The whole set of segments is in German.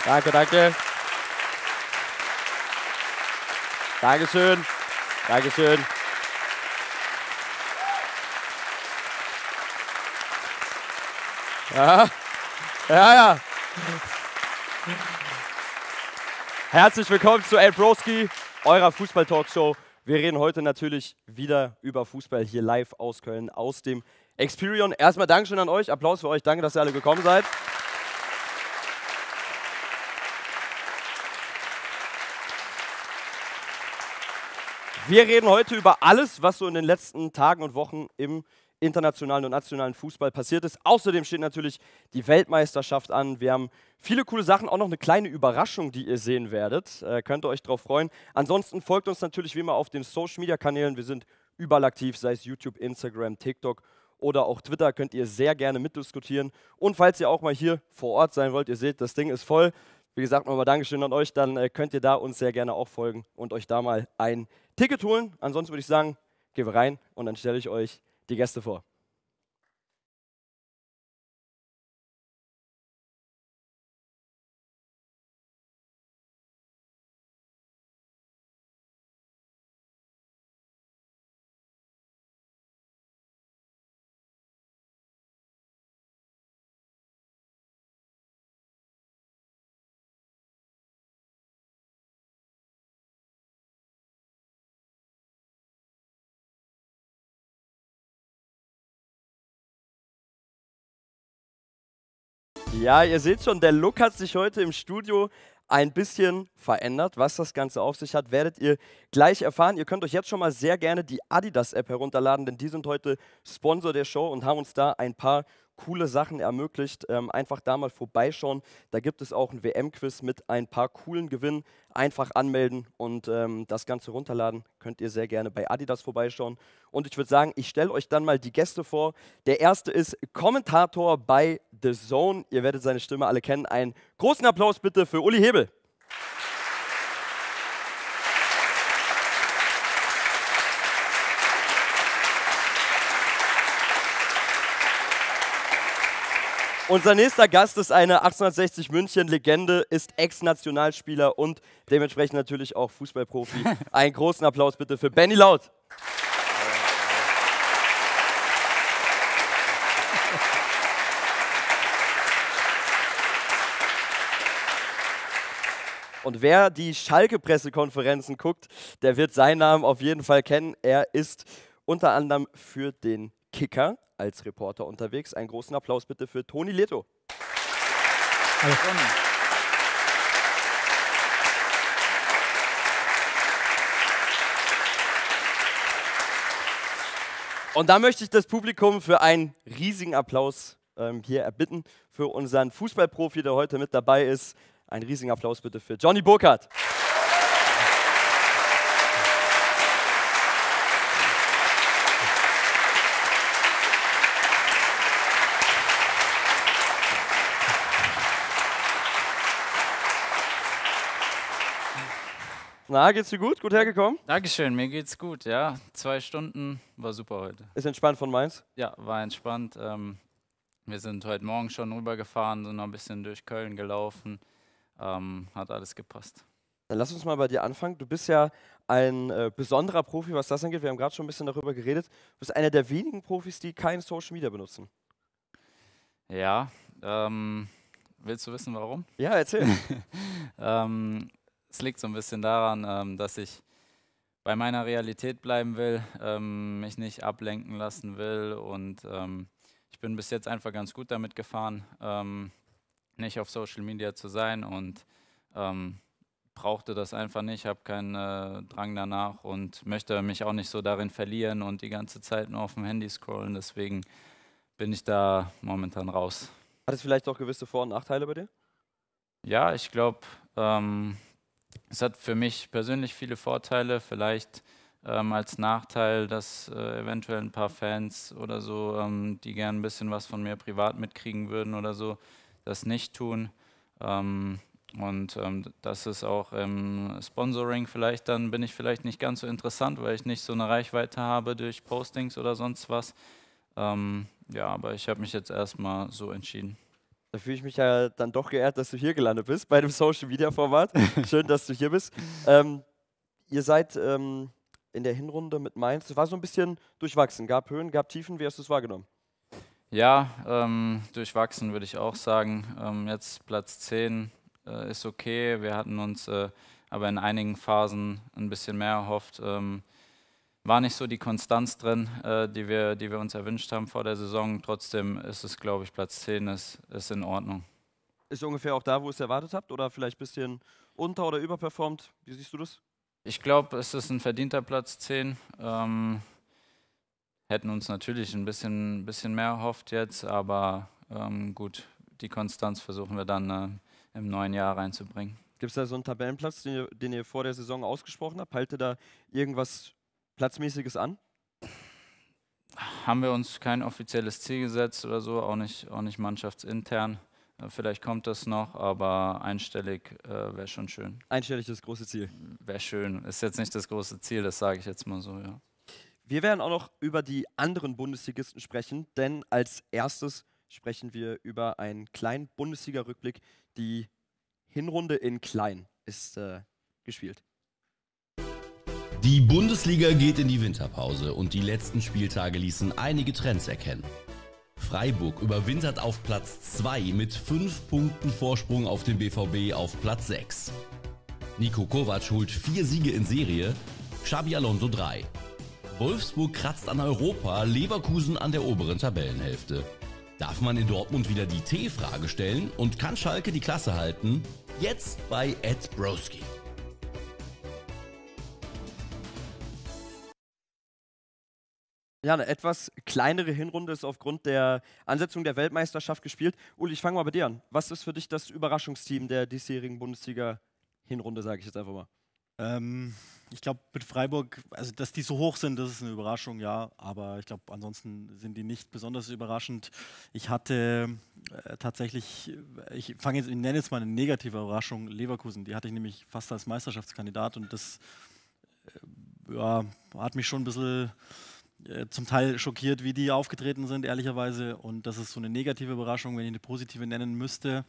Danke, danke. Dankeschön. Dankeschön. Ja, ja, ja. Herzlich willkommen zu El Broski, eurer Fußball-Talkshow. Wir reden heute natürlich wieder über Fußball hier live aus Köln, aus dem Experion. Erstmal Dankeschön an euch, Applaus für euch, danke, dass ihr alle gekommen seid. Wir reden heute über alles, was so in den letzten Tagen und Wochen im internationalen und nationalen Fußball passiert ist. Außerdem steht natürlich die Weltmeisterschaft an. Wir haben viele coole Sachen, auch noch eine kleine Überraschung, die ihr sehen werdet. Könnt ihr euch drauf freuen. Ansonsten folgt uns natürlich wie immer auf den Social-Media-Kanälen. Wir sind überall aktiv, sei es YouTube, Instagram, TikTok oder auch Twitter. Könnt ihr sehr gerne mitdiskutieren. Und falls ihr auch mal hier vor Ort sein wollt, ihr seht, das Ding ist voll. Wie gesagt, nochmal Dankeschön an euch. Dann könnt ihr da uns sehr gerne auch folgen und euch da mal ein Ticket holen. Ansonsten würde ich sagen, gehen wir rein und dann stelle ich euch die Gäste vor. Ja, ihr seht schon, der Look hat sich heute im Studio ein bisschen verändert. Was das Ganze auf sich hat, werdet ihr gleich erfahren. Ihr könnt euch jetzt schon mal sehr gerne die Adidas-App herunterladen, denn die sind heute Sponsor der Show und haben uns da ein paar coole Sachen ermöglicht. Einfach da mal vorbeischauen. Da gibt es auch ein WM-Quiz mit ein paar coolen Gewinnen. Einfach anmelden und das Ganze runterladen. Könnt ihr sehr gerne bei Adidas vorbeischauen. Und ich würde sagen, ich stelle euch dann mal die Gäste vor. Der erste ist Kommentator bei The Zone. Ihr werdet seine Stimme alle kennen. Einen großen Applaus bitte für Uli Hebel. Unser nächster Gast ist eine 1860 München-Legende, ist Ex-Nationalspieler und dementsprechend natürlich auch Fußballprofi. Einen großen Applaus bitte für Benny Laut. Und wer die Schalke-Pressekonferenzen guckt, der wird seinen Namen auf jeden Fall kennen. Er ist unter anderem für den Kicker als Reporter unterwegs. Einen großen Applaus bitte für Toni Leto. Hallo Toni. Und da möchte ich das Publikum für einen riesigen Applaus hier erbitten für unseren Fußballprofi, der heute mit dabei ist. Einen riesigen Applaus bitte für Johnny Burkhardt. Na, geht's dir gut? Gut hergekommen? Dankeschön, mir geht's gut, ja. 2 Stunden, war super heute. Ist entspannt von Mainz? Ja, war entspannt. Wir sind heute Morgen schon rübergefahren, sind noch ein bisschen durch Köln gelaufen. Hat alles gepasst. Dann lass uns mal bei dir anfangen. Du bist ja ein besonderer Profi, was das angeht. Wir haben gerade schon ein bisschen darüber geredet. Du bist einer der wenigen Profis, die kein Social Media benutzen. Ja, willst du wissen, warum? Ja, erzähl. Es liegt so ein bisschen daran, dass ich bei meiner Realität bleiben will, mich nicht ablenken lassen will und ich bin bis jetzt einfach ganz gut damit gefahren, nicht auf Social Media zu sein und brauchte das einfach nicht, habe keinen Drang danach und möchte mich auch nicht so darin verlieren und die ganze Zeit nur auf dem Handy scrollen, deswegen bin ich da momentan raus. Hat es vielleicht auch gewisse Vor- und Nachteile bei dir? Ja, ich glaube, es hat für mich persönlich viele Vorteile, vielleicht als Nachteil, dass eventuell ein paar Fans oder so, die gern ein bisschen was von mir privat mitkriegen würden oder so, das nicht tun. Und das ist auch im Sponsoring vielleicht, dann bin ich vielleicht nicht ganz so interessant, weil ich nicht so eine Reichweite habe durch Postings oder sonst was. Ja, aber ich habe mich jetzt erstmal so entschieden. Da fühle ich mich ja dann doch geehrt, dass du hier gelandet bist bei dem Social-Media-Format. Schön, dass du hier bist. Ihr seid in der Hinrunde mit Mainz, es war so ein bisschen durchwachsen. Gab Höhen, gab Tiefen. Wie hast du es wahrgenommen? Ja, durchwachsen würde ich auch sagen. Jetzt Platz 10 ist okay. Wir hatten uns aber in einigen Phasen ein bisschen mehr erhofft. War nicht so die Konstanz drin, die wir uns erwünscht haben vor der Saison. Trotzdem ist es, glaube ich, Platz 10 ist in Ordnung. Ist ungefähr auch da, wo ihr es erwartet habt? Oder vielleicht ein bisschen unter- oder überperformt? Wie siehst du das? Ich glaube, es ist ein verdienter Platz 10. Hätten uns natürlich ein bisschen mehr erhofft jetzt, aber gut, die Konstanz versuchen wir dann im neuen Jahr reinzubringen. Gibt es da so einen Tabellenplatz, den ihr vor der Saison ausgesprochen habt? Haltet da irgendwas Platzmäßiges an? Haben wir uns kein offizielles Ziel gesetzt oder so, auch nicht mannschaftsintern. Vielleicht kommt das noch, aber einstellig wäre schon schön. Einstellig das große Ziel. Wäre schön. Ist jetzt nicht das große Ziel, das sage ich jetzt mal so, ja. Wir werden auch noch über die anderen Bundesligisten sprechen, denn als erstes sprechen wir über einen kleinen Bundesliga-Rückblick. Die Hinrunde in klein ist gespielt. Die Bundesliga geht in die Winterpause und die letzten Spieltage ließen einige Trends erkennen. Freiburg überwintert auf Platz 2 mit 5 Punkten Vorsprung auf den BVB auf Platz 6. Niko Kovac holt 4 Siege in Serie, Xabi Alonso 3. Wolfsburg kratzt an Europa, Leverkusen an der oberen Tabellenhälfte. Darf man in Dortmund wieder die T-Frage stellen und kann Schalke die Klasse halten? Jetzt bei Ed Broski. Ja, eine etwas kleinere Hinrunde ist aufgrund der Ansetzung der Weltmeisterschaft gespielt. Uli, ich fange mal bei dir an. Was ist für dich das Überraschungsteam der diesjährigen Bundesliga-Hinrunde, sage ich jetzt einfach mal? Ich glaube, mit Freiburg, also dass die so hoch sind, das ist eine Überraschung, ja. Aber ich glaube, ansonsten sind die nicht besonders überraschend. Ich hatte tatsächlich, ich nenne jetzt mal eine negative Überraschung, Leverkusen. Die hatte ich nämlich fast als Meisterschaftskandidat und das ja, hat mich schon ein bisschen zum Teil schockiert, wie die aufgetreten sind, ehrlicherweise. Und das ist so eine negative Überraschung, wenn ich eine positive nennen müsste.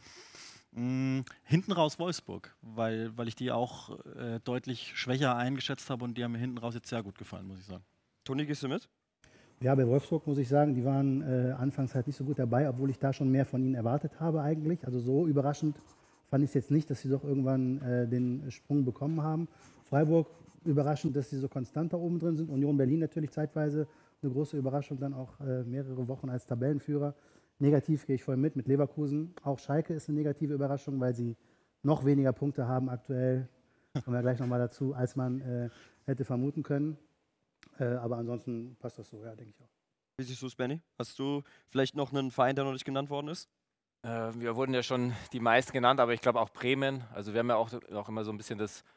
Hinten raus Wolfsburg, weil ich die auch deutlich schwächer eingeschätzt habe und die haben mir hinten raus jetzt sehr gut gefallen, muss ich sagen. Toni, gehst du mit? Ja, bei Wolfsburg muss ich sagen, die waren anfangs halt nicht so gut dabei, obwohl ich da schon mehr von ihnen erwartet habe eigentlich. Also so überraschend fand ich es jetzt nicht, dass sie doch irgendwann den Sprung bekommen haben. Freiburg, überraschend, dass sie so konstant da oben drin sind. Union Berlin natürlich zeitweise eine große Überraschung, dann auch mehrere Wochen als Tabellenführer. Negativ gehe ich voll mit Leverkusen. Auch Schalke ist eine negative Überraschung, weil sie noch weniger Punkte haben aktuell. Kommen wir gleich nochmal dazu, als man hätte vermuten können. Aber ansonsten passt das so, ja, denke ich auch. Wie siehst du es, Benny? Hast du vielleicht noch einen Verein, der noch nicht genannt worden ist? Wir wurden ja schon die meisten genannt, aber ich glaube auch Bremen. Also wir haben ja auch immer so ein bisschen das,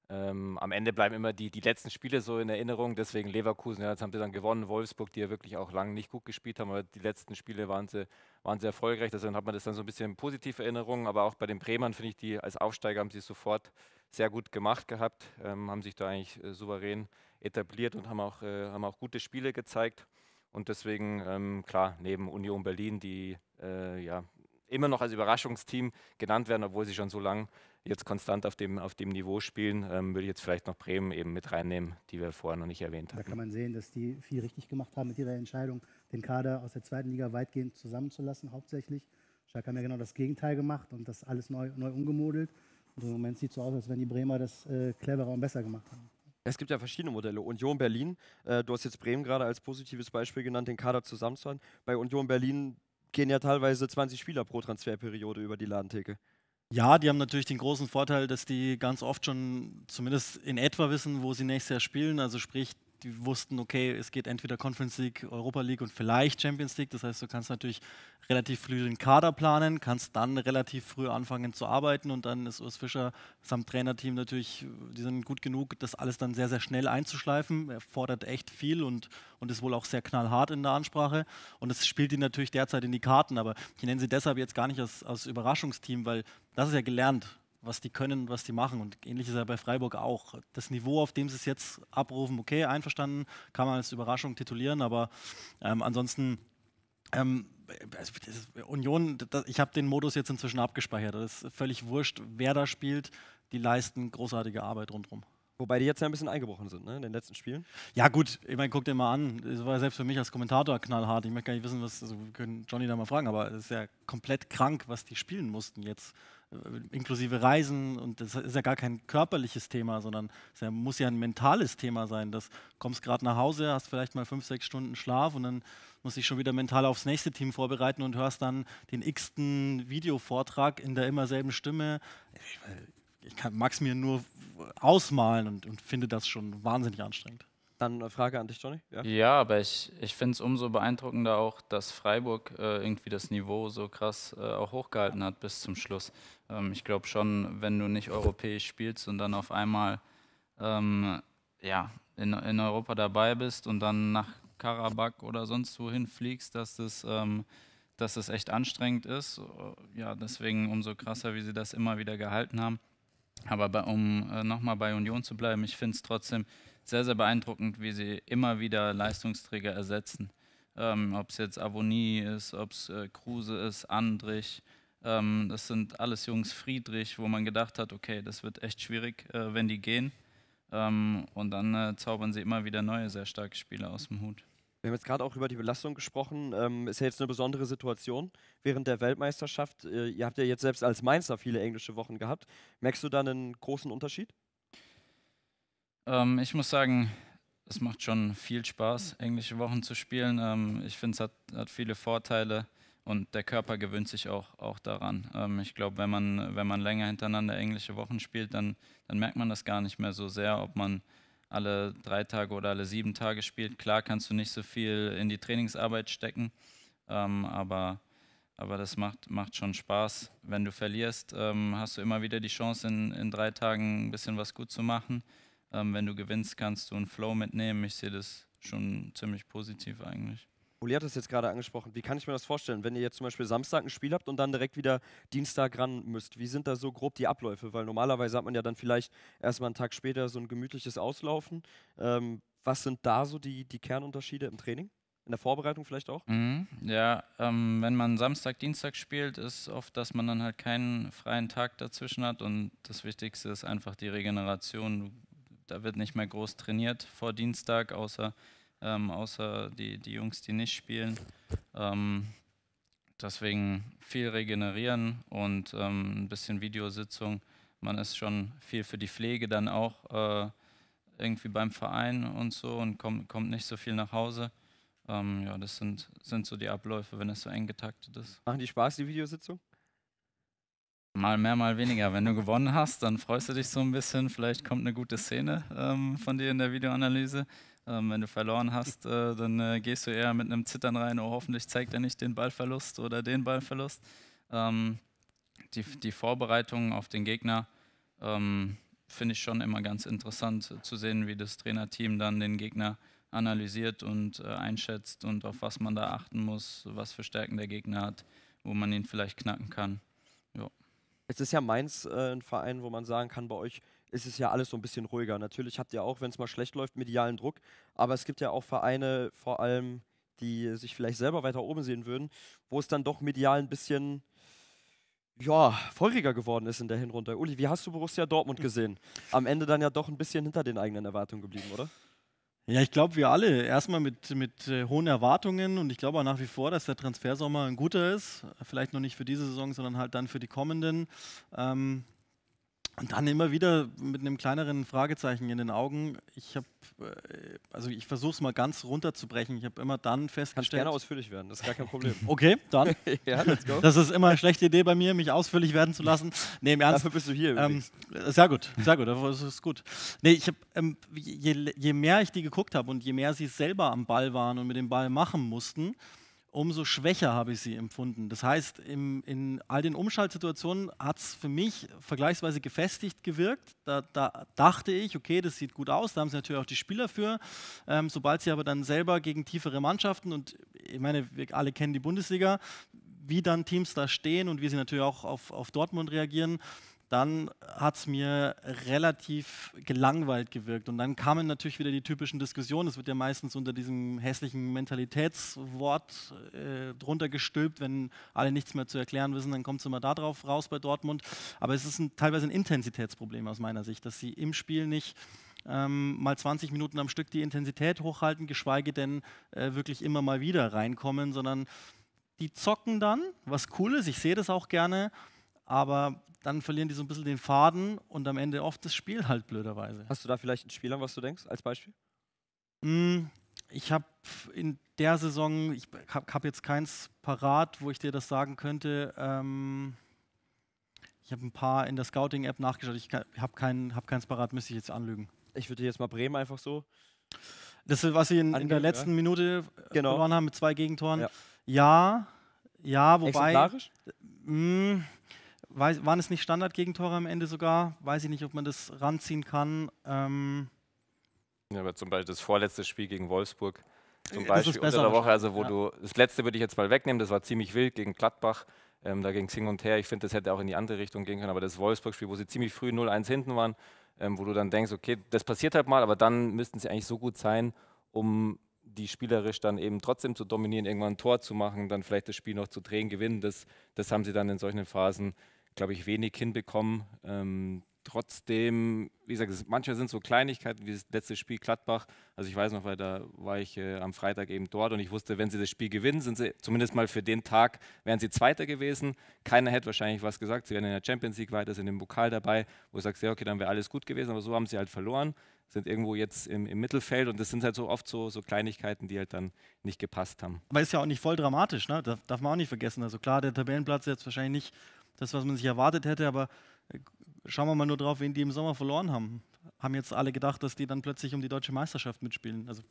am Ende bleiben immer die letzten Spiele so in Erinnerung, deswegen Leverkusen, ja, jetzt haben sie dann gewonnen, Wolfsburg, die ja wirklich auch lange nicht gut gespielt haben, aber die letzten Spiele waren sie erfolgreich, deswegen hat man das dann so ein bisschen in positive Erinnerung, aber auch bei den Bremern finde ich, die als Aufsteiger haben sie es sofort sehr gut gemacht gehabt, haben sich da eigentlich souverän etabliert und haben auch gute Spiele gezeigt und deswegen, klar, neben Union Berlin, die ja immer noch als Überraschungsteam genannt werden, obwohl sie schon so lange jetzt konstant auf dem Niveau spielen, würde ich jetzt vielleicht noch Bremen eben mit reinnehmen, die wir vorher noch nicht erwähnt haben. Da kann man sehen, dass die viel richtig gemacht haben mit ihrer Entscheidung, den Kader aus der zweiten Liga weitgehend zusammenzulassen, hauptsächlich. Schalke haben ja genau das Gegenteil gemacht und das alles neu umgemodelt. Und im Moment sieht es so aus, als wenn die Bremer das cleverer und besser gemacht haben. Es gibt ja verschiedene Modelle. Union Berlin, du hast jetzt Bremen gerade als positives Beispiel genannt, den Kader zusammenzuhalten. Bei Union Berlin gehen ja teilweise 20 Spieler pro Transferperiode über die Ladentheke. Ja, die haben natürlich den großen Vorteil, dass die ganz oft schon zumindest in etwa wissen, wo sie nächstes Jahr spielen. Also sprich, die wussten, okay, es geht entweder Conference League, Europa League und vielleicht Champions League. Das heißt, du kannst natürlich relativ früh den Kader planen, kannst dann relativ früh anfangen zu arbeiten und dann ist Urs Fischer samt Trainerteam natürlich, die sind gut genug, das alles dann sehr, sehr schnell einzuschleifen. Er fordert echt viel und ist wohl auch sehr knallhart in der Ansprache und das spielt ihn natürlich derzeit in die Karten, aber ich nenne sie deshalb jetzt gar nicht als Überraschungsteam, weil das ist ja gelernt, was die können, was die machen. Und ähnlich ist ja bei Freiburg auch. Das Niveau, auf dem sie es jetzt abrufen, okay, einverstanden, kann man als Überraschung titulieren, aber ansonsten Union, ich habe den Modus jetzt inzwischen abgespeichert. Das ist völlig wurscht, wer da spielt. Die leisten großartige Arbeit rundherum. Wobei die jetzt ja ein bisschen eingebrochen sind, ne, in den letzten Spielen. Ja gut, ich meine, guck dir mal an, das war selbst für mich als Kommentator knallhart. Ich möchte gar nicht wissen, also wir können Johnny da mal fragen, aber es ist ja komplett krank, was die spielen mussten jetzt, inklusive Reisen, und das ist ja gar kein körperliches Thema, sondern es muss ja ein mentales Thema sein. Du kommst gerade nach Hause, hast vielleicht mal 5, 6 Stunden Schlaf und dann musst dich schon wieder mental aufs nächste Team vorbereiten und hörst dann den x-ten Videovortrag in der immer selben Stimme. Ich mag es mir nur ausmalen und finde das schon wahnsinnig anstrengend. Dann eine Frage an dich, Johnny. Ja, aber ich finde es umso beeindruckender auch, dass Freiburg irgendwie das Niveau so krass auch hochgehalten hat bis zum Schluss. Ich glaube schon, wenn du nicht europäisch spielst und dann auf einmal in Europa dabei bist und dann nach Karabakh oder sonst wohin fliegst, dass das echt anstrengend ist. Ja, deswegen umso krasser, wie sie das immer wieder gehalten haben. Aber um nochmal bei Union zu bleiben, ich finde es trotzdem sehr, sehr beeindruckend, wie sie immer wieder Leistungsträger ersetzen. Ob es jetzt Avoni ist, ob es Kruse ist, Andrich, das sind alles Jungs, Friedrich, wo man gedacht hat, okay, das wird echt schwierig, wenn die gehen. Und dann zaubern sie immer wieder neue, sehr starke Spieler aus dem Hut. Wir haben jetzt gerade auch über die Belastung gesprochen. Ist ja jetzt eine besondere Situation während der Weltmeisterschaft. Ihr habt ja jetzt selbst als Mainzer viele englische Wochen gehabt. Merkst du da einen großen Unterschied? Ich muss sagen, es macht schon viel Spaß, englische Wochen zu spielen. Ich finde, es hat viele Vorteile und der Körper gewöhnt sich auch daran. Ich glaube, wenn man länger hintereinander englische Wochen spielt, dann merkt man das gar nicht mehr so sehr, ob man alle 3 Tage oder alle 7 Tage spielt. Klar kannst du nicht so viel in die Trainingsarbeit stecken, aber das macht schon Spaß. Wenn du verlierst, hast du immer wieder die Chance, in 3 Tagen ein bisschen was gut zu machen. Wenn du gewinnst, kannst du einen Flow mitnehmen. Ich sehe das schon ziemlich positiv eigentlich. Uli hat es jetzt gerade angesprochen. Wie kann ich mir das vorstellen, wenn ihr jetzt zum Beispiel Samstag ein Spiel habt und dann direkt wieder Dienstag ran müsst? Wie sind da so grob die Abläufe? Weil normalerweise hat man ja dann vielleicht erstmal einen Tag später so ein gemütliches Auslaufen. Was sind da so die Kernunterschiede im Training? In der Vorbereitung vielleicht auch? Ja, wenn man Samstag, Dienstag spielt, ist oft, dass man dann halt keinen freien Tag dazwischen hat und das Wichtigste ist einfach die Regeneration. Da wird nicht mehr groß trainiert vor Dienstag, außer die Jungs, die nicht spielen. Deswegen viel regenerieren und ein bisschen Videositzung. Man ist schon viel für die Pflege dann auch irgendwie beim Verein und so und kommt nicht so viel nach Hause. Ja, das sind so die Abläufe, wenn es so eng getaktet ist. Machen die Spaß, die Videositzung? Mal mehr, mal weniger. Wenn du gewonnen hast, dann freust du dich so ein bisschen. Vielleicht kommt eine gute Szene von dir in der Videoanalyse. Wenn du verloren hast, dann gehst du eher mit einem Zittern rein, oh, hoffentlich zeigt er nicht den Ballverlust oder den Ballverlust. Die Vorbereitung auf den Gegner finde ich schon immer ganz interessant zu sehen, wie das Trainerteam dann den Gegner analysiert und einschätzt und auf was man da achten muss, was für Stärken der Gegner hat, wo man ihn vielleicht knacken kann. Jo. Jetzt ist ja Mainz ein Verein, wo man sagen kann, bei euch ist es ja alles so ein bisschen ruhiger. Natürlich habt ihr auch, wenn es mal schlecht läuft, medialen Druck, aber es gibt ja auch Vereine, vor allem, die sich vielleicht selber weiter oben sehen würden, wo es dann doch medial ein bisschen feuriger geworden ist in der Hinrunde. Uli, wie hast du Borussia Dortmund gesehen? Am Ende dann ja doch ein bisschen hinter den eigenen Erwartungen geblieben, oder? Ja, ich glaube, wir alle erstmal mit hohen Erwartungen und ich glaube auch nach wie vor, dass der Transfersommer ein guter ist. Vielleicht noch nicht für diese Saison, sondern halt dann für die kommenden. Und dann immer wieder mit einem kleineren Fragezeichen in den Augen. Ich versuche es mal ganz runterzubrechen. Ich habe immer dann festgestellt... Kannst gerne ausführlich werden, das ist gar kein Problem. Okay, dann. Ja, let's go. Das ist immer eine schlechte Idee bei mir, mich ausführlich werden zu lassen. Nee, im Ernst. Dafür bist du hier übrigens. Sehr gut, das ist gut. Nee, je mehr ich die geguckt habe und je mehr sie selber am Ball waren und mit dem Ball machen mussten, umso schwächer habe ich sie empfunden. Das heißt, in all den Umschaltsituationen hat es für mich vergleichsweise gefestigt gewirkt. Da dachte ich, okay, das sieht gut aus, da haben sie natürlich auch die Spieler für. Sobald sie aber dann selber gegen tiefere Mannschaften, und ich meine, wir alle kennen die Bundesliga, wie dann Teams da stehen und wie sie natürlich auch auf Dortmund reagieren, dann hat es mir relativ gelangweilt gewirkt. Und dann kamen natürlich wieder die typischen Diskussionen. Es wird ja meistens unter diesem hässlichen Mentalitätswort drunter gestülpt. Wenn alle nichts mehr zu erklären wissen, dann kommt es immer da drauf raus bei Dortmund. Aber es ist teilweise ein Intensitätsproblem aus meiner Sicht, dass sie im Spiel nicht mal 20 Minuten am Stück die Intensität hochhalten, geschweige denn wirklich immer mal wieder reinkommen, sondern die zocken dann, was cool ist, ich sehe das auch gerne, aber dann verlieren die so ein bisschen den Faden und am Ende oft das Spiel halt blöderweise. Hast du da vielleicht einen Spieler, was du denkst, als Beispiel? Ich habe in der Saison, ich habe jetzt keins parat, wo ich dir das sagen könnte. Ich habe ein paar in der Scouting-App nachgeschaut. Ich habe keins parat, müsste ich jetzt anlügen. Ich würde jetzt mal Bremen einfach so. Das ist, was sie in der letzten Minute verloren haben mit 2 Gegentoren. Ja, wobei. Exemplarisch? Waren es nicht Standard-Gegentore am Ende sogar? Weiß ich nicht, ob man das ranziehen kann. Ja, aber zum Beispiel das vorletzte Spiel gegen Wolfsburg, zum Das ist Beispiel besser unter der Woche, also wahrscheinlich, das letzte würde ich jetzt mal wegnehmen, das war ziemlich wild gegen Gladbach, da ging es hin und her, ich finde, das hätte auch in die andere Richtung gehen können, aber das Wolfsburg-Spiel, wo sie ziemlich früh 0-1 hinten waren, wo du dann denkst, okay, das passiert halt mal, aber dann müssten sie eigentlich so gut sein, um die spielerisch dann eben trotzdem zu dominieren, irgendwann ein Tor zu machen, dann vielleicht das Spiel noch zu drehen, gewinnen, das haben sie dann in solchen Phasen, glaube ich, wenig hinbekommen. Trotzdem, wie gesagt, manchmal sind so Kleinigkeiten wie das letzte Spiel Gladbach. Also ich weiß noch, weil da war ich am Freitag eben dort und ich wusste, wenn sie das Spiel gewinnen, sind sie zumindest mal für den Tag, wären sie Zweiter gewesen. Keiner hätte wahrscheinlich was gesagt. Sie wären in der Champions League weiter, sind im Pokal dabei, wo du sagst, ja okay, dann wäre alles gut gewesen, aber so haben sie halt verloren, sind irgendwo jetzt im Mittelfeld und das sind halt so oft so Kleinigkeiten, die halt dann nicht gepasst haben. Aber ist ja auch nicht voll dramatisch, ne? Darf man auch nicht vergessen. Also klar, der Tabellenplatz ist jetzt wahrscheinlich nicht das, was man sich erwartet hätte, aber schauen wir mal nur drauf, wen die im Sommer verloren haben. Haben jetzt alle gedacht, dass die dann plötzlich um die deutsche Meisterschaft mitspielen. Also,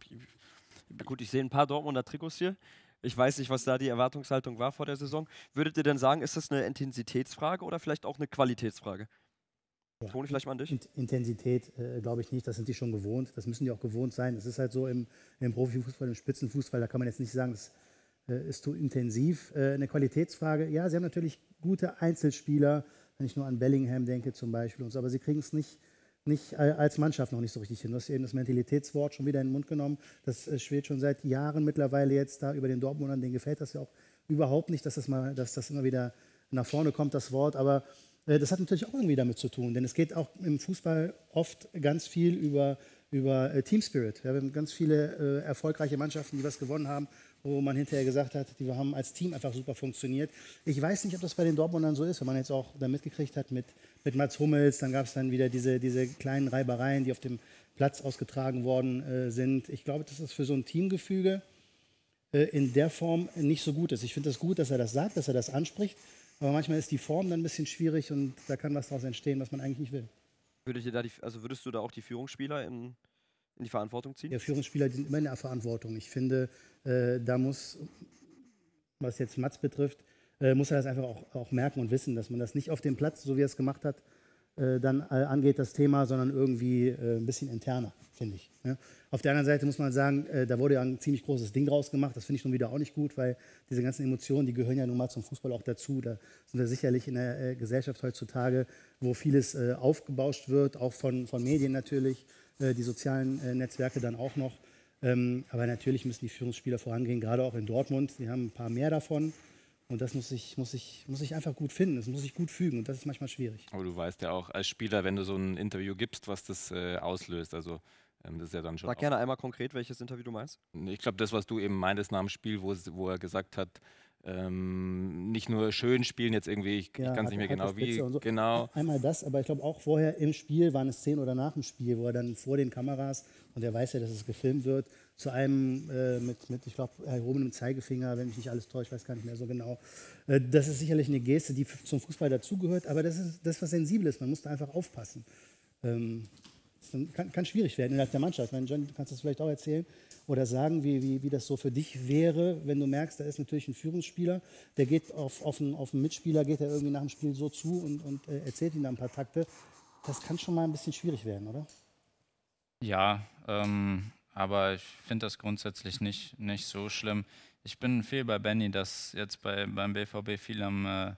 Ja, gut, ich sehe ein paar Dortmunder Trikots hier. Ich weiß nicht, was da die Erwartungshaltung war vor der Saison. Würdet ihr denn sagen, ist das eine Intensitätsfrage oder vielleicht auch eine Qualitätsfrage? Ja. Toni, vielleicht mal an dich. Intensität glaube ich nicht, das sind die schon gewohnt. Das müssen die auch gewohnt sein. Das ist halt so im Profifußball, im Spitzenfußball, da kann man jetzt nicht sagen, das ist zu intensiv. Eine Qualitätsfrage, ja, sie haben natürlich gute Einzelspieler, wenn ich nur an Bellingham denke zum Beispiel und so, aber sie kriegen es nicht als Mannschaft noch nicht so richtig hin. Du hast eben das Mentalitätswort schon wieder in den Mund genommen. Das schwebt schon seit Jahren mittlerweile jetzt da über den Dortmundern. Denen gefällt das ja auch überhaupt nicht, dass das immer wieder nach vorne kommt, das Wort. Aber das hat natürlich auch irgendwie damit zu tun, denn es geht auch im Fußball oft ganz viel über Team Spirit. Ja, wir haben ganz viele erfolgreiche Mannschaften, die was gewonnen haben, wo man hinterher gesagt hat, die haben als Team einfach super funktioniert. Ich weiß nicht, ob das bei den Dortmundern so ist, wenn man jetzt auch da mitgekriegt hat mit Mats Hummels, dann gab es dann wieder diese kleinen Reibereien, die auf dem Platz ausgetragen worden sind. Ich glaube, dass das für so ein Teamgefüge in der Form nicht so gut ist. Ich finde es gut, dass er das sagt, dass er das anspricht, aber manchmal ist die Form dann ein bisschen schwierig und da kann was daraus entstehen, was man eigentlich nicht will. Würdest du da auch die Führungsspieler in die Verantwortung ziehen? Ja, Führungsspieler sind immer in der Verantwortung. Ich finde, da muss, was jetzt Mats betrifft, muss er das einfach auch merken und wissen, dass man das nicht auf dem Platz, so wie er es gemacht hat, dann angeht, das Thema, sondern irgendwie ein bisschen interner, finde ich. Ja. Auf der anderen Seite muss man sagen, da wurde ja ein ziemlich großes Ding draus gemacht. Das finde ich nun wieder auch nicht gut, weil diese ganzen Emotionen, die gehören ja nun mal zum Fußball auch dazu. Da sind wir sicherlich in der Gesellschaft heutzutage, wo vieles aufgebauscht wird, auch von Medien natürlich, die sozialen Netzwerke dann auch noch. Aber natürlich müssen die Führungsspieler vorangehen, gerade auch in Dortmund. Sie haben ein paar mehr davon. Und das muss ich einfach gut finden, das muss sich gut fügen und das ist manchmal schwierig. Aber du weißt ja auch als Spieler, wenn du so ein Interview gibst, was das auslöst. Also das ist ja dann schon. Sag gerne einmal konkret, welches Interview du meinst. Ich glaube, das, was du eben meintest nach dem Spiel, wo er gesagt hat, nicht nur schön spielen jetzt irgendwie, ich kann es nicht mehr genau wie. So. Genau. Einmal das, aber ich glaube auch vorher im Spiel, waren es Szenen oder nach dem Spiel, wo er dann vor den Kameras, und er weiß ja, dass es gefilmt wird, zu einem mit ich glaube, erhobenem Zeigefinger, wenn mich nicht alles täuscht, weiß gar nicht mehr so genau. Das ist sicherlich eine Geste, die zum Fußball dazugehört, aber das ist das, was sensibel ist. Man muss da einfach aufpassen. Kann schwierig werden innerhalb der Mannschaft. John, du kannst das vielleicht auch erzählen oder sagen, wie das so für dich wäre, wenn du merkst, da ist natürlich ein Führungsspieler, der geht auf einen Mitspieler, geht er irgendwie nach dem Spiel so zu und erzählt ihm da ein paar Takte. Das kann schon mal ein bisschen schwierig werden, oder? Ja, aber ich finde das grundsätzlich nicht so schlimm. Ich bin viel bei Benny, dass jetzt beim BVB viel am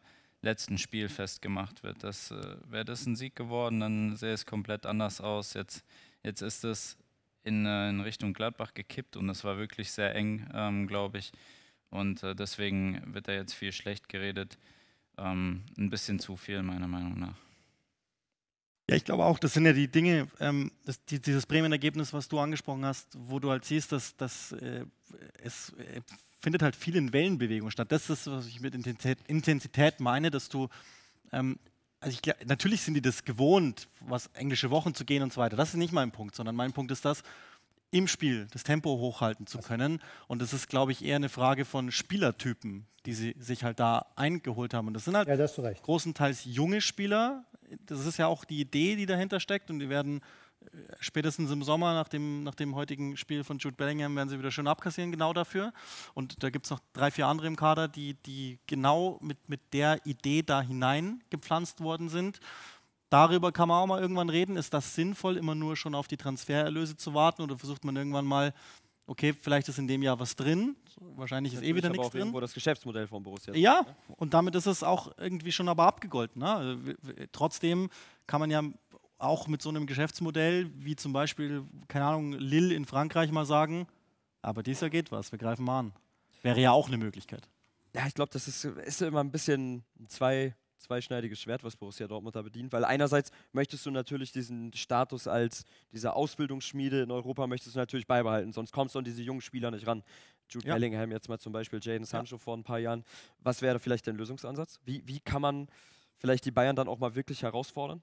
letzten Spiel festgemacht wird. Wäre das ein Sieg geworden, dann sähe es komplett anders aus. Jetzt ist es in Richtung Gladbach gekippt und es war wirklich sehr eng, glaube ich. Und deswegen wird da jetzt viel schlecht geredet. Ein bisschen zu viel, meiner Meinung nach. Ja, ich glaube auch, das sind ja die Dinge, dieses Bremen-Ergebnis, was du angesprochen hast, wo du halt siehst, dass es findet halt viel in Wellenbewegung statt. Das ist, was ich mit Intensität meine, dass du, natürlich sind die das gewohnt, was englische Wochen zu gehen und so weiter. Das ist nicht mein Punkt, sondern mein Punkt ist das, im Spiel das Tempo hochhalten zu können. Und das ist, glaube ich, eher eine Frage von Spielertypen, die sie sich halt da eingeholt haben. Und das sind halt Ja, da hast du recht. großenteils junge Spieler. Das ist ja auch die Idee, die dahinter steckt. Und die werden spätestens im Sommer, nach dem heutigen Spiel von Jude Bellingham, werden sie wieder schön abkassieren, genau dafür. Und da gibt es noch 3, 4 andere im Kader, die genau mit der Idee da hinein gepflanzt worden sind. Darüber kann man auch mal irgendwann reden. Ist das sinnvoll, immer nur schon auf die Transfererlöse zu warten? Oder versucht man irgendwann mal, okay, vielleicht ist in dem Jahr was drin. Wahrscheinlich ist wieder nichts drin. Irgendwo das Geschäftsmodell von Borussia. Ja, und damit ist es auch irgendwie schon aber abgegolten. Ne? Also, trotzdem kann man ja auch mit so einem Geschäftsmodell, wie zum Beispiel, keine Ahnung, Lille in Frankreich mal sagen, aber dieses Jahr geht was, wir greifen mal an. Wäre ja auch eine Möglichkeit. Ja, ich glaube, das ist immer ein bisschen ein zweischneidiges Schwert, was Borussia Dortmund da bedient, weil einerseits möchtest du natürlich diesen Status als diese Ausbildungsschmiede in Europa möchtest du natürlich beibehalten, sonst kommst du an diese jungen Spieler nicht ran. Jude Bellingham jetzt mal zum Beispiel, Jadon Sancho vor ein paar Jahren. Was wäre vielleicht dein Lösungsansatz? Wie kann man vielleicht die Bayern dann auch mal wirklich herausfordern?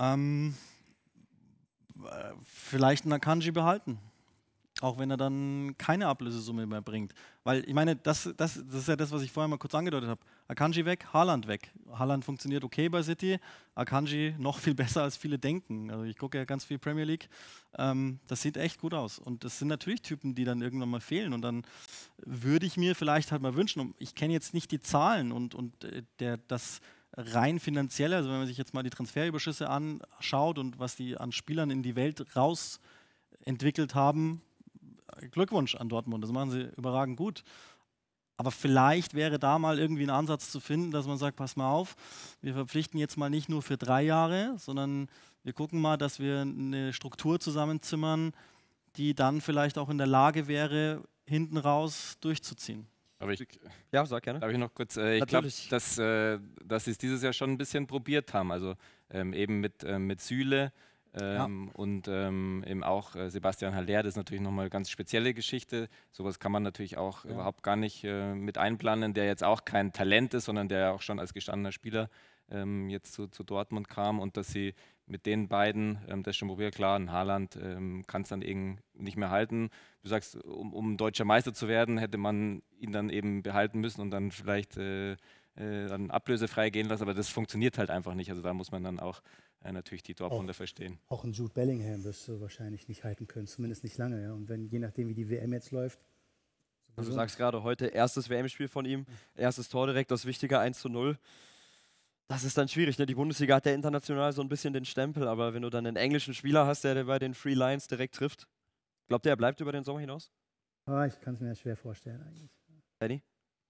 Vielleicht einen Akanji behalten. Auch wenn er dann keine Ablösesumme mehr bringt. Weil ich meine, das ist ja das, was ich vorher mal kurz angedeutet habe. Akanji weg, Haaland weg. Haaland funktioniert okay bei City, Akanji noch viel besser als viele denken. Also ich gucke ja ganz viel Premier League. Das sieht echt gut aus. Und das sind natürlich Typen, die dann irgendwann mal fehlen. Und dann würde ich mir vielleicht halt mal wünschen, ich kenne jetzt nicht die Zahlen und das rein finanzielle, also wenn man sich jetzt mal die Transferüberschüsse anschaut und was die an Spielern in die Welt raus entwickelt haben, Glückwunsch an Dortmund, das machen sie überragend gut. Aber vielleicht wäre da mal irgendwie ein Ansatz zu finden, dass man sagt, pass mal auf, wir verpflichten jetzt mal nicht nur für 3 Jahre, sondern wir gucken mal, dass wir eine Struktur zusammenzimmern, die dann vielleicht auch in der Lage wäre, hinten raus durchzuziehen. Aber ja, sag gerne. Darf ich noch kurz? Ich glaube, dass sie es dieses Jahr schon ein bisschen probiert haben. Also eben mit Süle und eben auch Sebastian Haller. Das ist natürlich nochmal eine ganz spezielle Geschichte. Sowas kann man natürlich auch überhaupt gar nicht mit einplanen, der jetzt auch kein Talent ist, sondern der auch schon als gestandener Spieler jetzt zu Dortmund kam und dass sie mit den beiden das schon probiert. Klar, ein Haaland kann es dann eben nicht mehr halten. Du sagst, um deutscher Meister zu werden, hätte man ihn dann eben behalten müssen und dann vielleicht dann ablösefrei gehen lassen, aber das funktioniert halt einfach nicht. Also da muss man dann auch natürlich die Dortmunder verstehen. Auch einen Jude Bellingham wirst du wahrscheinlich nicht halten können, zumindest nicht lange. Ja. Und wenn, je nachdem, wie die WM jetzt läuft. Also du sagst gerade heute, erstes WM-Spiel von ihm, erstes Tor direkt, das wichtige 1:0. Das ist dann schwierig, ne? Die Bundesliga hat ja international so ein bisschen den Stempel, aber wenn du dann einen englischen Spieler hast, der bei den Free Lions direkt trifft, glaubt ihr, er bleibt über den Sommer hinaus? Ah, ich kann es mir schwer vorstellen eigentlich. Danny?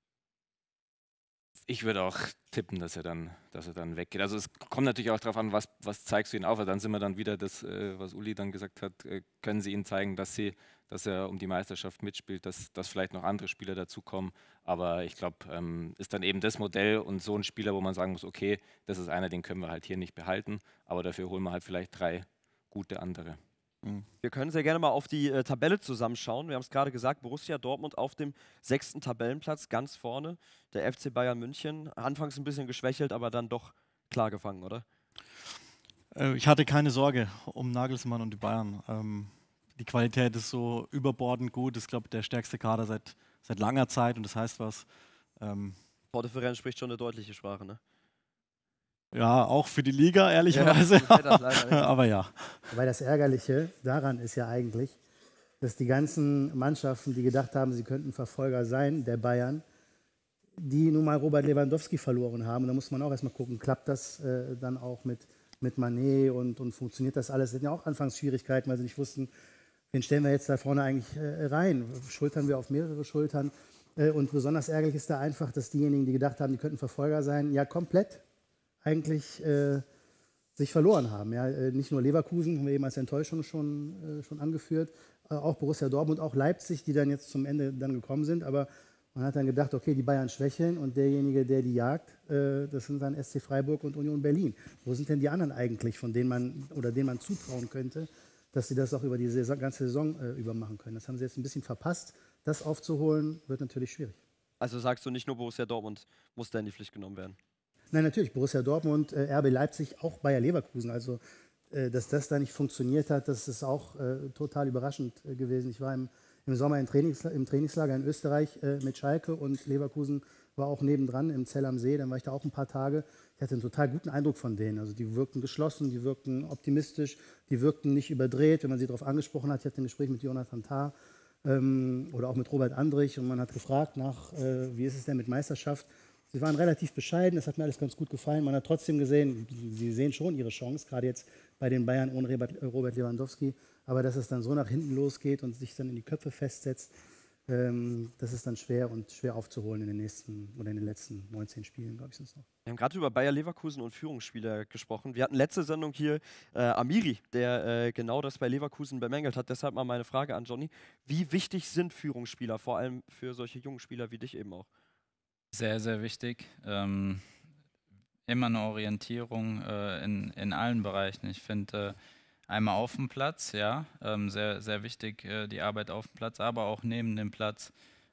Ich würde auch tippen, dass er dann weggeht. Also es kommt natürlich auch darauf an, was zeigst du ihn auf. Also dann sind wir dann wieder das, was Uli dann gesagt hat, können sie ihnen zeigen, dass er um die Meisterschaft mitspielt, dass vielleicht noch andere Spieler dazukommen. Aber ich glaube, ist dann eben das Modell und so ein Spieler, wo man sagen muss, okay, das ist einer, den können wir halt hier nicht behalten, aber dafür holen wir halt vielleicht 3 gute andere. Wir können sehr gerne mal auf die Tabelle zusammenschauen. Wir haben es gerade gesagt, Borussia Dortmund auf dem 6. Tabellenplatz, ganz vorne. Der FC Bayern München, anfangs ein bisschen geschwächelt, aber dann doch klar gefangen, oder? Ich hatte keine Sorge um Nagelsmann und die Bayern. Die Qualität ist so überbordend gut. Das ist, glaube ich, der stärkste Kader seit langer Zeit und das heißt was. Tordifferenz spricht schon eine deutliche Sprache, ne? Ja, auch für die Liga, ehrlicherweise. Ja, aber ja. Weil das Ärgerliche daran ist ja eigentlich, dass die ganzen Mannschaften, die gedacht haben, sie könnten Verfolger sein, der Bayern, die nun mal Robert Lewandowski verloren haben. Und da muss man auch erstmal gucken, klappt das dann auch mit Mané und funktioniert das alles? Das sind ja auch anfangs Schwierigkeiten, weil sie nicht wussten, wen stellen wir jetzt da vorne eigentlich rein? Schultern wir auf mehrere Schultern? Und besonders ärgerlich ist da einfach, dass diejenigen, die gedacht haben, die könnten Verfolger sein, ja komplett eigentlich sich verloren haben. Ja, nicht nur Leverkusen, haben wir eben als Enttäuschung schon angeführt, auch Borussia Dortmund, auch Leipzig, die dann jetzt zum Ende dann gekommen sind. Aber man hat dann gedacht, okay, die Bayern schwächeln und derjenige, der die jagt, das sind dann SC Freiburg und Union Berlin. Wo sind denn die anderen eigentlich, von denen man zutrauen könnte, dass sie das auch über die ganze Saison über machen können? Das haben sie jetzt ein bisschen verpasst. Das aufzuholen, wird natürlich schwierig. Also sagst du, nicht nur Borussia Dortmund muss da in die Pflicht genommen werden? Nein, natürlich. Borussia Dortmund, RB Leipzig, auch Bayer Leverkusen. Also, dass das da nicht funktioniert hat, das ist auch total überraschend gewesen. Ich war im Sommer im Trainingslager in Österreich mit Schalke und Leverkusen war auch nebendran im Zell am See. Dann war ich da auch ein paar Tage. Ich hatte einen total guten Eindruck von denen. Also die wirkten geschlossen, die wirkten optimistisch, die wirkten nicht überdreht, wenn man sie darauf angesprochen hat. Ich hatte ein Gespräch mit Jonathan Tah oder auch mit Robert Andrich und man hat gefragt nach, wie ist es denn mit Meisterschaft? Sie waren relativ bescheiden, das hat mir alles ganz gut gefallen. Man hat trotzdem gesehen, sie sehen schon ihre Chance, gerade jetzt bei den Bayern ohne Robert Lewandowski. Aber dass es dann so nach hinten losgeht und sich dann in die Köpfe festsetzt, das ist dann schwer aufzuholen in den letzten 19 Spielen, glaube ich, sind es noch. Wir haben gerade über Bayer Leverkusen und Führungsspieler gesprochen. Wir hatten letzte Sendung hier Amiri, der genau das bei Leverkusen bemängelt hat. Deshalb mal meine Frage an Johnny. Wie wichtig sind Führungsspieler, vor allem für solche jungen Spieler wie dich eben auch? Sehr, sehr wichtig. Immer eine Orientierung in allen Bereichen. Ich finde einmal auf dem Platz, ja, sehr, sehr wichtig, die Arbeit auf dem Platz, aber auch neben dem Platz.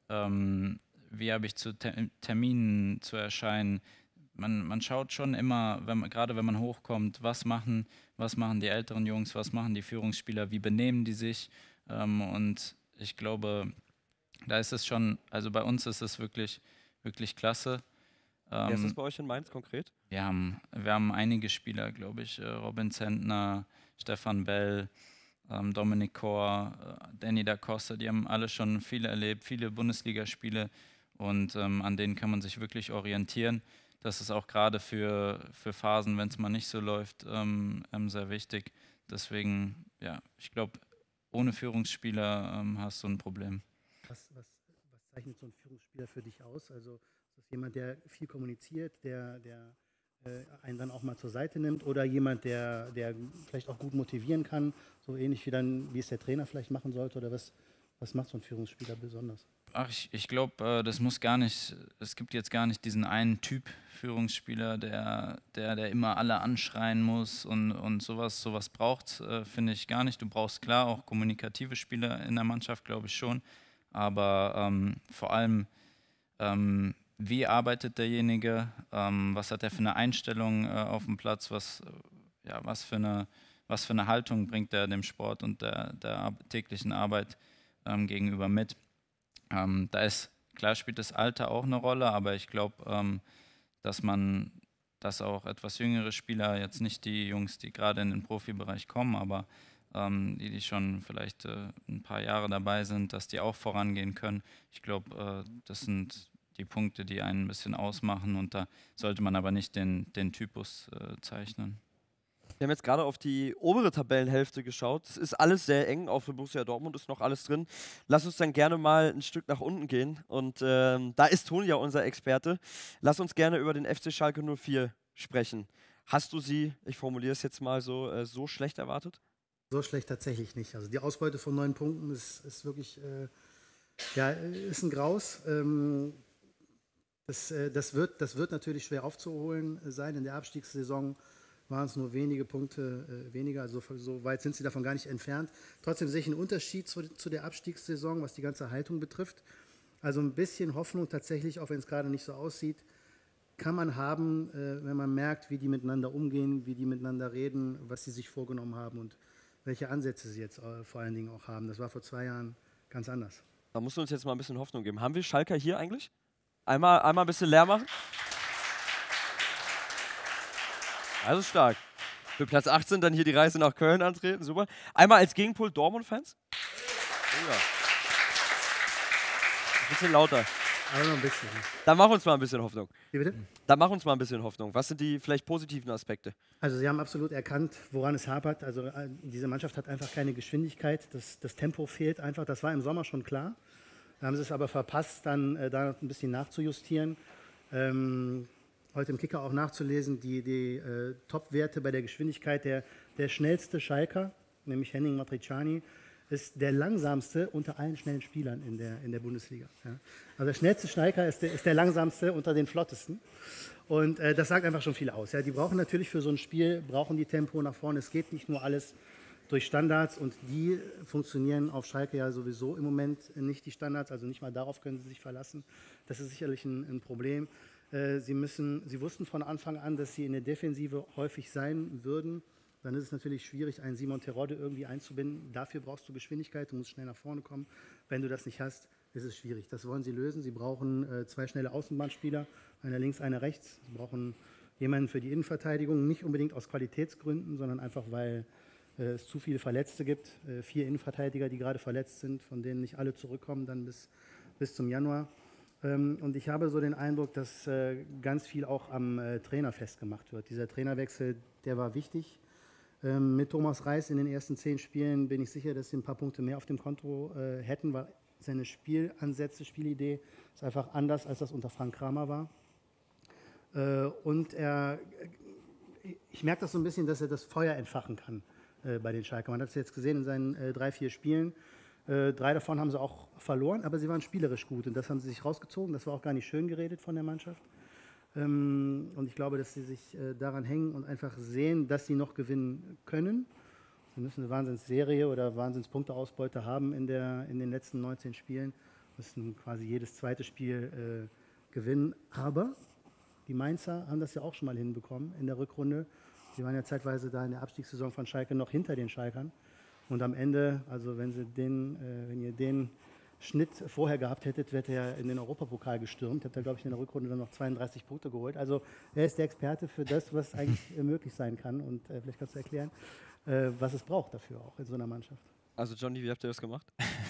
Wie habe ich zu Terminen zu erscheinen? Man schaut schon immer, gerade wenn man hochkommt, was machen die älteren Jungs, was machen die Führungsspieler, wie benehmen die sich? Und ich glaube, da ist es schon, also bei uns ist es wirklich klasse. Wer ist das bei euch in Mainz konkret? Wir haben einige Spieler, glaube ich. Robin Zentner, Stefan Bell, Dominik Kor, Danny da Costa, die haben alle schon viel erlebt, viele Bundesligaspiele und an denen kann man sich wirklich orientieren. Das ist auch gerade für Phasen, wenn es mal nicht so läuft, sehr wichtig. Deswegen, ja, ich glaube, ohne Führungsspieler hast du ein Problem. Was zeichnet so ein Führungsspieler für dich aus? Also ist das jemand, der viel kommuniziert, der einen dann auch mal zur Seite nimmt oder jemand, der vielleicht auch gut motivieren kann, so ähnlich wie es der Trainer vielleicht machen sollte? Oder was macht so ein Führungsspieler besonders? Ach, ich glaube, es gibt jetzt gar nicht diesen einen Typ Führungsspieler, der immer alle anschreien muss und sowas braucht, finde ich gar nicht. Du brauchst klar auch kommunikative Spieler in der Mannschaft, glaube ich schon. Aber vor allem, wie arbeitet derjenige, was hat er für eine Einstellung auf dem Platz, was für eine Haltung bringt er dem Sport und der täglichen Arbeit gegenüber mit. Klar spielt das Alter auch eine Rolle, aber ich glaube, dass auch etwas jüngere Spieler, jetzt nicht die Jungs, die gerade in den Profibereich kommen, aber die schon vielleicht ein paar Jahre dabei sind, dass die auch vorangehen können. Ich glaube, das sind die Punkte, die einen ein bisschen ausmachen und da sollte man aber nicht den Typus zeichnen. Wir haben jetzt gerade auf die obere Tabellenhälfte geschaut. Es ist alles sehr eng, auch für Borussia Dortmund ist noch alles drin. Lass uns dann gerne mal ein Stück nach unten gehen. Und da ist Toni ja unser Experte. Lass uns gerne über den FC Schalke 04 sprechen. Hast du sie, ich formuliere es jetzt mal so schlecht erwartet? So schlecht tatsächlich nicht. Also die Ausbeute von 9 Punkten ist wirklich, ist ein Graus. Das wird natürlich schwer aufzuholen sein. In der Abstiegssaison waren es nur wenige Punkte weniger, also so weit sind sie davon gar nicht entfernt. Trotzdem sehe ich einen Unterschied zu der Abstiegssaison, was die ganze Haltung betrifft. Also ein bisschen Hoffnung tatsächlich, auch wenn es gerade nicht so aussieht, kann man haben, wenn man merkt, wie die miteinander umgehen, wie die miteinander reden, was sie sich vorgenommen haben und welche Ansätze sie jetzt vor allen Dingen auch haben. Das war vor 2 Jahren ganz anders. Da musst du uns jetzt mal ein bisschen Hoffnung geben. Haben wir Schalker hier eigentlich? Einmal ein bisschen leer machen. Also stark. Für Platz 18 dann hier die Reise nach Köln antreten. Super. Einmal als Gegenpol Dortmund-Fans. Oh ja. Ein bisschen lauter. Aber noch ein bisschen. Dann mach uns mal ein bisschen Hoffnung. Wie bitte? Dann mach uns mal ein bisschen Hoffnung. Was sind die vielleicht positiven Aspekte? Also sie haben absolut erkannt, woran es hapert. Also diese Mannschaft hat einfach keine Geschwindigkeit. Das Tempo fehlt einfach. Das war im Sommer schon klar. Da haben sie es aber verpasst, dann da noch ein bisschen nachzujustieren. Heute im Kicker auch nachzulesen, die Top-Werte bei der Geschwindigkeit. Der schnellste Schalker, nämlich Henning Matriciani, ist der langsamste unter allen schnellen Spielern in der Bundesliga. Ja. Also der schnellste Schalker ist der langsamste unter den flottesten. Und das sagt einfach schon viel aus. Ja. Die brauchen natürlich für so ein Spiel, brauchen die Tempo nach vorne. Es geht nicht nur alles durch Standards und die funktionieren auf Schalke ja sowieso im Moment nicht, die Standards, also nicht mal darauf können sie sich verlassen. Das ist sicherlich ein Problem. Sie wussten von Anfang an, dass sie in der Defensive häufig sein würden. Dann ist es natürlich schwierig, einen Simon Terodde irgendwie einzubinden. Dafür brauchst du Geschwindigkeit, du musst schnell nach vorne kommen. Wenn du das nicht hast, ist es schwierig. Das wollen sie lösen. Sie brauchen 2 schnelle Außenbahnspieler, einer links, einer rechts. Sie brauchen jemanden für die Innenverteidigung, nicht unbedingt aus Qualitätsgründen, sondern einfach, weil es zu viele Verletzte gibt. 4 Innenverteidiger, die gerade verletzt sind, von denen nicht alle zurückkommen dann bis zum Januar. Und ich habe so den Eindruck, dass ganz viel auch am Trainer festgemacht wird. Dieser Trainerwechsel, der war wichtig. Mit Thomas Reis in den ersten 10 Spielen bin ich sicher, dass sie ein paar Punkte mehr auf dem Konto hätten, weil seine Spielansätze, Spielidee ist einfach anders, als das unter Frank Kramer war. Und ich merke das so ein bisschen, dass er das Feuer entfachen kann bei den Schalke. Man hat es jetzt gesehen in seinen 3, 4 Spielen. 3 davon haben sie auch verloren, aber sie waren spielerisch gut und das haben sie sich rausgezogen. Das war auch gar nicht schön geredet von der Mannschaft. Und ich glaube, dass sie sich daran hängen und einfach sehen, dass sie noch gewinnen können. Sie müssen eine Wahnsinnsserie oder Wahnsinnspunkteausbeute haben in den letzten 19 Spielen. Müssen quasi jedes zweite Spiel gewinnen. Aber die Mainzer haben das ja auch schon mal hinbekommen in der Rückrunde. Sie waren ja zeitweise da in der Abstiegssaison von Schalke noch hinter den Schalkern. Und am Ende, also wenn ihr den Schnitt vorher gehabt hättet, wäre er in den Europapokal gestürmt. Hat er, glaube ich, in der Rückrunde dann noch 32 Punkte geholt. Also er ist der Experte für das, was eigentlich möglich sein kann. Und vielleicht kannst du erklären, was es braucht dafür auch in so einer Mannschaft. Also Johnny, wie habt ihr das gemacht?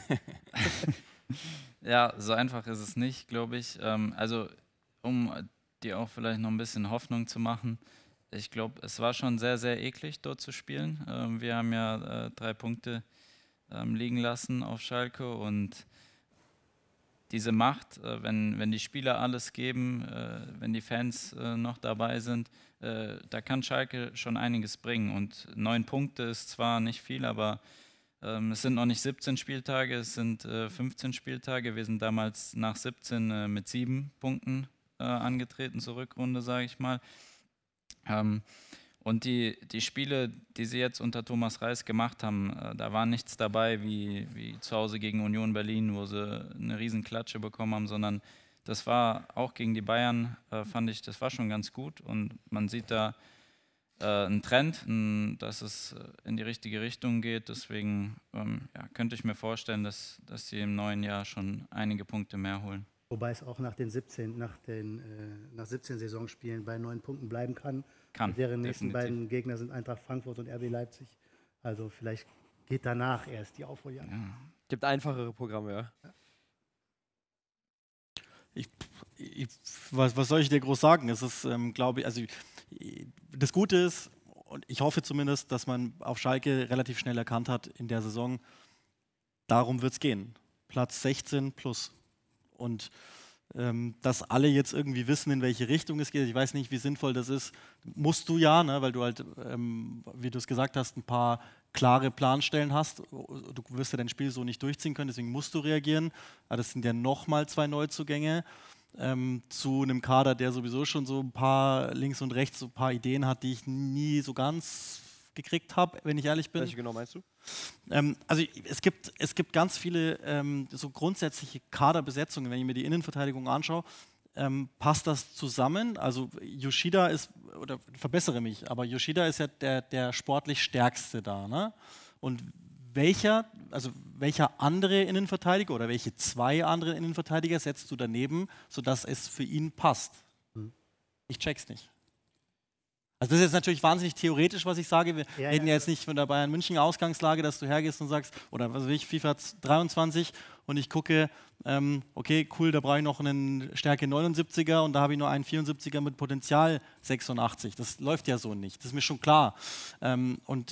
Ja, so einfach ist es nicht, glaube ich. Also um dir auch vielleicht noch ein bisschen Hoffnung zu machen, ich glaube, es war schon sehr, sehr eklig, dort zu spielen. Wir haben ja 3 Punkte liegen lassen auf Schalke und diese Macht, wenn die Spieler alles geben, wenn die Fans noch dabei sind, da kann Schalke schon einiges bringen. Und 9 Punkte ist zwar nicht viel, aber es sind noch nicht 17 Spieltage, es sind 15 Spieltage. Wir sind damals nach 17 mit 7 Punkten angetreten zur Rückrunde, sage ich mal. Und die Spiele, die sie jetzt unter Thomas Reis gemacht haben, da war nichts dabei wie zu Hause gegen Union Berlin, wo sie eine riesen Klatsche bekommen haben, sondern das war auch gegen die Bayern, fand ich, das war schon ganz gut. Und man sieht da einen Trend, dass es in die richtige Richtung geht. Deswegen könnte ich mir vorstellen, dass sie im neuen Jahr schon einige Punkte mehr holen. Wobei es auch nach 17 Saisonspielen bei 9 Punkten bleiben kann. Deren nächsten beiden Gegner sind Eintracht Frankfurt und RB Leipzig. Also vielleicht geht danach erst die Aufholjagd. Ja. Gibt einfachere Programme, ja. Was soll ich dir groß sagen? Es ist, glaube ich, also das Gute ist, und ich hoffe zumindest, dass man auf Schalke relativ schnell erkannt hat in der Saison, darum wird es gehen. Platz 16 plus. Und dass alle jetzt irgendwie wissen, in welche Richtung es geht. Ich weiß nicht, wie sinnvoll das ist. Musst du ja, ne, weil du halt, wie du es gesagt hast, ein paar klare Planstellen hast. Du wirst ja dein Spiel so nicht durchziehen können, deswegen musst du reagieren. Aber das sind ja nochmal 2 Neuzugänge zu einem Kader, der sowieso schon so ein paar links und rechts so ein paar Ideen hat, die ich nie so ganz gekriegt habe, wenn ich ehrlich bin. Welche genau meinst du? Also es gibt ganz viele so grundsätzliche Kaderbesetzungen. Wenn ich mir die Innenverteidigung anschaue, passt das zusammen? Also Yoshida ist, oder verbessere mich, aber Yoshida ist ja der sportlich Stärkste da. Ne? Und welcher andere Innenverteidiger oder welche 2 andere Innenverteidiger setzt du daneben, sodass es für ihn passt? Ich check's nicht. Also das ist jetzt natürlich wahnsinnig theoretisch, was ich sage. Wir reden ja jetzt nicht von der Bayern-München-Ausgangslage, dass du hergehst und sagst, oder was weiß ich, FIFA 23 und ich gucke, okay, cool, da brauche ich noch einen Stärke 79er und da habe ich nur einen 74er mit Potenzial 86. Das läuft ja so nicht, das ist mir schon klar. Und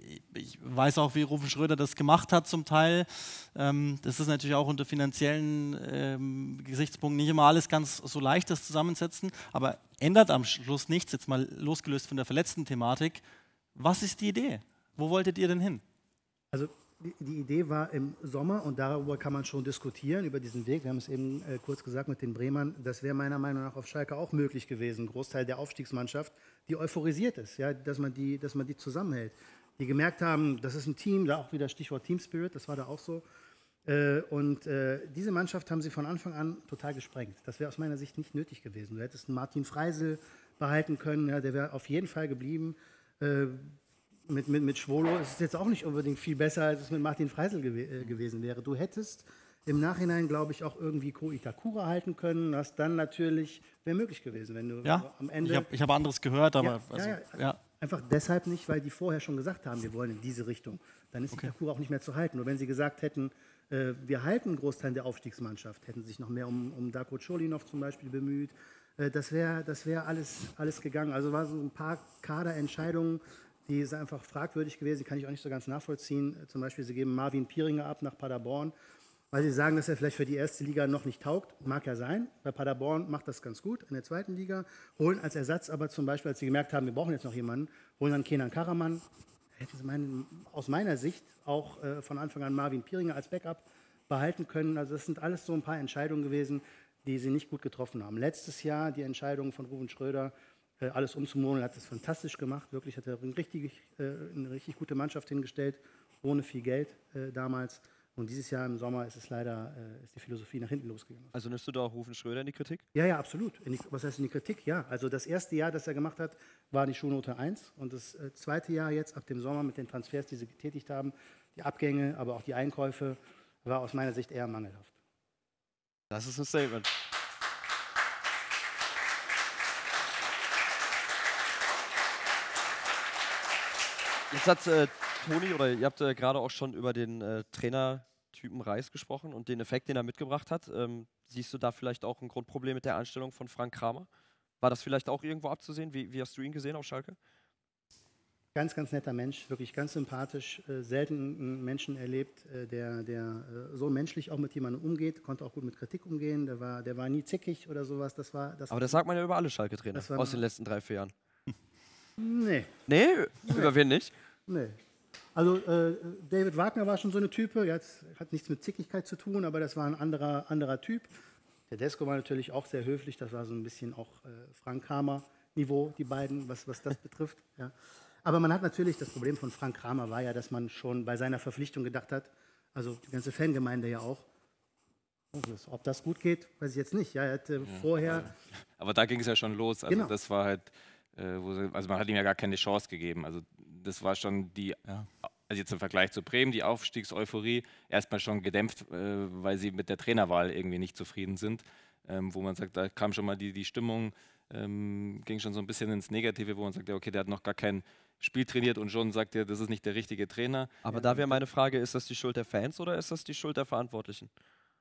ich weiß auch, wie Rufen Schröder das gemacht hat zum Teil. Das ist natürlich auch unter finanziellen Gesichtspunkten nicht immer alles ganz so leicht, das Zusammensetzen, aber ändert am Schluss nichts, jetzt mal losgelöst von der verletzten Thematik. Was ist die Idee? Wo wolltet ihr denn hin? Also die Idee war im Sommer, und darüber kann man schon diskutieren, über diesen Weg. Wir haben es eben kurz gesagt mit den Bremern, das wäre meiner Meinung nach auf Schalke auch möglich gewesen. Ein Großteil der Aufstiegsmannschaft, die euphorisiert ist, ja, dass man die zusammenhält. Die gemerkt haben, das ist ein Team, da auch wieder Stichwort Team Spirit, das war da auch so. Und diese Mannschaft haben sie von Anfang an total gesprengt. Das wäre aus meiner Sicht nicht nötig gewesen. Du hättest einen Martin Freisel behalten können, ja, der wäre auf jeden Fall geblieben. Mit Schwolo ist es jetzt auch nicht unbedingt viel besser, als es mit Martin Freisel gewesen wäre. Du hättest im Nachhinein, glaube ich, auch irgendwie Ko Itakura halten können, was dann natürlich wäre möglich gewesen, wenn du am Ende... Ich hab anderes gehört, aber... Einfach deshalb nicht, weil die vorher schon gesagt haben, wir wollen in diese Richtung. Dann ist Itakura auch nicht mehr zu halten. Nur wenn sie gesagt hätten, wir halten einen Großteil der Aufstiegsmannschaft, hätten sich noch mehr um Darko Cholinov zum Beispiel bemüht, das wär alles gegangen. Also war so ein paar Kaderentscheidungen, die sind einfach fragwürdig gewesen, die kann ich auch nicht so ganz nachvollziehen. Zum Beispiel, sie geben Marvin Pieringer ab nach Paderborn, weil sie sagen, dass er vielleicht für die erste Liga noch nicht taugt. Mag ja sein. Bei Paderborn macht das ganz gut in der zweiten Liga. Holen als Ersatz aber zum Beispiel, als sie gemerkt haben, wir brauchen jetzt noch jemanden, holen dann Kenan Karaman. Hätte aus meiner Sicht auch von Anfang an Marvin Pieringer als Backup behalten können. Also das sind alles so ein paar Entscheidungen gewesen, die sie nicht gut getroffen haben. Letztes Jahr die Entscheidung von Ruven Schröder, alles umzumodeln, hat es fantastisch gemacht. Wirklich hat er eine richtig gute Mannschaft hingestellt, ohne viel Geld damals. Und dieses Jahr im Sommer ist es leider ist die Philosophie nach hinten losgegangen. Also nimmst du da auch Rufen Schröder in die Kritik? Ja, absolut. Was heißt in die Kritik? Ja, also das erste Jahr, das er gemacht hat, war die Schulnote 1. Und das zweite Jahr jetzt, ab dem Sommer mit den Transfers, die sie getätigt haben, die Abgänge, aber auch die Einkäufe, war aus meiner Sicht eher mangelhaft. Das ist ein Statement. Jetzt hat Toni, oder ihr habt gerade auch schon über den Trainertypen Reis gesprochen und den Effekt, den er mitgebracht hat. Siehst du da vielleicht auch ein Grundproblem mit der Einstellung von Frank Kramer? War das vielleicht auch irgendwo abzusehen? Wie hast du ihn gesehen auf Schalke? Ganz, ganz netter Mensch, wirklich ganz sympathisch. Selten einen Menschen erlebt, der so menschlich auch mit jemandem umgeht, konnte auch gut mit Kritik umgehen. Der war nie zickig oder sowas. Aber das sagt man ja über alle Schalke-Trainer aus den letzten 3-4 Jahren. Nee. Nee? Über wen nicht? Nee. Also David Wagner war schon so eine Type, jetzt hat nichts mit Zickigkeit zu tun, aber das war ein anderer Typ. Der Desko war natürlich auch sehr höflich, das war so ein bisschen auch Frank Kramer-Niveau, die beiden, was das betrifft. Ja. Aber man hat natürlich, das Problem von Frank Kramer war ja, dass man schon bei seiner Verpflichtung gedacht hat, also die ganze Fangemeinde ja auch, ob das gut geht, weiß ich jetzt nicht. Ja, er hatte vorher... Aber da ging es ja schon los, also genau. Das war halt... Also man hat ihm ja gar keine Chance gegeben. Also das war schon also jetzt im Vergleich zu Bremen, die Aufstiegseuphorie erstmal schon gedämpft, weil sie mit der Trainerwahl irgendwie nicht zufrieden sind. Wo man sagt, da kam schon mal die Stimmung, ging schon so ein bisschen ins Negative, wo man sagt, ja, okay, der hat noch gar kein Spiel trainiert und schon sagt er, das ist nicht der richtige Trainer. Aber da wäre meine Frage, ist das die Schuld der Fans oder ist das die Schuld der Verantwortlichen?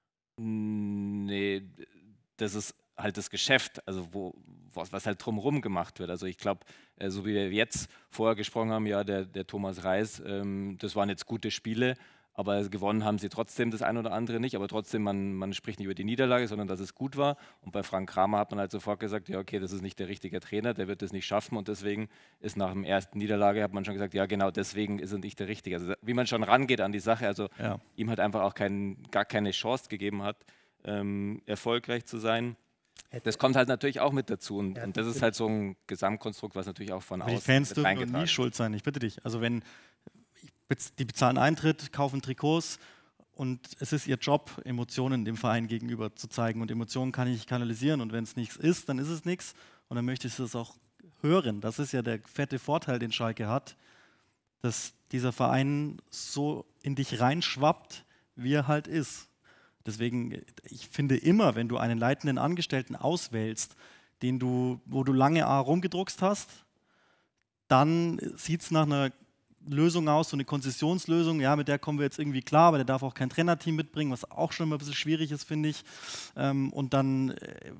Nee, das ist halt das Geschäft, also was halt drumherum gemacht wird. Also ich glaube, so wie wir jetzt vorher gesprochen haben, ja, der Thomas Reis, das waren jetzt gute Spiele, aber gewonnen haben sie trotzdem das ein oder andere nicht, aber trotzdem, man spricht nicht über die Niederlage, sondern dass es gut war. Und bei Frank Kramer hat man halt sofort gesagt, ja okay, das ist nicht der richtige Trainer, der wird das nicht schaffen und deswegen ist nach dem ersten Niederlage, hat man schon gesagt, ja genau, deswegen ist er nicht der Richtige. Also wie man schon rangeht an die Sache, also ihm halt einfach auch gar keine Chance gegeben hat, erfolgreich zu sein. Das kommt halt natürlich auch mit dazu und das ist halt so ein Gesamtkonstrukt, was natürlich auch von außen die Fans dürfen nie schuld sein, ich bitte dich. Also wenn die bezahlen Eintritt, kaufen Trikots und es ist ihr Job, Emotionen dem Verein gegenüber zu zeigen und Emotionen kann ich kanalisieren und wenn es nichts ist, dann ist es nichts und dann möchte ich das auch hören. Das ist ja der fette Vorteil, den Schalke hat, dass dieser Verein so in dich reinschwappt, wie er halt ist. Deswegen, ich finde immer, wenn du einen leitenden Angestellten auswählst, wo du lange rumgedruckst hast, dann sieht es nach einer Lösung aus, so eine Konzessionslösung, ja, mit der kommen wir jetzt irgendwie klar, aber der darf auch kein Trainerteam mitbringen, was auch schon immer ein bisschen schwierig ist, finde ich. Und dann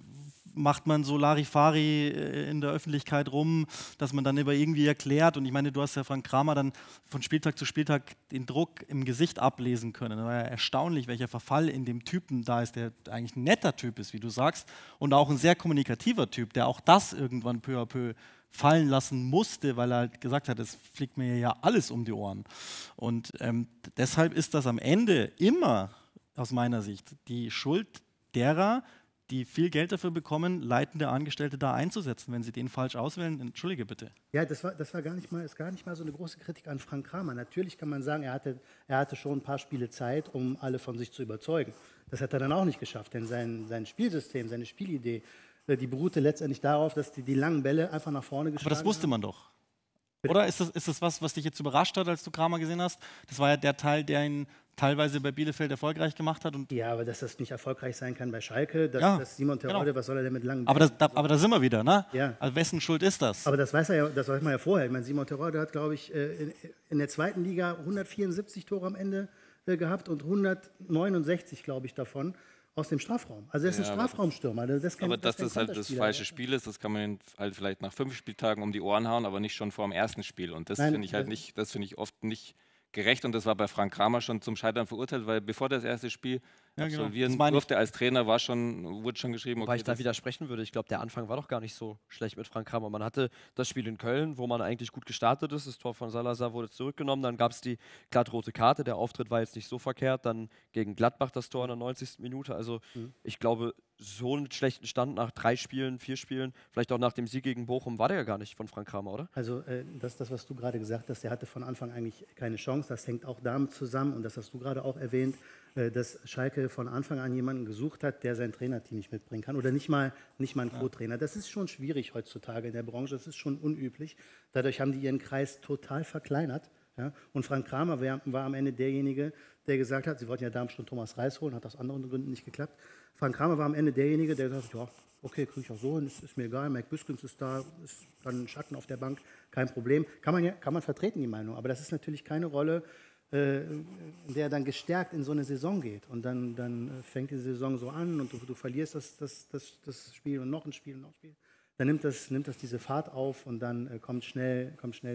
macht man so Larifari in der Öffentlichkeit rum, dass man dann irgendwie erklärt. Und ich meine, du hast ja Frank Kramer dann von Spieltag zu Spieltag den Druck im Gesicht ablesen können. Das war ja erstaunlich, welcher Verfall in dem Typen da ist, der eigentlich ein netter Typ ist, wie du sagst, und auch ein sehr kommunikativer Typ, der auch das irgendwann peu à peu fallen lassen musste, weil er halt gesagt hat, es fliegt mir ja alles um die Ohren. Und deshalb ist das am Ende immer, aus meiner Sicht, die Schuld derer, die viel Geld dafür bekommen, leitende Angestellte da einzusetzen, wenn sie den falsch auswählen. Entschuldige bitte. Ja, das war gar nicht mal so eine große Kritik an Frank Kramer. Natürlich kann man sagen, er hatte schon ein paar Spiele Zeit, um alle von sich zu überzeugen. Das hat er dann auch nicht geschafft, denn sein Spielsystem, seine Spielidee, die beruhte letztendlich darauf, dass die langen Bälle einfach nach vorne geschlagen haben. Aber das wusste man doch. Oder ist das was dich jetzt überrascht hat, als du Kramer gesehen hast? Das war ja der Teil, der ihn teilweise bei Bielefeld erfolgreich gemacht hat. Und ja, aber dass das nicht erfolgreich sein kann bei Schalke, dass Simon Terodde, genau. Was soll er denn mit langen aber Bällen? aber da sind wir wieder, ne? Ja. Also wessen Schuld ist das? Aber das weiß man ja vorher. Ich meine, Simon Terodde hat, glaube ich, in der zweiten Liga 174 Tore am Ende gehabt und 169, glaube ich, davon aus dem Strafraum. Also er ist ein Strafraumstürmer. Aber dass das halt das falsche Spiel ist, das kann man halt vielleicht nach 5 Spieltagen um die Ohren hauen, aber nicht schon vor dem ersten Spiel. Und das finde ich halt nicht, das finde ich oft nicht gerecht. Und das war bei Frank Kramer schon zum Scheitern verurteilt, weil bevor das erste Spiel absolvieren durfte als Trainer, wurde schon geschrieben, Wobei ich da widersprechen würde. Ich glaube, der Anfang war doch gar nicht so schlecht mit Frank Kramer. Man hatte das Spiel in Köln, wo man eigentlich gut gestartet ist. Das Tor von Salazar wurde zurückgenommen. Dann gab es die glattrote Karte. Der Auftritt war jetzt nicht so verkehrt. Dann gegen Gladbach das Tor in der 90. Minute. Also ich glaube, so einen schlechten Stand nach 3 Spielen, 4 Spielen, vielleicht auch nach dem Sieg gegen Bochum, war der ja gar nicht von Frank Kramer, oder? Also das, was du gerade gesagt hast, der hatte von Anfang eigentlich keine Chance. Das hängt auch damit zusammen, und das hast du gerade auch erwähnt, dass Schalke von Anfang an jemanden gesucht hat, der sein Trainerteam nicht mitbringen kann oder nicht mal einen Co-Trainer. Das ist schon schwierig heutzutage in der Branche, das ist schon unüblich. Dadurch haben die ihren Kreis total verkleinert. Ja? Und Frank Kramer war am Ende derjenige, der gesagt hat, sie wollten ja Darmstadt und Thomas Reis holen, hat aus anderen Gründen nicht geklappt. Frank Kramer war am Ende derjenige, der gesagt hat, ja, okay, kriege ich auch so hin, ist mir egal, Mike Büskens ist da, ist dann ein Schatten auf der Bank, kein Problem. Kann man vertreten, die Meinung, aber das ist natürlich keine Rolle, in der er dann gestärkt in so eine Saison geht. Und dann fängt die Saison so an und du verlierst das Spiel und noch ein Spiel und noch ein Spiel. Dann nimmt das diese Fahrt auf und dann kommt schnell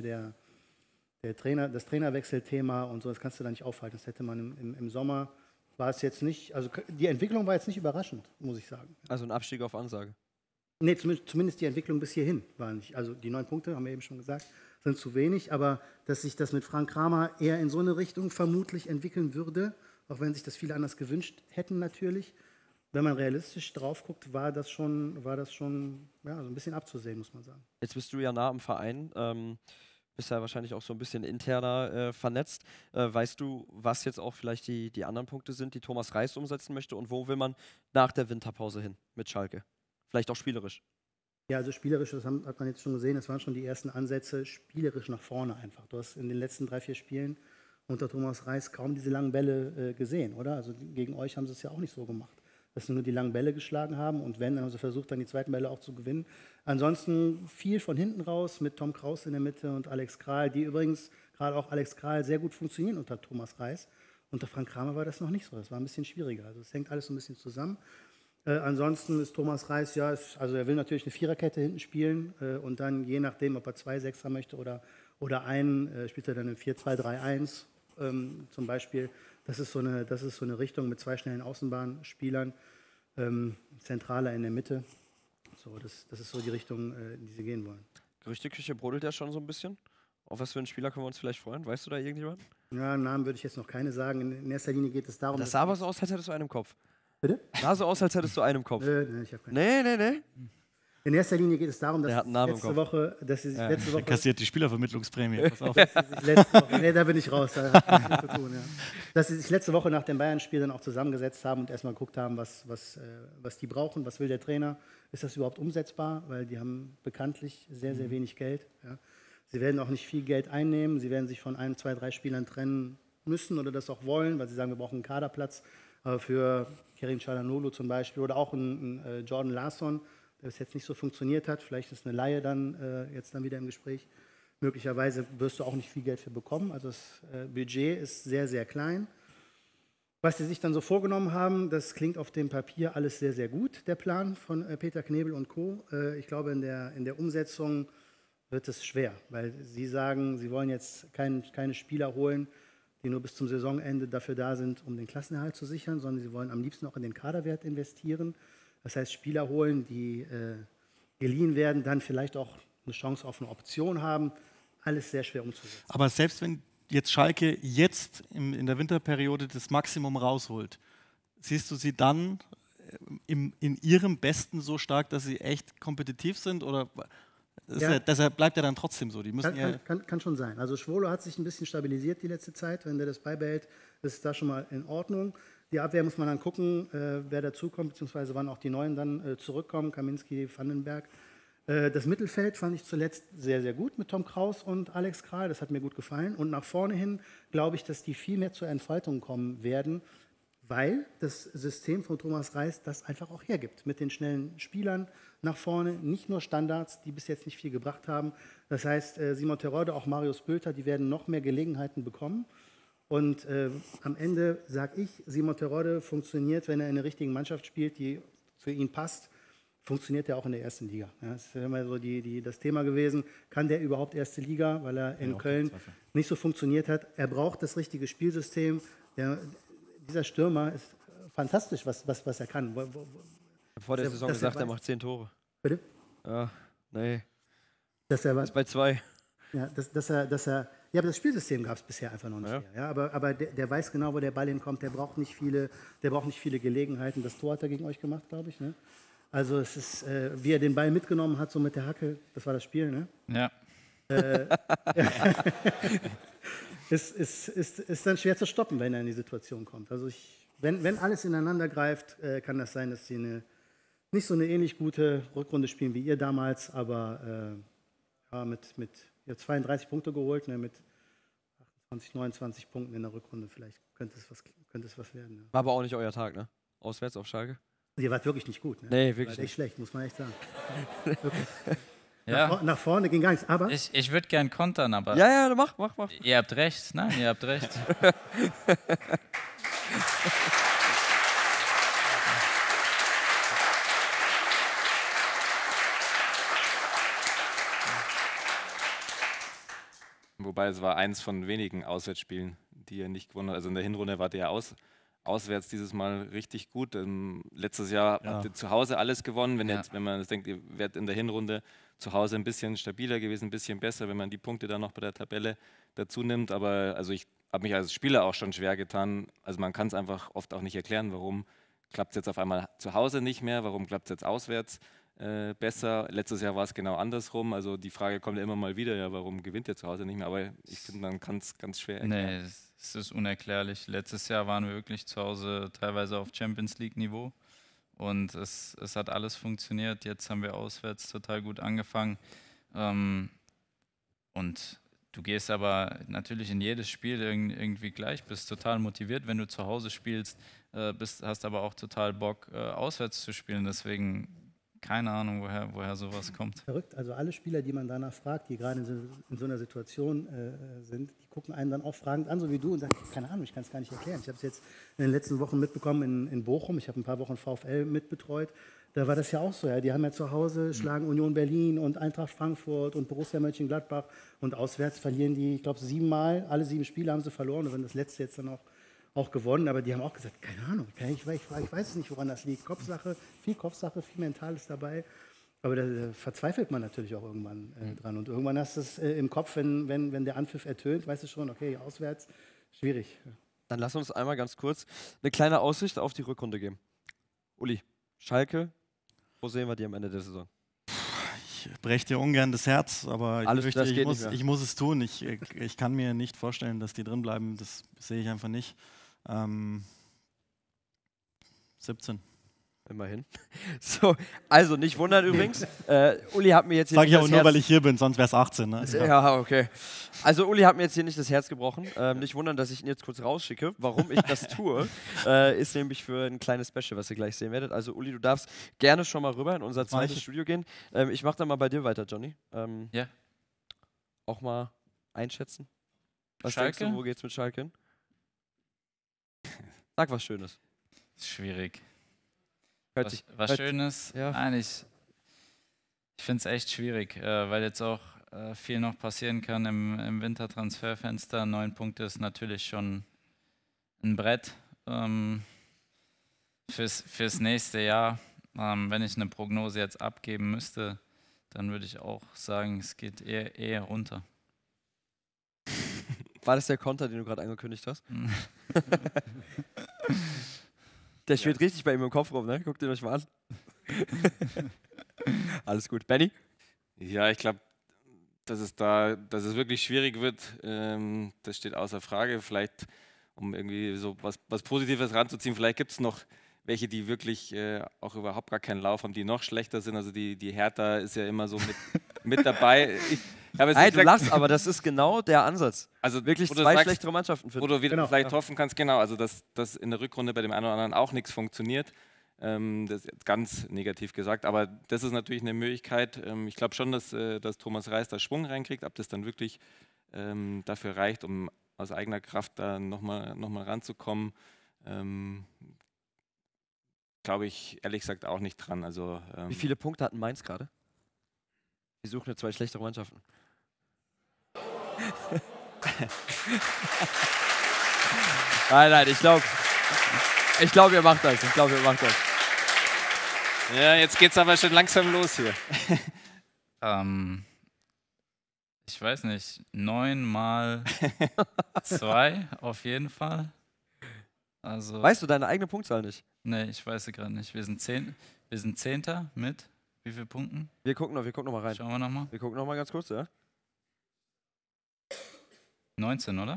das Trainerwechselthema und so, das kannst du da nicht aufhalten. Das hätte man im Sommer, war es jetzt nicht, also die Entwicklung war jetzt nicht überraschend, muss ich sagen. Also ein Abstieg auf Ansage. Nee, zumindest die Entwicklung bis hierhin war nicht. Also die 9 Punkte, haben wir eben schon gesagt, sind zu wenig, aber dass sich das mit Frank Kramer eher in so eine Richtung vermutlich entwickeln würde, auch wenn sich das viele anders gewünscht hätten natürlich, wenn man realistisch drauf guckt, war das schon ja, so ein bisschen abzusehen, muss man sagen. Jetzt bist du ja nah am Verein, bist ja wahrscheinlich auch so ein bisschen interner vernetzt. Weißt du, was jetzt auch vielleicht die anderen Punkte sind, die Thomas Reis umsetzen möchte, und wo will man nach der Winterpause hin mit Schalke? Vielleicht auch spielerisch. Ja, also spielerisch, das hat man jetzt schon gesehen, das waren schon die ersten Ansätze, spielerisch nach vorne einfach. Du hast in den letzten 3, 4 Spielen unter Thomas Reis kaum diese langen Bälle gesehen, oder? Also gegen euch haben sie es ja auch nicht so gemacht, dass sie nur die langen Bälle geschlagen haben, und wenn, dann haben sie versucht, dann die zweiten Bälle auch zu gewinnen. Ansonsten viel von hinten raus mit Tom Kraus in der Mitte und Alex Kral, die übrigens, gerade auch Alex Kral, sehr gut funktionieren unter Thomas Reis. Unter Frank Kramer war das noch nicht so, das war ein bisschen schwieriger. Also es hängt alles so ein bisschen zusammen. Ansonsten ist Thomas Reis, also er will natürlich eine Viererkette hinten spielen und dann je nachdem, ob er 2 Sechser möchte oder einen, spielt er dann im 4-2-3-1 zum Beispiel. Das ist so eine Richtung mit 2 schnellen Außenbahnspielern, zentraler in der Mitte. So, das ist so die Richtung, in die sie gehen wollen. Gerüchteküche brodelt ja schon so ein bisschen. Auf was für einen Spieler können wir uns vielleicht freuen? Weißt du da irgendjemanden? Ja, Namen würde ich jetzt noch keine sagen. In erster Linie geht es darum, Das sah aber so aus, als hättest du einen im Kopf. Bitte? Sah so aus, als hättest du einen im Kopf. Ich habe keinen. Nee. In erster Linie geht es darum, dass Der hat einen Namen letzte Woche, Der kassiert die Spielervermittlungsprämie. Pass auf. Da bin ich raus, da hat nichts zu tun. Ja. Dass sie sich letzte Woche nach dem Bayern-Spiel dann auch zusammengesetzt haben und erstmal geguckt haben, was die brauchen, was will der Trainer, ist das überhaupt umsetzbar, weil die haben bekanntlich sehr, sehr wenig Geld. Ja. Sie werden auch nicht viel Geld einnehmen, sie werden sich von 1, 2, 3 Spielern trennen müssen oder das auch wollen, weil sie sagen, wir brauchen einen Kaderplatz für Kerim Çalhanoğlu zum Beispiel oder auch einen Jordan Larsson, der bis jetzt nicht so funktioniert hat. Vielleicht ist eine Leihe dann jetzt wieder im Gespräch. Möglicherweise wirst du auch nicht viel Geld für bekommen. Also das Budget ist sehr, sehr klein. Was sie sich dann so vorgenommen haben, das klingt auf dem Papier alles sehr, sehr gut, der Plan von Peter Knebel und Co. Ich glaube, in der Umsetzung wird es schwer, weil sie sagen, sie wollen jetzt keine Spieler holen, die nur bis zum Saisonende dafür da sind, um den Klassenerhalt zu sichern, sondern sie wollen am liebsten auch in den Kaderwert investieren. Das heißt, Spieler holen, die geliehen werden, dann vielleicht auch eine Chance auf eine Option haben. Alles sehr schwer umzusetzen. Aber selbst wenn jetzt Schalke jetzt in der Winterperiode das Maximum rausholt, siehst du sie dann in ihrem Besten so stark, dass sie echt kompetitiv sind? Oder deshalb bleibt er dann trotzdem so? Die müssen kann schon sein. Also Schwolo hat sich ein bisschen stabilisiert die letzte Zeit. Wenn der das beibehält, ist das schon mal in Ordnung. Die Abwehr muss man dann gucken, wer dazukommt, beziehungsweise wann auch die Neuen dann zurückkommen. Kaminski, Vandenberg. Das Mittelfeld fand ich zuletzt sehr, sehr gut mit Tom Kraus und Alex Kral. Das hat mir gut gefallen. Und nach vorne hin glaube ich, dass die viel mehr zur Entfaltung kommen werden, weil das System von Thomas Reis das einfach auch hergibt. Mit den schnellen Spielern nach vorne, nicht nur Standards, die bis jetzt nicht viel gebracht haben. Das heißt, Simon Terodde, auch Marius Bülter, die werden noch mehr Gelegenheiten bekommen. Und am Ende sage ich, Simon Terodde funktioniert, wenn er in der richtigen Mannschaft spielt, die für ihn passt, funktioniert er auch in der ersten Liga. Ja, das ist immer so das Thema gewesen. Kann der überhaupt erste Liga, weil er in Köln nicht so funktioniert hat. Er braucht das richtige Spielsystem. Dieser Stürmer ist fantastisch, was er kann. Vor der Saison gesagt, er macht 10 Tore. Bitte? Ja, nee. Dass er ist bei 2. Ja, ja, aber das Spielsystem gab es bisher einfach noch nicht. Ja, aber der weiß genau, wo der Ball hinkommt. Der braucht nicht viele Gelegenheiten. Das Tor hat er gegen euch gemacht, glaube ich. Ne? Also es ist, wie er den Ball mitgenommen hat, so mit der Hacke. Das war das Spiel, ne? Ja. Ist dann schwer zu stoppen, wenn er in die Situation kommt. Also wenn alles ineinander greift, kann das sein, dass sie nicht so eine ähnlich gute Rückrunde spielen wie ihr damals, aber ihr habt 32 Punkte geholt, ne, mit 28, 29 Punkten in der Rückrunde. Vielleicht könnte es was werden. Ja. War aber auch nicht euer Tag, ne? Auswärts auf Schalke? Ihr wart wirklich nicht gut. Ne? Nee, wirklich nicht schlecht, muss man echt sagen. Ja. Nach vorne ging gar nichts, aber... Ich würde gern kontern, aber... Ja, mach. Ihr habt recht, nein, ihr habt recht. Wobei es war eins von wenigen Auswärtsspielen, die ihr nicht gewonnen habt. Also in der Hinrunde wart ihr auswärts dieses Mal richtig gut. Letztes Jahr habt ihr zu Hause alles gewonnen. Wenn man denkt, ihr werdet in der Hinrunde zu Hause ein bisschen stabiler gewesen, ein bisschen besser, wenn man die Punkte dann noch bei der Tabelle dazu nimmt. Aber also ich habe mich als Spieler auch schon schwer getan. Also man kann es einfach oft auch nicht erklären, warum klappt es jetzt auf einmal zu Hause nicht mehr, warum klappt es jetzt auswärts besser. Letztes Jahr war es genau andersrum. Also die Frage kommt ja immer mal wieder, ja, warum gewinnt ihr zu Hause nicht mehr? Aber ich finde, man kann es ganz schwer erklären. Nee, es ist unerklärlich. Letztes Jahr waren wir wirklich zu Hause teilweise auf Champions League Niveau und es hat alles funktioniert. Jetzt haben wir auswärts total gut angefangen und du gehst aber natürlich in jedes Spiel irgendwie gleich, bist total motiviert, wenn du zu Hause spielst, hast aber auch total Bock, auswärts zu spielen. Deswegen keine Ahnung, woher sowas kommt. Verrückt. Also alle Spieler, die man danach fragt, die gerade in so einer Situation sind, die gucken einen dann auch fragend an, so wie du, und sagen, keine Ahnung, ich kann es gar nicht erklären. Ich habe es jetzt in den letzten Wochen mitbekommen in Bochum. Ich habe ein paar Wochen VfL mitbetreut. Da war das ja auch so. Ja. Die haben ja zu Hause, schlagen Union Berlin und Eintracht Frankfurt und Borussia Mönchengladbach. Und auswärts verlieren die, ich glaube, 7 Mal. Alle 7 Spiele haben sie verloren. Und wenn das letzte jetzt dann auch gewonnen, aber die haben auch gesagt, keine Ahnung, ich weiß nicht, woran das liegt. Viel Mentales dabei, aber da verzweifelt man natürlich auch irgendwann dran und irgendwann hast du es im Kopf, wenn der Anpfiff ertönt, weißt du schon, okay, auswärts, schwierig. Dann lass uns einmal ganz kurz eine kleine Aussicht auf die Rückrunde geben. Uli, Schalke, wo sehen wir die am Ende der Saison? Ich breche dir ungern das Herz, aber ich muss es tun. Ich kann mir nicht vorstellen, dass die drin bleiben, das sehe ich einfach nicht. 17. Immerhin. So, also nicht wundern übrigens. Uli hat mir jetzt hier. Sag ich auch nur, weil ich hier bin, sonst wäre es 18. Ne? Ja, okay. Also Uli hat mir jetzt hier nicht das Herz gebrochen. Nicht wundern, dass ich ihn jetzt kurz rausschicke. Warum ich das tue, ist nämlich für ein kleines Special, was ihr gleich sehen werdet. Also Uli, du darfst gerne schon mal rüber in unser zweites Studio gehen. Ich mache dann mal bei dir weiter, Johnny. Ja. Auch mal einschätzen. Was Schalke? denkst du, wo geht's mit Schalke hin? Sag was Schönes. Schwierig. Was Schönes? Ja. Nein, ich finde es echt schwierig, weil jetzt auch viel noch passieren kann im Wintertransferfenster. 9 Punkte ist natürlich schon ein Brett fürs nächste Jahr. Wenn ich eine Prognose jetzt abgeben müsste, dann würde ich auch sagen, es geht eher runter. War das der Konter, den du gerade angekündigt hast? Der schwirrt richtig bei ihm im Kopf rum, ne? Guckt ihn euch mal an. Alles gut. Benny? Ja, ich glaube, dass es wirklich schwierig wird, das steht außer Frage. Vielleicht, um irgendwie so was Positives ranzuziehen, vielleicht gibt es noch welche, die wirklich auch überhaupt gar keinen Lauf haben, die noch schlechter sind. Also die Hertha ist ja immer so mit dabei. Hey, du lachst, aber das ist genau der Ansatz. Also wirklich wo du 2 sagst, schlechtere Mannschaften finden. wo du vielleicht hoffen kannst, genau, also dass in der Rückrunde bei dem einen oder anderen auch nichts funktioniert. Das ist jetzt ganz negativ gesagt, aber das ist natürlich eine Möglichkeit. Ich glaube schon, dass Thomas Reis da Schwung reinkriegt, ob das dann wirklich dafür reicht, um aus eigener Kraft da nochmal ranzukommen. Glaube ich ehrlich gesagt auch nicht dran. Also, Wie viele Punkte hatten Mainz gerade? Die suchen ja 2 schlechtere Mannschaften. Nein, ich glaube, ihr macht das. Ja, jetzt geht's aber schon langsam los hier. Ich weiß nicht, 9 mal 2 auf jeden Fall. Also, Weißt du deine eigene Punktzahl nicht? Nee, ich weiß sie gerade nicht. Wir sind 10. mit wie vielen Punkten? Wir gucken noch mal rein. Schauen wir nochmal. Wir gucken noch mal ganz kurz, ja? 19, oder?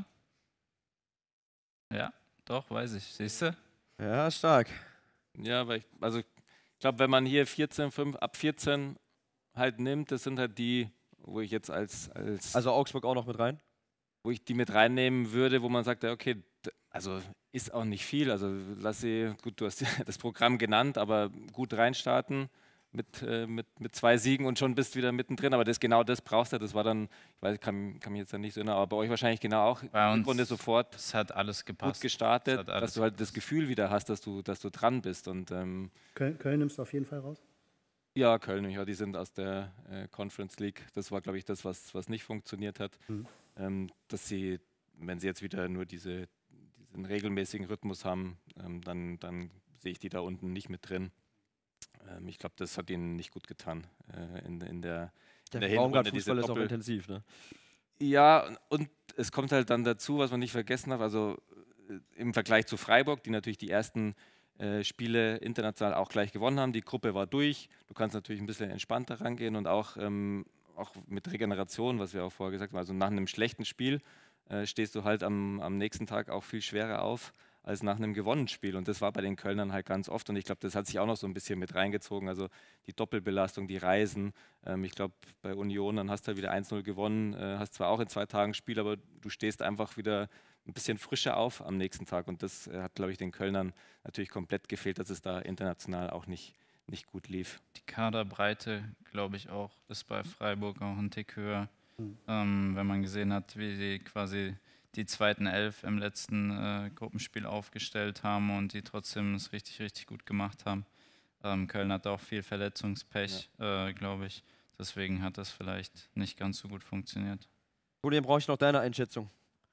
Ja, doch, weiß ich. Siehst du? Ja, stark. Ja, aber ich glaube, wenn man hier ab 14 halt nimmt, das sind halt die, wo ich jetzt Also Augsburg auch noch mit rein? Wo ich die mit reinnehmen würde, wo man sagt, ja, okay, also ist auch nicht viel. Also lass sie, gut, du hast das Programm genannt, aber gut reinstarten mit 2 Siegen und schon bist du wieder mittendrin. Aber genau das brauchst du. Das war dann, ich weiß, kann mich jetzt nicht so erinnern, aber bei euch wahrscheinlich genau auch. Bei uns im Grunde sofort es hat alles gepasst. gut gestartet, dass du halt das Gefühl wieder hast, dass du dran bist. Und, Köln nimmst du auf jeden Fall raus? ja, Köln, ja, die sind aus der Conference League. Das war, glaube ich, das, was nicht funktioniert hat. Dass sie, wenn sie jetzt wieder nur diesen regelmäßigen Rhythmus haben, dann sehe ich die da unten nicht mit drin. Ich glaube, das hat ihnen nicht gut getan in der Hinrunde. Fußball ist auch intensiv, ne? Ja, und es kommt halt dann dazu, was man nicht vergessen darf, also im Vergleich zu Freiburg, die natürlich die ersten Spiele international auch gleich gewonnen haben. Die Gruppe war durch. Du kannst natürlich ein bisschen entspannter rangehen und auch mit Regeneration, was wir auch vorher gesagt haben. Also nach einem schlechten Spiel stehst du halt am nächsten Tag auch viel schwerer auf als nach einem gewonnenen Spiel. Und das war bei den Kölnern halt ganz oft. Und ich glaube, das hat sich auch noch so ein bisschen mit reingezogen. Also die Doppelbelastung, die Reisen. Ich glaube, bei Union, dann hast du halt wieder 1-0 gewonnen. Hast zwar auch in 2 Tagen Spiel, aber du stehst einfach wieder ein bisschen frischer auf am nächsten Tag. Und das hat, glaube ich, den Kölnern natürlich komplett gefehlt, dass es da international auch nicht gut lief. Die Kaderbreite, glaube ich, auch ist bei Freiburg auch ein Tick höher. Wenn man gesehen hat, wie sie quasi die zweiten 11 im letzten Gruppenspiel aufgestellt haben und die trotzdem es richtig, richtig gut gemacht haben. Köln hat auch viel Verletzungspech, glaube ich. Deswegen hat das vielleicht nicht ganz so gut funktioniert. Julian, brauche ich noch deine Einschätzung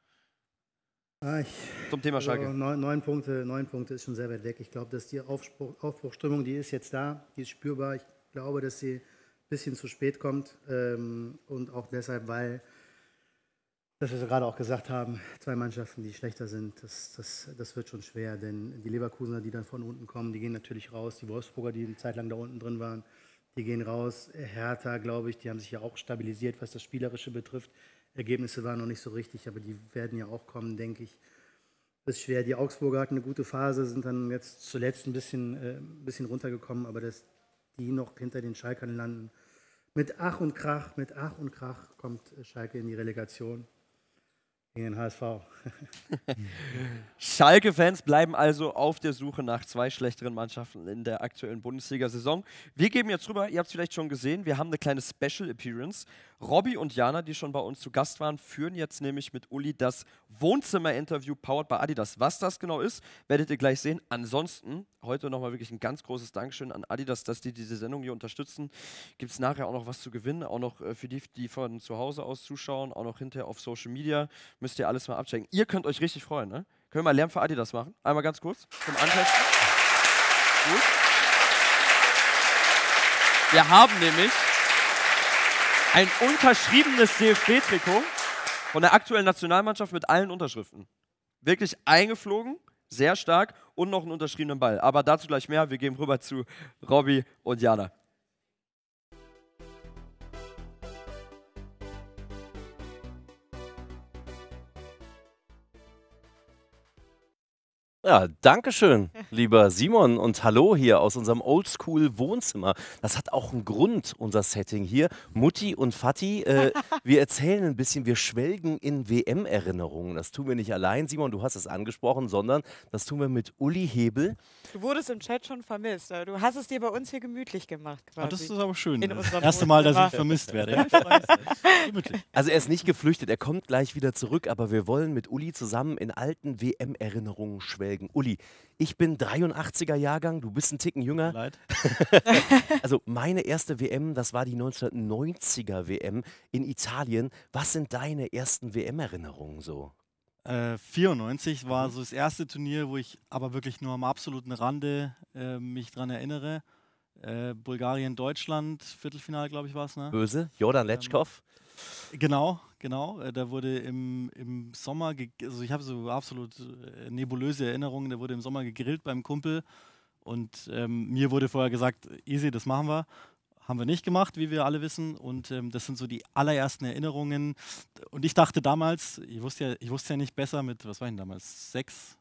zum Thema Schalke. 9 Punkte ist schon sehr weit weg. Ich glaube, dass die Aufbruchstimmung, die ist jetzt da, die ist spürbar. Ich glaube, dass sie ein bisschen zu spät kommt und auch deshalb, weil, das wir gerade auch gesagt haben, 2 Mannschaften, die schlechter sind, das wird schon schwer, denn die Leverkusener, die dann von unten kommen, die gehen natürlich raus, die Wolfsburger, die eine Zeit lang da unten drin waren, die gehen raus. Hertha, glaube ich, die haben sich ja auch stabilisiert, was das Spielerische betrifft. Ergebnisse waren noch nicht so richtig, aber die werden ja auch kommen, denke ich. Das ist schwer. Die Augsburger hatten eine gute Phase, sind dann jetzt zuletzt ein bisschen runtergekommen, aber dass die noch hinter den Schalkern landen. Mit Ach und Krach kommt Schalke in die Relegation. Gegen den HSV. Schalke-Fans bleiben also auf der Suche nach 2 schlechteren Mannschaften in der aktuellen Bundesliga-Saison. Wir geben jetzt rüber, ihr habt es vielleicht schon gesehen, wir haben eine kleine Special Appearance. Robby und Jana, die schon bei uns zu Gast waren, führen jetzt nämlich mit Uli das Wohnzimmer-Interview powered by Adidas. Was das genau ist, werdet ihr gleich sehen. Ansonsten heute nochmal wirklich ein ganz großes Dankeschön an Adidas, dass die diese Sendung hier unterstützen. Gibt es nachher auch noch was zu gewinnen, auch noch für die, die von zu Hause aus zuschauen, auch noch hinterher auf Social Media. Müsst ihr alles mal abchecken. Ihr könnt euch richtig freuen, ne? Können wir mal Lärm für Adidas machen? Einmal ganz kurz zum Antesten. Gut. Wir haben nämlich ein unterschriebenes DFB-Trikot von der aktuellen Nationalmannschaft mit allen Unterschriften. Wirklich eingeflogen, sehr stark und noch einen unterschriebenen Ball. Aber dazu gleich mehr. Wir gehen rüber zu Robby und Jana. Ja, dankeschön, lieber Simon, und hallo hier aus unserem Oldschool-Wohnzimmer. Das hat auch einen Grund, unser Setting hier. Mutti und Vati, wir erzählen ein bisschen, wir schwelgen in WM-Erinnerungen. Das tun wir nicht allein, Simon, du hast es angesprochen, sondern das tun wir mit Uli Hebel. Du wurdest im Chat schon vermisst. Du hast es dir bei uns hier gemütlich gemacht quasi. Das ist aber schön. In Das unserem erste Mal, dass Wohnzimmer. ich vermisst werde. Ja, ich weiß. Gemütlich. Also er ist nicht geflüchtet, er kommt gleich wieder zurück, aber wir wollen mit Uli zusammen in alten WM-Erinnerungen schwelgen. Uli, ich bin 83er Jahrgang, du bist ein Ticken jünger. Leid. Also meine erste WM, das war die 1990er WM in Italien. Was sind deine ersten WM-Erinnerungen so? 94 war so das erste Turnier, wo ich aber wirklich nur am absoluten Rande mich dran erinnere. Bulgarien, Deutschland, Viertelfinale, glaube ich, war es, ne? Böse, Jordan Letschkow. Genau. Da wurde im Sommer, also ich habe so absolut nebulöse Erinnerungen, da wurde im Sommer gegrillt beim Kumpel und mir wurde vorher gesagt, easy, das machen wir. Haben wir nicht gemacht, wie wir alle wissen, und das sind so die allerersten Erinnerungen. Und ich dachte damals, ich wusste ja nicht besser mit, was war ich denn damals, 6?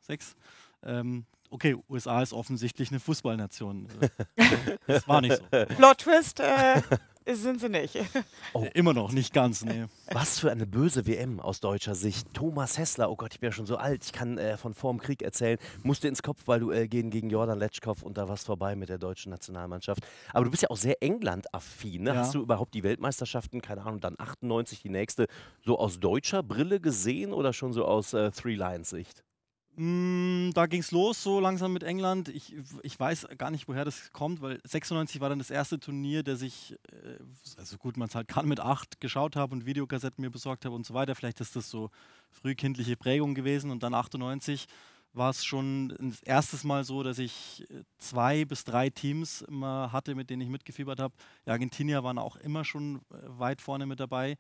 Okay, USA ist offensichtlich eine Fußballnation. Das war nicht so. Plot Twist sind sie nicht. Oh. Immer noch, nicht ganz, nee. Was für eine böse WM aus deutscher Sicht. Thomas Hessler, oh Gott, ich bin ja schon so alt, ich kann von vor dem Krieg erzählen, musste ins Kopfballduell gehen gegen Jordan Letschkow und da war es vorbei mit der deutschen Nationalmannschaft. Aber du bist ja auch sehr England-affin, ne? Ja. Hast du überhaupt die Weltmeisterschaften, keine Ahnung, dann 98 die nächste, so aus deutscher Brille gesehen oder schon so aus Three Lions Sicht? Da ging es los, so langsam mit England. Ich weiß gar nicht, woher das kommt, weil 96 war dann das erste Turnier, das ich, also gut, man es halt kann, mit 8 geschaut habe und Videokassetten mir besorgt habe und so weiter. Vielleicht ist das so frühkindliche Prägung gewesen. Und dann 98 war es schon das erste Mal so, dass ich 2 bis 3 Teams immer hatte, mit denen ich mitgefiebert habe. Die Argentinier waren auch immer schon weit vorne mit dabei.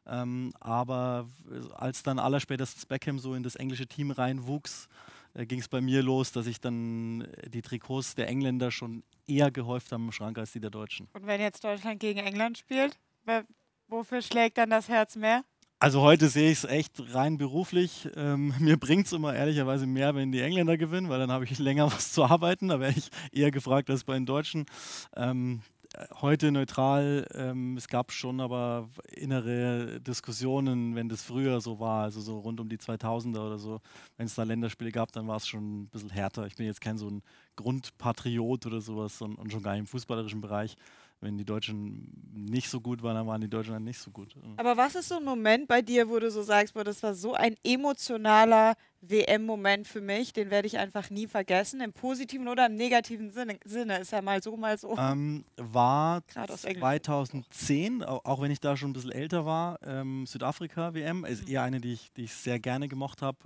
Aber als dann allerspätestens Beckham so in das englische Team reinwuchs, ging es bei mir los, dass ich dann die Trikots der Engländer schon eher gehäuft habe im Schrank als die der Deutschen. Und wenn jetzt Deutschland gegen England spielt, wofür schlägt dann das Herz mehr? Also heute sehe ich es echt rein beruflich. Mir bringt es immer ehrlicherweise mehr, wenn die Engländer gewinnen, weil dann habe ich länger was zu arbeiten. Da wäre ich eher gefragt als bei den Deutschen. Heute neutral. Es gab schon aber innere Diskussionen, wenn das früher so war, also so rund um die 2000er oder so. Wenn es da Länderspiele gab, dann war es schon ein bisschen härter. Ich bin jetzt kein so ein Grundpatriot oder sowas und schon gar nicht im fußballerischen Bereich. Wenn die Deutschen nicht so gut waren, dann waren die Deutschen halt nicht so gut. Aber was ist so ein Moment bei dir, wo du so sagst, boah, das war so ein emotionaler WM-Moment für mich, den werde ich einfach nie vergessen, im positiven oder im negativen Sinne, ist ja mal so, mal so. War Gerade aus England. 2010, auch wenn ich da schon ein bisschen älter war, Südafrika-WM, ist eher eine, die ich sehr gerne gemocht habe.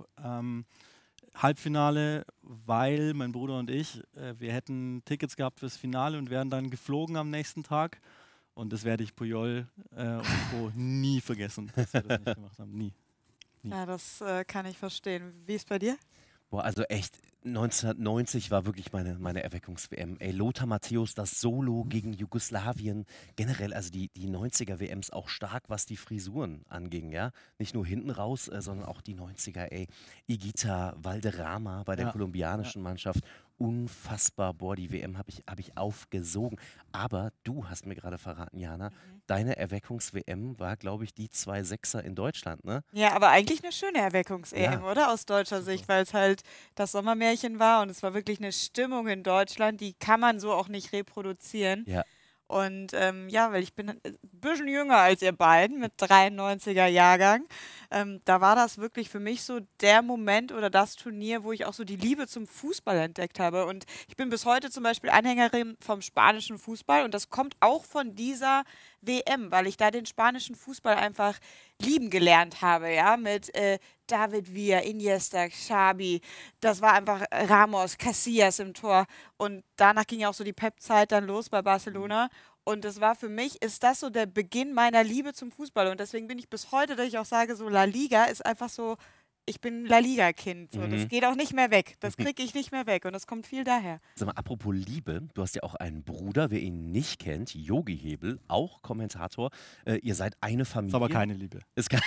Halbfinale, weil mein Bruder und ich, wir hätten Tickets gehabt fürs Finale und wären dann geflogen am nächsten Tag. Und das werde ich Puyol und Co. nie vergessen, dass wir das nicht gemacht haben. Nie. Ja, das kann ich verstehen. Wie ist bei dir? Boah, also echt, 1990 war wirklich meine Erweckungs-WM. Ey, Lothar Matthäus, das Solo gegen Jugoslawien. Generell, also die 90er-WMs auch stark, was die Frisuren anging, ja. Nicht nur hinten raus, sondern auch die 90er, ey. Higuita, Valderrama bei der kolumbianischen Mannschaft. unfassbar. Boah, die WM hab ich aufgesogen. Aber du hast mir gerade verraten, Jana, deine Erweckungs-WM war, glaube ich, die 2-6er in Deutschland, ne? Ja, aber eigentlich eine schöne Erweckungs-EM, Ja. oder? Aus deutscher Sicht, weil es halt das Sommermärchen war und es war wirklich eine Stimmung in Deutschland, die kann man so auch nicht reproduzieren. Ja. Und ja, weil ich bin ein bisschen jünger als ihr beiden mit 93er Jahrgang. Da war das wirklich für mich so der Moment oder das Turnier, wo ich auch so die Liebe zum Fußball entdeckt habe. Und ich bin bis heute zum Beispiel Anhängerin vom spanischen Fußball und das kommt auch von dieser WM, weil ich da den spanischen Fußball einfach lieben gelernt habe, ja, mit David Villa, Iniesta, Xavi, das war einfach Ramos, Casillas im Tor und danach ging ja auch so die Pep-Zeit dann los bei Barcelona und das war für mich, ist das so der Beginn meiner Liebe zum Fußball und deswegen bin ich bis heute, dass ich auch sage, so La Liga ist einfach so, ich bin La Liga-Kind, so. Das geht auch nicht mehr weg, das kriege ich nicht mehr weg und das kommt viel daher. Sag mal, apropos Liebe, du hast ja auch einen Bruder, wer ihn nicht kennt, Yogi Hebel, auch Kommentator. Ihr seid eine Familie. Ist aber keine Liebe.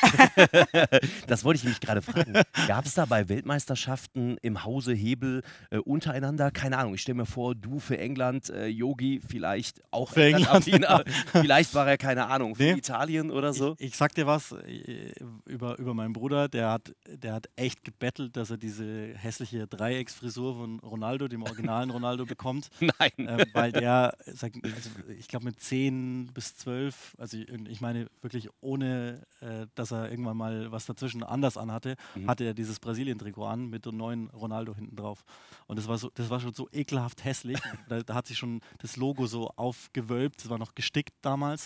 Das wollte ich mich gerade fragen. Gab es da bei Weltmeisterschaften im Hause Hebel untereinander, keine Ahnung, ich stelle mir vor, du für England, Yogi vielleicht auch Für England. Vielleicht war er, keine Ahnung, für Nee. Italien oder so. Ich sag dir was über meinen Bruder, der hat echt gebettelt, dass er diese hässliche Dreiecksfrisur von Ronaldo, dem originalen Ronaldo, bekommt. Nein. Weil der, ich glaube mit 10 bis 12, also ich meine wirklich ohne, dass er irgendwann mal was dazwischen anders anhatte, hatte er dieses Brasilien-Trikot an mit dem neuen Ronaldo hinten drauf. Und das war schon so ekelhaft hässlich. Da hat sich schon das Logo so aufgewölbt, das war noch gestickt damals.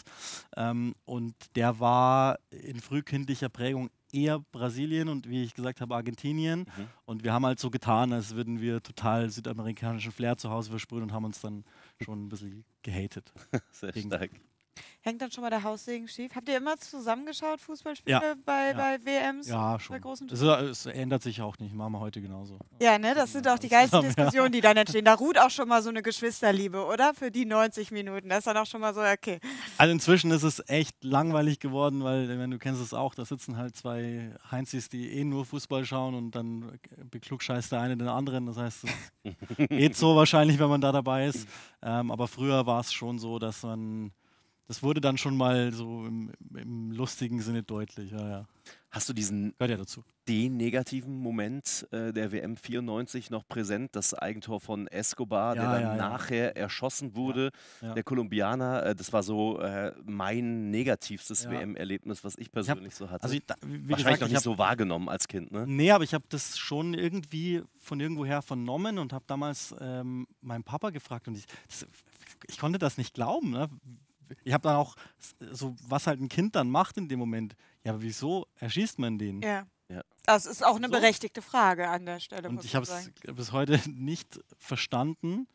Und der war in frühkindlicher Prägung eher Brasilien und wie ich gesagt habe, Argentinien. Und wir haben halt so getan, als würden wir total südamerikanischen Flair zu Hause versprühen und haben uns dann schon ein bisschen gehatet. Sehr stark. Hängt dann schon mal der Haussegen schief? Habt ihr immer zusammengeschaut, Fußballspiele Ja. bei WMs? Ja, Bei schon. großen Es ändert sich auch nicht, machen wir heute genauso. Ja, ne, das sind auch die geilsten zusammen, ja. Diskussionen, die dann entstehen. Da ruht auch schon mal so eine Geschwisterliebe, oder? Für die 90 Minuten. Das ist dann auch schon mal so, okay. Also inzwischen ist es echt langweilig geworden, weil, wenn du kennst es auch, da sitzen halt zwei Heinzis, die eh nur Fußball schauen und dann beklugscheißt der eine den anderen. Das heißt, es geht so wahrscheinlich, wenn man da dabei ist. Aber früher war es schon so, dass das wurde dann schon mal so im lustigen Sinne deutlich. Ja. Hast du diesen Gehört ja dazu. den negativen Moment der WM 94 noch präsent, das Eigentor von Escobar, der dann nachher erschossen wurde, Ja. der Kolumbianer. Das war so mein negativstes Ja. WM-Erlebnis, was ich persönlich so hatte. Also wie Wahrscheinlich gesagt, noch nicht so wahrgenommen als Kind, ne? Nee, aber ich habe das schon irgendwie von irgendwoher vernommen und habe damals meinen Papa gefragt und ich konnte das nicht glauben. Ne? Ich habe dann auch so, was halt ein Kind dann macht in dem Moment. Ja, aber wieso erschießt man den? Ja. Ja. Das ist auch eine So. berechtigte Frage an der Stelle, Und muss ich man habe es sagen. bis heute nicht verstanden.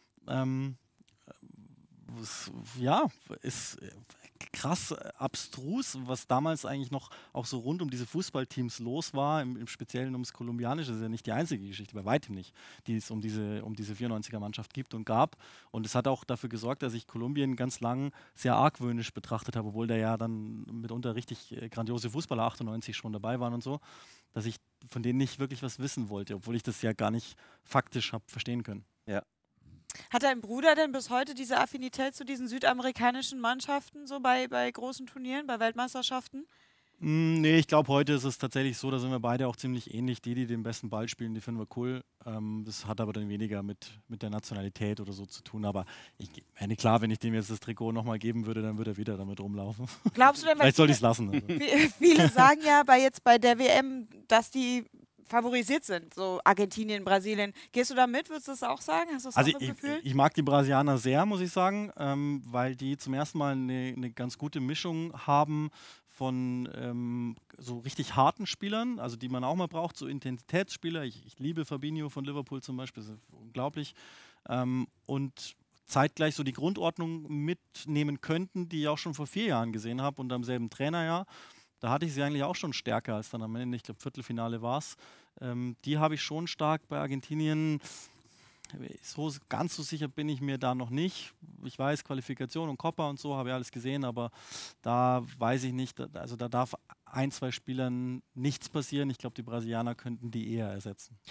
Ja, ist krass abstrus, was damals eigentlich noch auch so rund um diese Fußballteams los war, im Speziellen ums Kolumbianische. Das ist ja nicht die einzige Geschichte, bei weitem nicht, die es um diese 94er-Mannschaft gibt und gab. Und es hat auch dafür gesorgt, dass ich Kolumbien ganz lang sehr argwöhnisch betrachtet habe, obwohl da ja dann mitunter richtig grandiose Fußballer 98 schon dabei waren und so, dass ich von denen nicht wirklich was wissen wollte, obwohl ich das ja gar nicht faktisch habe verstehen können. Ja. Hat dein Bruder denn bis heute diese Affinität zu diesen südamerikanischen Mannschaften, so bei großen Turnieren, bei Weltmeisterschaften? Nee, ich glaube, heute ist es tatsächlich so, da sind wir beide auch ziemlich ähnlich. Die den besten Ball spielen, die finden wir cool. Das hat aber dann weniger mit der Nationalität oder so zu tun. Aber ich meine, klar, wenn ich dem jetzt das Trikot nochmal geben würde, dann würde er wieder damit rumlaufen. Glaubst du denn, weil Vielleicht sollte ich es lassen. Also. viele sagen ja bei der WM, dass die favorisiert sind, so Argentinien, Brasilien. Gehst du da mit? Würdest du das auch sagen? Hast du das Also auch im Gefühl? ich mag die Brasilianer sehr, muss ich sagen, weil die zum ersten Mal eine ganz gute Mischung haben von so richtig harten Spielern, also die man auch mal braucht, so Intensitätsspieler. Ich liebe Fabinho von Liverpool zum Beispiel, das ist unglaublich. Und zeitgleich so die Grundordnung mitnehmen könnten, die ich auch schon vor 4 Jahren gesehen habe und am selben Trainerjahr. Da hatte ich sie eigentlich auch schon stärker als dann am Ende, ich glaube Viertelfinale war es. Die habe ich schon stark bei Argentinien. Ganz so sicher bin ich mir da noch nicht. Ich weiß, Qualifikation und Copa und so habe ich alles gesehen, aber da weiß ich nicht, also da darf 1, 2 Spielern nichts passieren. Ich glaube, die Brasilianer könnten die eher ersetzen.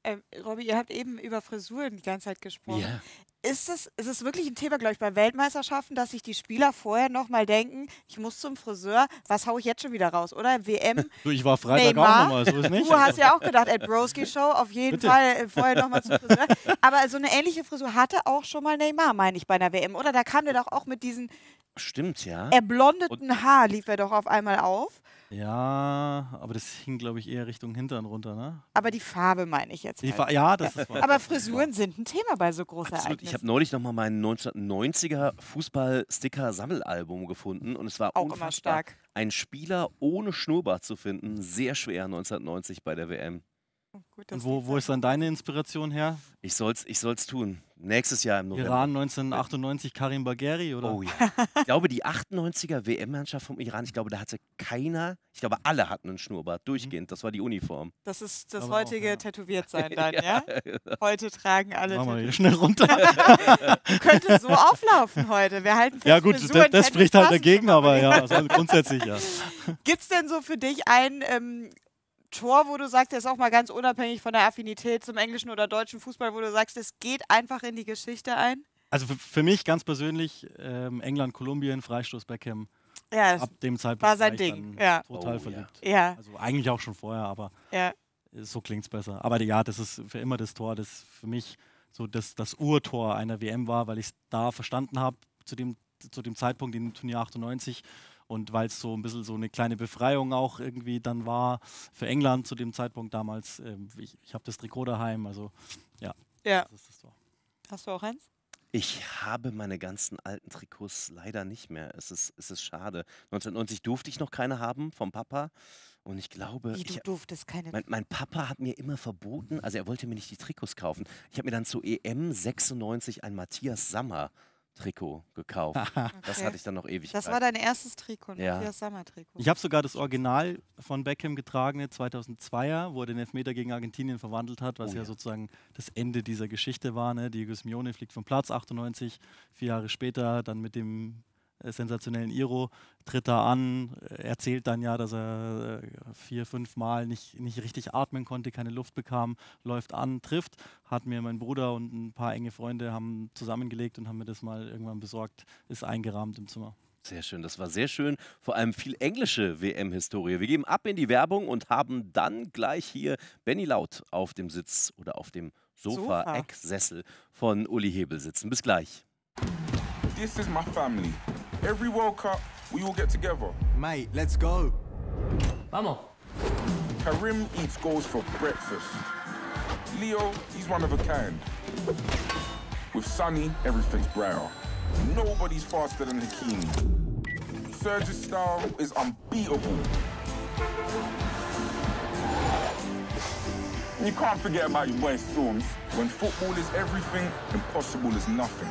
Robby, ihr habt eben über Frisuren die ganze Zeit gesprochen. Ja. Ist es wirklich ein Thema, glaube ich, bei Weltmeisterschaften, dass sich die Spieler vorher nochmal denken, ich muss zum Friseur, was haue ich jetzt schon wieder raus, oder? WM, Du, ich war Freitag Neymar. auch nochmal, so ist nicht. Du hast ja auch gedacht, Ed Broski Show, auf jeden Fall vorher nochmal zum Friseur. Aber so eine ähnliche Frisur hatte auch schon mal Neymar, meine ich, bei einer WM, oder? Da kam der doch auch mit diesen Stimmt, ja. erblondeten Haar, lief er doch auf einmal auf. Ja, aber das hing, glaube ich, eher Richtung Hintern runter, ne? Aber die Farbe meine ich jetzt. Halt. Ja, das ist wahr. Aber Frisuren sind ein Thema bei so großen Absolut. Ich Ereignissen. habe neulich nochmal mein 1990er Fußball-Sticker-Sammelalbum gefunden und es war Auch immer unfassbar, stark. einen Spieler ohne Schnurrbart zu finden. Sehr schwer 1990 bei der WM. Oh, gut, dass Und wo ist dann deine Inspiration her? Ich soll's tun. Nächstes Jahr im November. Iran 1998, Karim Bagheri, oder? Oh ja. Ich glaube, die 98er WM-Mannschaft vom Iran, ich glaube, da hatte keiner, ich glaube, alle hatten einen Schnurrbart, durchgehend. Das war die Uniform. Das ist das Aber auch, heutige ja. Tätowiertsein dann, ja? Heute tragen alle Machen wir hier Tätowierungen. schnell runter. Könnte so auflaufen heute. Wir halten fest, Ja gut, Frisuren, das spricht halt Tennis dagegen, passen schon, aber ja, also grundsätzlich ja. Gibt es denn so für dich ein Tor, wo du sagst, jetzt auch mal ganz unabhängig von der Affinität zum englischen oder deutschen Fußball, wo du sagst, es geht einfach in die Geschichte ein? Also für mich ganz persönlich, England, Kolumbien, Freistoß Beckham, Ja, das ab dem Zeitpunkt war sein war ich Ding, dann ja. total Oh, verliebt. Ja, Also eigentlich auch schon vorher, aber ja. so klingt es besser. Aber ja, das ist für immer das Tor, das für mich so das Urtor einer WM war, weil ich es da verstanden habe, zu dem Zeitpunkt im Turnier 98. Und weil es so ein bisschen so eine kleine Befreiung auch irgendwie dann war für England zu dem Zeitpunkt damals. Ich habe das Trikot daheim, also ja, Ja. das ist das Tor. Hast du auch eins? Ich habe meine ganzen alten Trikots leider nicht mehr. Es ist schade. 1990 durfte ich noch keine haben vom Papa. Und ich glaube, Wie, du durftest keine... mein Papa hat mir immer verboten, also er wollte mir nicht die Trikots kaufen. Ich habe mir dann zur EM 96 ein Matthias Sammer Trikot gekauft. Das Okay. hatte ich dann noch ewig. Das war dein erstes Trikot, ein Ja. Matthias Sammer-Trikot. Ich habe sogar das Original von Beckham getragen, 2002er, wo er den Elfmeter gegen Argentinien verwandelt hat, was Oh ja ja. sozusagen das Ende dieser Geschichte war. Ne? Diego Simeone fliegt vom Platz, 98, 4 Jahre später, dann mit dem sensationellen Iro, tritt er an, erzählt dann ja, dass er 4, 5 Mal nicht richtig atmen konnte, keine Luft bekam, läuft an, trifft, hat mir mein Bruder und ein paar enge Freunde haben zusammengelegt und haben mir das mal irgendwann besorgt, ist eingerahmt im Zimmer. Sehr schön, das war sehr schön. Vor allem viel englische WM-Historie. Wir geben ab in die Werbung und haben dann gleich hier Benny Laut auf dem Sitz oder auf dem Sofa-Ecksessel von Uli Hebel sitzen. Bis gleich. This is my family. Every World Cup, we all get together. Mate, let's go. Vamos. Karim eats goals for breakfast. Leo, he's one of a kind. With Sonny, everything's brighter. Nobody's faster than Hakimi. Serge's style is unbeatable. And you can't forget about your boy Storms. When football is everything, impossible is nothing.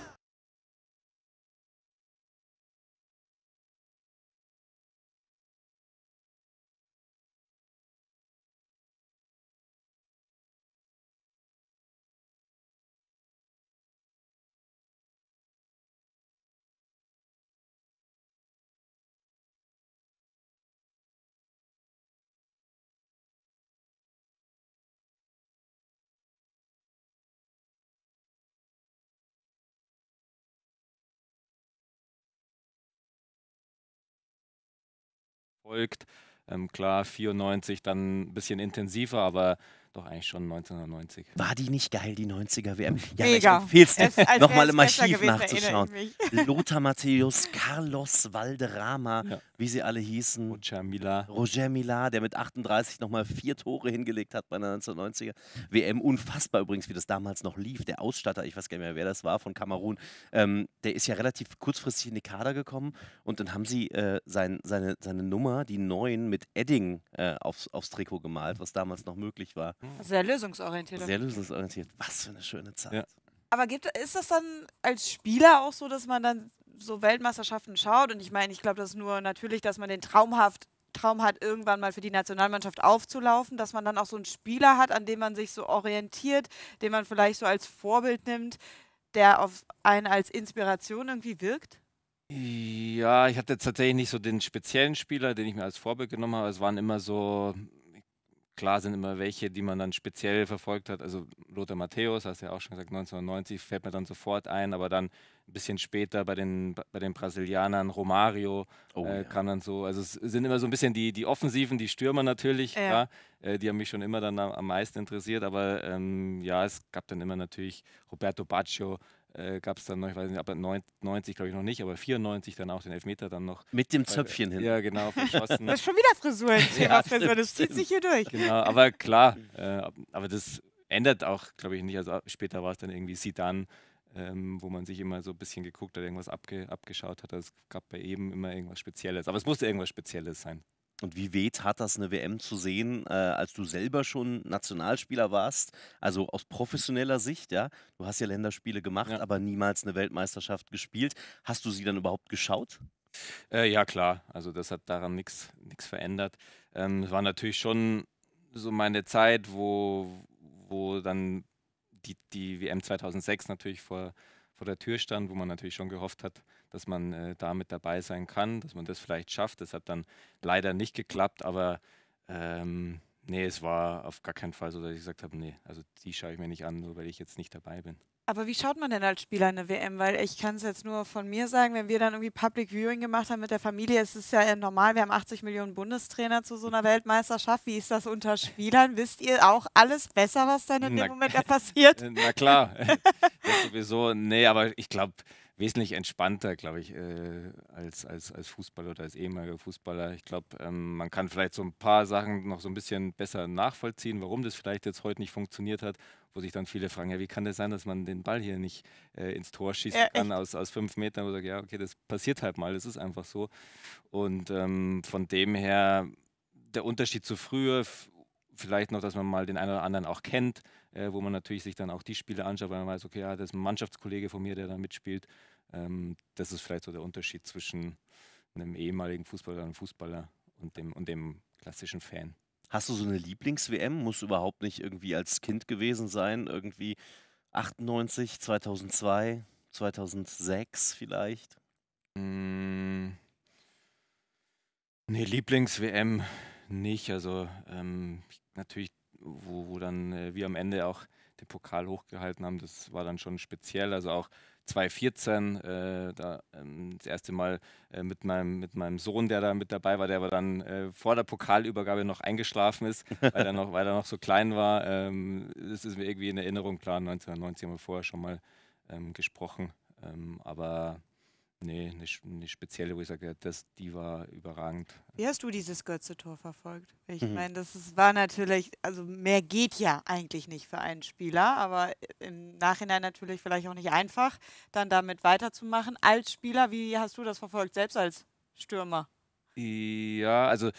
Folgt. Klar, 94 dann ein bisschen intensiver, aber doch eigentlich schon 1990. War die nicht geil, die 90er WM? Ja, Mega. ich empfehle es Es- als dir, nochmal wär's im besser Archiv gewesen, nachzuschauen. erinnere ich Lothar Matthäus, Carlos Valderrama, Ja. wie sie alle hießen. Roger Mila. Roger Millar, der mit 38 nochmal 4 Tore hingelegt hat bei der 1990er WM. Unfassbar übrigens, wie das damals noch lief. Der Ausstatter, ich weiß gar nicht mehr, wer das war, von Kamerun, der ist ja relativ kurzfristig in die Kader gekommen und dann haben sie seine Nummer, die 9, mit Edding aufs Trikot gemalt, was damals noch möglich war. Sehr lösungsorientiert. Sehr lösungsorientiert. Was für eine schöne Zeit. Ja. Aber ist das dann als Spieler auch so, dass man dann so Weltmeisterschaften schaut? Und ich meine, ich glaube, das ist nur natürlich, dass man den Traum hat, irgendwann mal für die Nationalmannschaft aufzulaufen, dass man dann auch so einen Spieler hat, an dem man sich so orientiert, den man vielleicht so als Vorbild nimmt, der auf einen als Inspiration irgendwie wirkt? Ja, ich hatte jetzt tatsächlich nicht so den speziellen Spieler, den ich mir als Vorbild genommen habe. Es waren immer so klar sind immer welche, die man dann speziell verfolgt hat. Also Lothar Matthäus, hast du ja auch schon gesagt, 1990 fällt mir dann sofort ein, aber dann ein bisschen später bei den Brasilianern, Romario kam dann so. Also es sind immer so ein bisschen die Offensiven, die Stürmer natürlich, klar, die haben mich schon immer dann am meisten interessiert, aber ja, es gab dann immer natürlich Roberto Baggio, gab es dann noch, ich weiß nicht, aber 90 glaube ich noch nicht, aber 94 dann auch den Elfmeter dann noch. Mit dem Zöpfchen hin. Ja, genau, verschossen. Das ist schon wieder Frisur, das zieht sich hier durch. Genau, aber klar, aber das ändert auch, glaube ich, nicht. Also später war es dann irgendwie Zidane, wo man sich immer so ein bisschen geguckt hat, irgendwas abgeschaut hat. Es gab bei eben immer irgendwas Spezielles, aber es musste irgendwas Spezielles sein. Und wie weh tat das, eine WM zu sehen, als du selber schon Nationalspieler warst? Also aus professioneller Sicht, ja. Du hast ja Länderspiele gemacht, aber niemals eine Weltmeisterschaft gespielt. Hast du sie dann überhaupt geschaut? Ja, klar. Also das hat daran nichts verändert. Es war natürlich schon so meine Zeit, wo dann die WM 2006 natürlich vor der Tür stand, wo man natürlich schon gehofft hat, dass man da mit dabei sein kann, dass man das vielleicht schafft. Das hat dann leider nicht geklappt, aber nee, es war auf gar keinen Fall so, dass ich gesagt habe, nee, also die schaue ich mir nicht an, nur weil ich jetzt nicht dabei bin. Aber wie schaut man denn als Spieler eine WM? Weil ich kann es jetzt nur von mir sagen, wenn wir dann irgendwie Public Viewing gemacht haben mit der Familie, es ist ja normal, wir haben 80 Millionen Bundestrainer zu so einer Weltmeisterschaft. Wie ist das unter Spielern? Wisst ihr auch alles besser, was dann in dem Moment da passiert? Na klar, das sowieso. Nee, aber ich glaube, wesentlich entspannter, glaube ich, als Fußballer oder als ehemaliger Fußballer. Ich glaube, man kann vielleicht so ein paar Sachen noch so ein bisschen besser nachvollziehen, warum das vielleicht jetzt heute nicht funktioniert hat, wo sich dann viele fragen, ja, wie kann das sein, dass man den Ball hier nicht ins Tor schießen kann aus 5 Metern, wo ich sage, ja, okay, das passiert halt mal, das ist einfach so. Und von dem her, der Unterschied zu früher, vielleicht noch, dass man mal den einen oder anderen auch kennt, wo man natürlich sich dann auch die Spiele anschaut, weil man weiß, okay, ja, das ist ein Mannschaftskollege von mir, der da mitspielt. Das ist vielleicht so der Unterschied zwischen einem ehemaligen Fußballer und einem Fußballer und dem klassischen Fan. Hast du so eine Lieblings-WM? Muss überhaupt nicht irgendwie als Kind gewesen sein, irgendwie 98, 2002, 2006 vielleicht? Nee, Lieblings-WM nicht. Also natürlich, wo dann wir am Ende auch den Pokal hochgehalten haben, das war dann schon speziell. Also auch 2014, das erste Mal mit meinem Sohn, der da mit dabei war, der aber dann vor der Pokalübergabe noch eingeschlafen ist, weil er noch so klein war. Das ist mir irgendwie in Erinnerung, klar, 1990 haben wir vorher schon mal gesprochen, aber nee, eine spezielle, wo ich sage, ja, die war überragend. Wie hast du dieses Götze-Tor verfolgt? Ich meine, war natürlich, also mehr geht ja eigentlich nicht für einen Spieler, aber im Nachhinein natürlich vielleicht auch nicht einfach, dann damit weiterzumachen. Als Spieler, wie hast du das verfolgt, selbst als Stürmer? Ja, also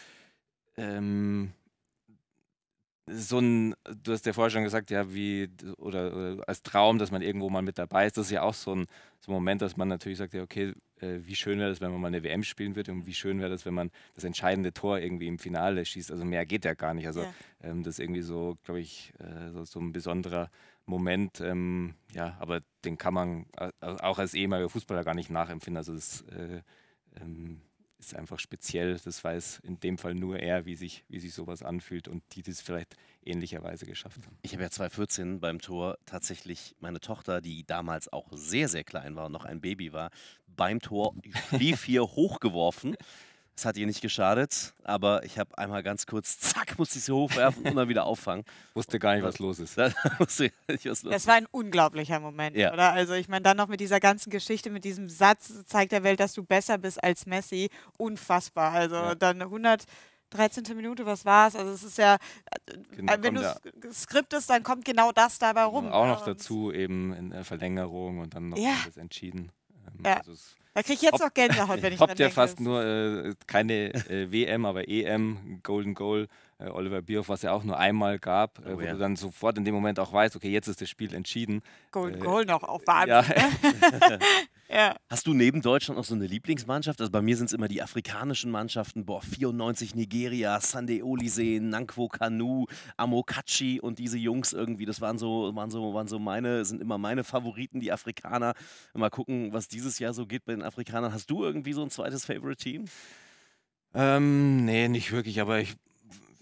du hast ja vorher schon gesagt, ja, oder als Traum, dass man irgendwo mal mit dabei ist. Das ist ja auch so ein Moment, dass man natürlich sagt, ja, okay, wie schön wäre das, wenn man mal eine WM spielen würde und wie schön wäre das, wenn man das entscheidende Tor irgendwie im Finale schießt. Also mehr geht ja gar nicht. Also das ist irgendwie so, glaube ich, so ein besonderer Moment. Ja, aber den kann man auch als ehemaliger Fußballer gar nicht nachempfinden. Also das ist einfach speziell. Das weiß in dem Fall nur er, wie sich sowas anfühlt und die das vielleicht ähnlicherweise geschafft haben. Ich habe ja 2014 beim Tor tatsächlich meine Tochter, die damals auch sehr, sehr klein war und noch ein Baby war, beim Tor lief hier hochgeworfen. Es hat ihr nicht geschadet, aber ich habe einmal ganz kurz, zack, musste ich sie hochwerfen und dann wieder auffangen. Wusste gar nicht, was los ist. Das war ein unglaublicher Moment, oder? Also ich meine, dann noch mit dieser ganzen Geschichte, mit diesem Satz, zeigt der Welt, dass du besser bist als Messi. Unfassbar. Also dann 113. Minute, was war's? Also es ist ja, wenn du skriptest, dann kommt genau das dabei rum. Auch noch dazu eben in der Verlängerung und dann noch das entschieden. Also da kriege ich jetzt noch Gänsehaut, wenn ich dran denke. Ja fast nur keine WM, aber EM, Golden Goal, Oliver Bierhoff, was ja auch nur einmal gab, wo du dann sofort in dem Moment auch weißt, okay, jetzt ist das Spiel entschieden. Golden Goal noch, auch Wahnsinn. Ja. Hast du neben Deutschland noch so eine Lieblingsmannschaft? Also bei mir sind es immer die afrikanischen Mannschaften. 94 Nigeria, Sunday Olise, Nankwo Kanu, Amokachi und diese Jungs irgendwie. Das sind immer meine Favoriten, die Afrikaner. Mal gucken, was dieses Jahr so geht bei den Afrikanern. Hast du irgendwie so ein zweites Favorite-Team? Nee, nicht wirklich, aber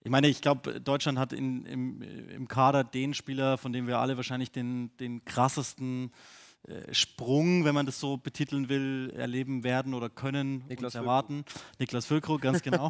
Ich meine, ich glaube, Deutschland hat im Kader den Spieler, von dem wir alle wahrscheinlich den krassesten Sprung, wenn man das so betiteln will, erleben werden oder können und erwarten. Niklas Füllkrug, ganz genau.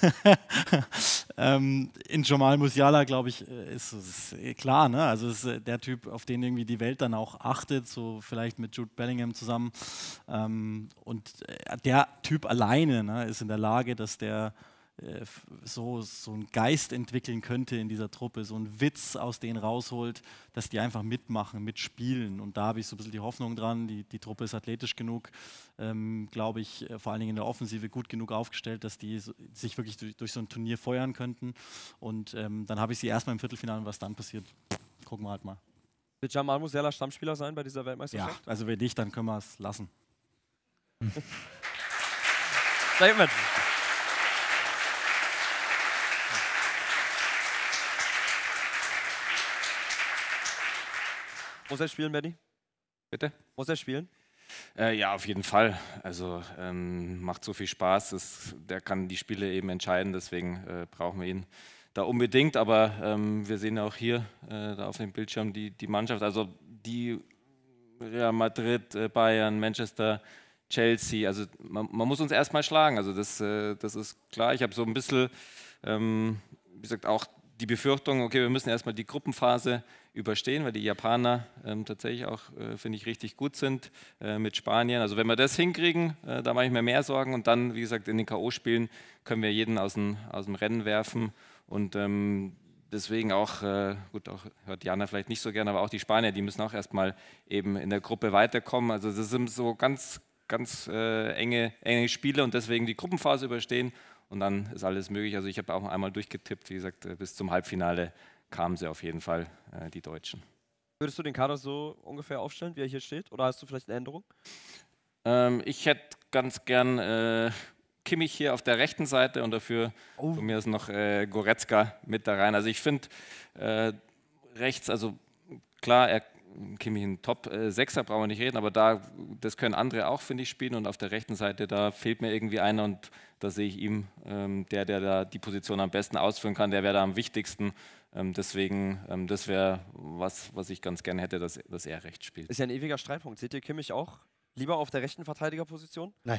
In Jamal Musiala, glaube ich, ist es klar, ne? Also ist der Typ, auf den irgendwie die Welt dann auch achtet, so vielleicht mit Jude Bellingham zusammen. Und der Typ alleine, ne, ist in der Lage, dass der so einen Geist entwickeln könnte in dieser Truppe, so einen Witz aus denen rausholt, dass die einfach mitmachen, mitspielen. Und da habe ich so ein bisschen die Hoffnung dran, die Truppe ist athletisch genug, glaube ich, vor allen Dingen in der Offensive gut genug aufgestellt, dass die sich wirklich durch so ein Turnier feuern könnten. Und dann habe ich sie erstmal im Viertelfinale und was dann passiert, gucken wir halt mal. Wird Jamal Musiala Stammspieler sein bei dieser Weltmeisterschaft? Ja, also wenn nicht, dann können wir es lassen. Statement. Muss er spielen, Benny? Bitte? Muss er spielen? Ja, auf jeden Fall. Also macht so viel Spaß. Der kann die Spiele eben entscheiden, deswegen brauchen wir ihn da unbedingt. Aber wir sehen auch hier da auf dem Bildschirm die Mannschaft, also die Real Madrid, Bayern, Manchester, Chelsea. Also man muss uns erstmal schlagen. Also das ist klar. Ich habe so ein bisschen, wie gesagt, auch die Befürchtung, okay, wir müssen erstmal die Gruppenphase überstehen, weil die Japaner tatsächlich auch, finde ich, richtig gut sind mit Spanien. Also wenn wir das hinkriegen, da mache ich mir mehr Sorgen. Und dann, wie gesagt, in den K.O.-Spielen können wir jeden aus dem Rennen werfen. Und deswegen auch, gut, auch hört Jana vielleicht nicht so gerne, aber auch die Spanier, die müssen auch erstmal eben in der Gruppe weiterkommen. Also das sind so ganz enge Spiele und deswegen die Gruppenphase überstehen. Und dann ist alles möglich. Also ich habe auch einmal durchgetippt, wie gesagt, bis zum Halbfinale kamen sie auf jeden Fall, die Deutschen. Würdest du den Kader so ungefähr aufstellen, wie er hier steht? Oder hast du vielleicht eine Änderung? Ich hätte ganz gern Kimmich hier auf der rechten Seite und dafür von mir ist noch Goretzka mit da rein. Also ich finde rechts, also klar, Kimmich ein Top-Sechser, brauchen wir nicht reden, aber das können andere auch, finde ich, spielen. Und auf der rechten Seite, da fehlt mir irgendwie einer und da sehe ich ihm, der da die Position am besten ausführen kann, der wäre da am wichtigsten. Deswegen, das wäre was ich ganz gerne hätte, dass er rechts spielt. Ist ja ein ewiger Streitpunkt. Seht ihr Kimmich auch lieber auf der rechten Verteidigerposition? Nein.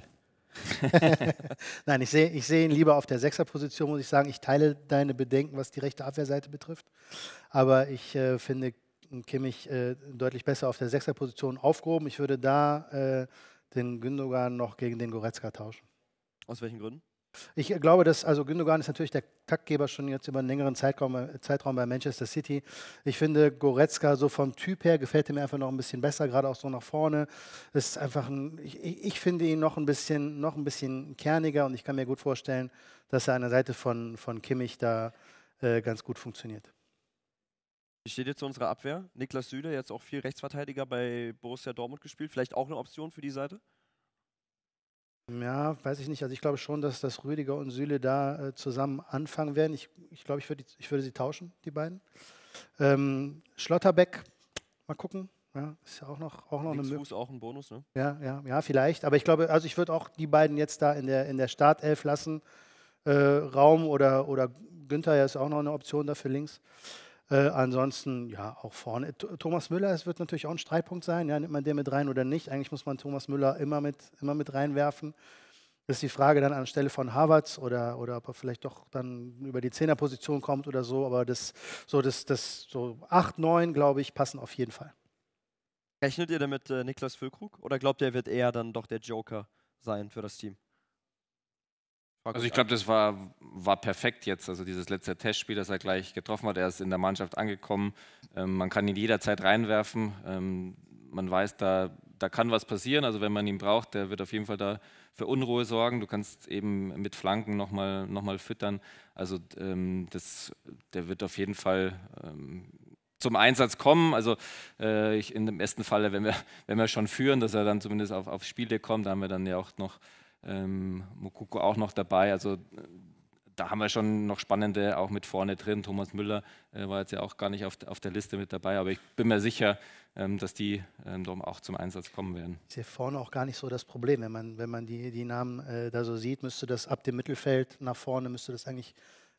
Nein, ich sehe ihn lieber auf der Sechserposition, muss ich sagen. Ich teile deine Bedenken, was die rechte Abwehrseite betrifft. Aber ich finde Kimmich deutlich besser auf der Sechserposition aufgehoben. Ich würde da den Gündogan noch gegen den Goretzka tauschen. Aus welchen Gründen? Ich glaube, dass Gündogan ist natürlich der Taktgeber schon jetzt über einen längeren Zeitraum bei Manchester City. Ich finde, Goretzka so vom Typ her gefällt mir einfach noch ein bisschen besser, gerade auch so nach vorne. Das ist einfach ich finde ihn noch ein bisschen kerniger und ich kann mir gut vorstellen, dass er an der Seite von Kimmich da ganz gut funktioniert. Wie steht jetzt zu unserer Abwehr? Niklas Süle, jetzt auch viel Rechtsverteidiger bei Borussia Dortmund gespielt. Vielleicht auch eine Option für die Seite? Ja, weiß ich nicht. Also ich glaube schon, dass Rüdiger und Süle da zusammen anfangen werden. Ich glaube, ich würde sie tauschen, die beiden. Schlotterbeck, mal gucken. Ja, ist ja auch noch eine Möglichkeit. Fuß auch ein Bonus, ne? Ja, vielleicht. Aber ich glaube, also ich würde auch die beiden jetzt da in der Startelf lassen. Raum oder Günther, ja, ist auch noch eine Option dafür links. Ansonsten, ja, auch vorne. Thomas Müller, es wird natürlich auch ein Streitpunkt sein. Ja, nimmt man den mit rein oder nicht? Eigentlich muss man Thomas Müller immer mit reinwerfen. Das ist die Frage dann anstelle von Havertz oder ob er vielleicht doch dann über die Zehnerposition kommt oder so. Aber so 8, 9, glaube ich, passen auf jeden Fall. Rechnet ihr damit Niklas Füllkrug oder glaubt ihr, er wird eher dann doch der Joker sein für das Team? Also ich glaube, das war perfekt jetzt, also dieses letzte Testspiel, das er gleich getroffen hat. Er ist in der Mannschaft angekommen. Man kann ihn jederzeit reinwerfen. Man weiß, da kann was passieren. Also wenn man ihn braucht, der wird auf jeden Fall da für Unruhe sorgen. Du kannst eben mit Flanken noch mal füttern. Also der wird auf jeden Fall zum Einsatz kommen. Also in dem besten Falle, wenn wir schon führen, dass er dann zumindest auf Spiele kommt, da haben wir dann ja auch noch Moukoko auch noch dabei, also da haben wir schon noch spannende auch mit vorne drin. Thomas Müller war jetzt ja auch gar nicht auf der Liste mit dabei, aber ich bin mir sicher, dass die auch zum Einsatz kommen werden. Ist hier vorne auch gar nicht so das Problem, wenn man die Namen da so sieht, müsste das ab dem Mittelfeld nach vorne, müsste das eigentlich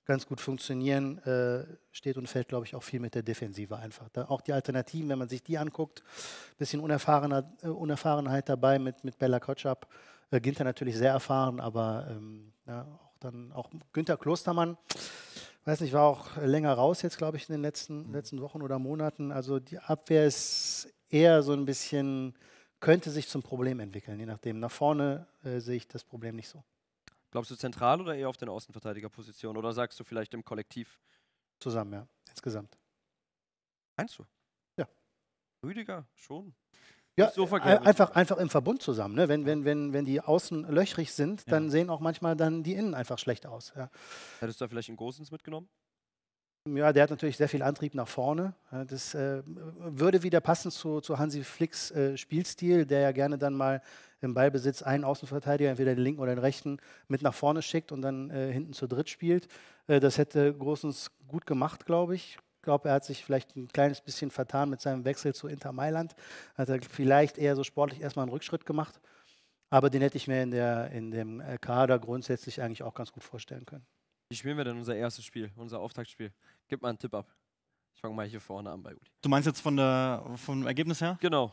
ganz gut funktionieren, steht und fällt, glaube ich, auch viel mit der Defensive einfach. Da auch die Alternativen, wenn man sich die anguckt, bisschen Unerfahrenheit dabei mit Bella Kotschap. Ginter natürlich sehr erfahren, aber ja, auch Günther Klostermann, weiß nicht, war auch länger raus jetzt, glaube ich, in den letzten Wochen oder Monaten. Also die Abwehr ist eher so ein bisschen, könnte sich zum Problem entwickeln, je nachdem. Nach vorne sehe ich das Problem nicht so. Glaubst du zentral oder eher auf den Außenverteidigerposition? Oder sagst du vielleicht im Kollektiv? Zusammen, ja, insgesamt. Meinst du? Ja. Rüdiger, schon. Ja, So verkehrt. einfach im Verbund zusammen. Ne? Wenn die Außen löchrig sind, dann sehen auch manchmal dann die Innen einfach schlecht aus. Ja. Hättest du da vielleicht einen Gosens mitgenommen? Ja, der hat natürlich sehr viel Antrieb nach vorne. Ja, das würde wieder passen zu Hansi Flicks Spielstil, der ja gerne dann mal im Ballbesitz einen Außenverteidiger, entweder den linken oder den rechten, mit nach vorne schickt und dann hinten zu dritt spielt. Das hätte Gosens gut gemacht, glaube ich. Ich glaube, er hat sich vielleicht ein kleines bisschen vertan mit seinem Wechsel zu Inter Mailand. Hat er vielleicht eher so sportlich erstmal einen Rückschritt gemacht. Aber den hätte ich mir in dem Kader grundsätzlich eigentlich auch ganz gut vorstellen können. Wie spielen wir denn unser erstes Spiel, unser Auftaktspiel? Gib mal einen Tipp ab. Ich fange mal hier vorne an bei Uli. Du meinst jetzt vom Ergebnis her? Genau.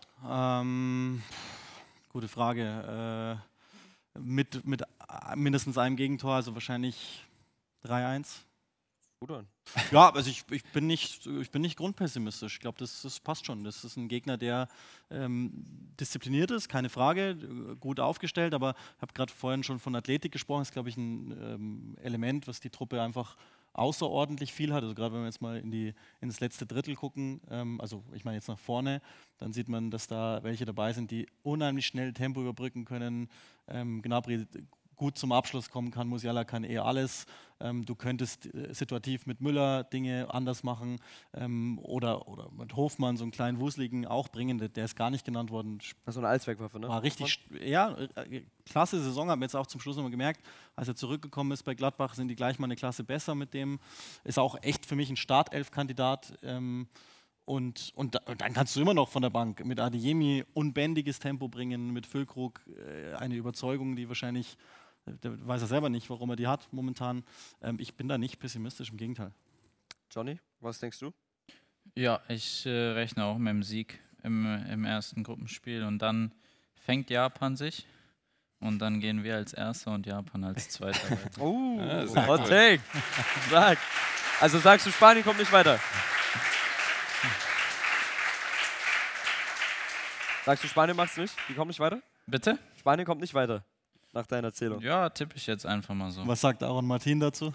Gute Frage. Mit mindestens einem Gegentor, also wahrscheinlich 3-1. Gut an. Ja, also ich bin nicht grundpessimistisch. Ich glaube, das passt schon. Das ist ein Gegner, der diszipliniert ist, keine Frage, gut aufgestellt, aber ich habe gerade vorhin schon von Athletik gesprochen. Das ist, glaube ich, ein Element, was die Truppe einfach außerordentlich viel hat. Also gerade wenn wir jetzt mal ins letzte Drittel gucken, also ich meine jetzt nach vorne, dann sieht man, dass da welche dabei sind, die unheimlich schnell Tempo überbrücken können. Gnabry gut zum Abschluss kommen kann, Musiala kann alles. Du könntest situativ mit Müller Dinge anders machen oder mit Hofmann so einen kleinen Wuseligen auch bringen, der ist gar nicht genannt worden. Das ist so eine Allzweckwaffe, ne? War richtig, ja, klasse Saison, haben wir jetzt auch zum Schluss nochmal gemerkt, als er zurückgekommen ist bei Gladbach, sind die gleich mal eine Klasse besser mit dem. Ist auch echt für mich ein Startelf-Kandidat. Und dann kannst du immer noch von der Bank mit Adeyemi unbändiges Tempo bringen, mit Füllkrug eine Überzeugung, die wahrscheinlich, der weiß er selber nicht, warum er die hat momentan. Ich bin da nicht pessimistisch, im Gegenteil. Johnny, was denkst du? Ja, ich rechne auch mit dem Sieg im ersten Gruppenspiel und dann fängt Japan sich und dann gehen wir als Erster und Japan als Zweiter weiter. Hot take. Sag. Also sagst du, Spanien kommt nicht weiter? Sagst du, Spanien macht's nicht? Die kommen nicht weiter? Bitte? Spanien kommt nicht weiter, nach deiner Erzählung. Ja, tippe ich jetzt einfach mal so. Was sagt Aaron Martin dazu?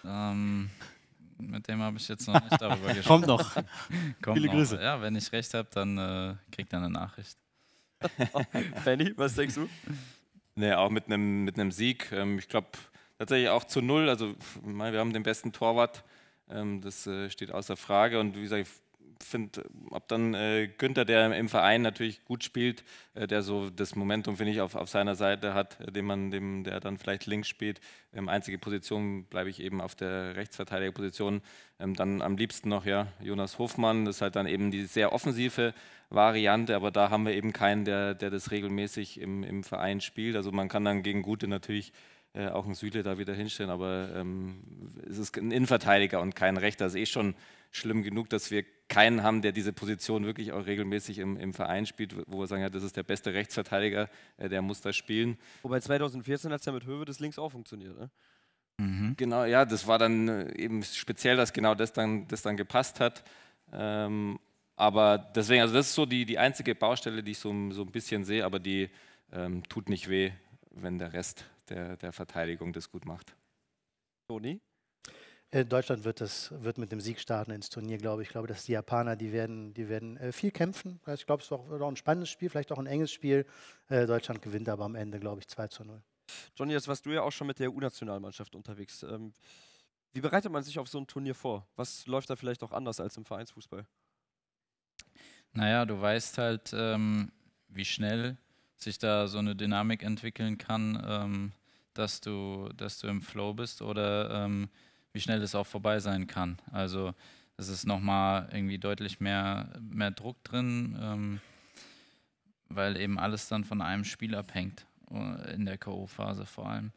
Mit dem habe ich jetzt noch nicht darüber gesprochen. Kommt noch. Viele Grüße. Ja, wenn ich recht habe, dann kriegt er eine Nachricht. Benny, was denkst du? Nee, auch mit einem Sieg. Ich glaube tatsächlich auch zu 0. Also wir haben den besten Torwart. Das steht außer Frage. Und wie gesagt, ich finde, ob dann Günther, der im Verein natürlich gut spielt, der so das Momentum, finde ich, auf seiner Seite hat, der dann vielleicht links spielt. Einzige Position bleibe ich eben auf der Rechtsverteidigerposition. Dann am liebsten noch Jonas Hofmann. Das ist halt dann eben die sehr offensive Variante, aber da haben wir eben keinen, der das regelmäßig im Verein spielt. Also man kann dann gegen Gute natürlich auch einen Süle da wieder hinstellen, aber es ist ein Innenverteidiger und kein Rechter. Das ist schon schlimm genug, dass wir keinen haben, der diese Position wirklich auch regelmäßig im Verein spielt, wo wir sagen, ja, das ist der beste Rechtsverteidiger, der muss da spielen. Wobei 2014 hat es ja mit Höwe des Links auch funktioniert, ne? Mhm. Genau, ja, das war dann eben speziell, dass genau das dann gepasst hat. Aber deswegen, also das ist so die einzige Baustelle, die ich so ein bisschen sehe, aber die tut nicht weh, wenn der Rest der Verteidigung das gut macht. Toni? Deutschland wird mit dem Sieg starten ins Turnier, glaube ich. Ich glaube, dass die Japaner, die werden viel kämpfen. Ich glaube, es wird auch ein spannendes Spiel, vielleicht auch ein enges Spiel. Deutschland gewinnt aber am Ende, glaube ich, 2:0. Johnny, jetzt warst du ja auch schon mit der EU-Nationalmannschaft unterwegs. Wie bereitet man sich auf so ein Turnier vor? Was läuft da vielleicht auch anders als im Vereinsfußball? Naja, du weißt halt, wie schnell sich da so eine Dynamik entwickeln kann, dass du im Flow bist oder wie schnell es auch vorbei sein kann. Also es ist nochmal irgendwie deutlich mehr Druck drin, weil eben alles dann von einem Spiel abhängt, in der K.O.-Phase vor allem.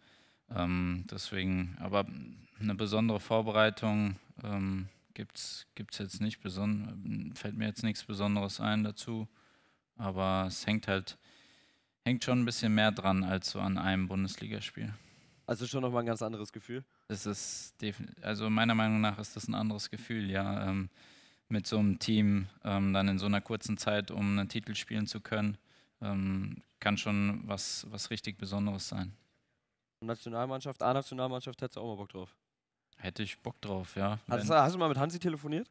Deswegen, aber eine besondere Vorbereitung gibt's jetzt nicht, fällt mir jetzt nichts Besonderes ein dazu. Aber es hängt schon ein bisschen mehr dran als so an einem Bundesligaspiel. Also schon nochmal ein ganz anderes Gefühl. Es ist also meiner Meinung nach ist das ein anderes Gefühl, ja. Mit so einem Team dann in so einer kurzen Zeit, um einen Titel spielen zu können, kann schon was richtig Besonderes sein. Nationalmannschaft, A-Nationalmannschaft, hättest du auch mal Bock drauf? Hätte ich Bock drauf, ja. Hast du mal mit Hansi telefoniert?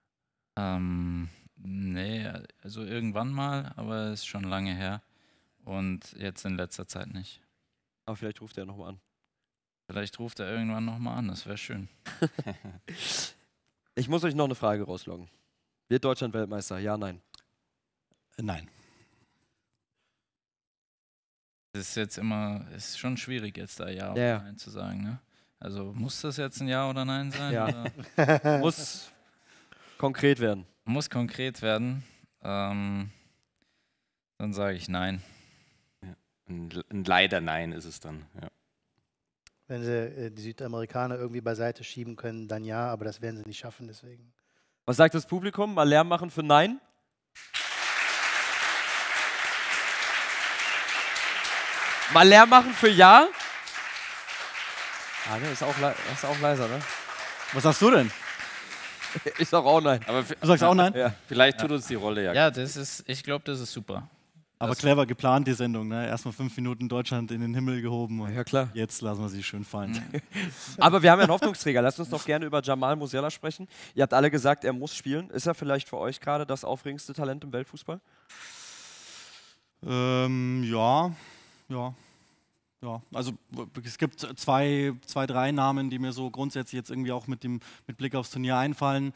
Nee, also irgendwann mal, aber ist schon lange her. Und jetzt in letzter Zeit nicht. Aber vielleicht ruft er nochmal an. Vielleicht ruft er irgendwann nochmal an, das wäre schön. Ich muss euch noch eine Frage rausloggen. Wird Deutschland Weltmeister? Ja, nein? Nein. Das ist ist schon schwierig jetzt da Ja Ja. oder Nein zu sagen, ne? Also muss das jetzt ein Ja oder Nein sein? Ja. Oder? Muss konkret werden. Muss konkret werden. Dann sage ich Nein. Ein leider Nein ist es dann. Ja. Wenn sie die Südamerikaner irgendwie beiseite schieben können, dann ja, aber das werden sie nicht schaffen, deswegen. Was sagt das Publikum? Mal Lärm machen für Nein? Mal Lärm machen für Ja? Ah, ne, ist auch leiser, ne? Was sagst du denn? Ich sag auch Nein. Aber Du sagst auch nein? Ja. vielleicht tut uns die Rolle ja. Ja, ich glaube, das ist super. Aber clever geplant, die Sendung. Ne? Erstmal 5 Minuten Deutschland in den Himmel gehoben und Ja, klar. jetzt lassen wir sie schön fallen. Aber wir haben ja einen Hoffnungsträger. Lasst uns doch gerne über Jamal Musiala sprechen. Ihr habt alle gesagt, er muss spielen. Ist er vielleicht für euch gerade das aufregendste Talent im Weltfußball? Ja. Also es gibt zwei, drei Namen, die mir so grundsätzlich jetzt irgendwie auch mit Blick aufs Turnier einfallen.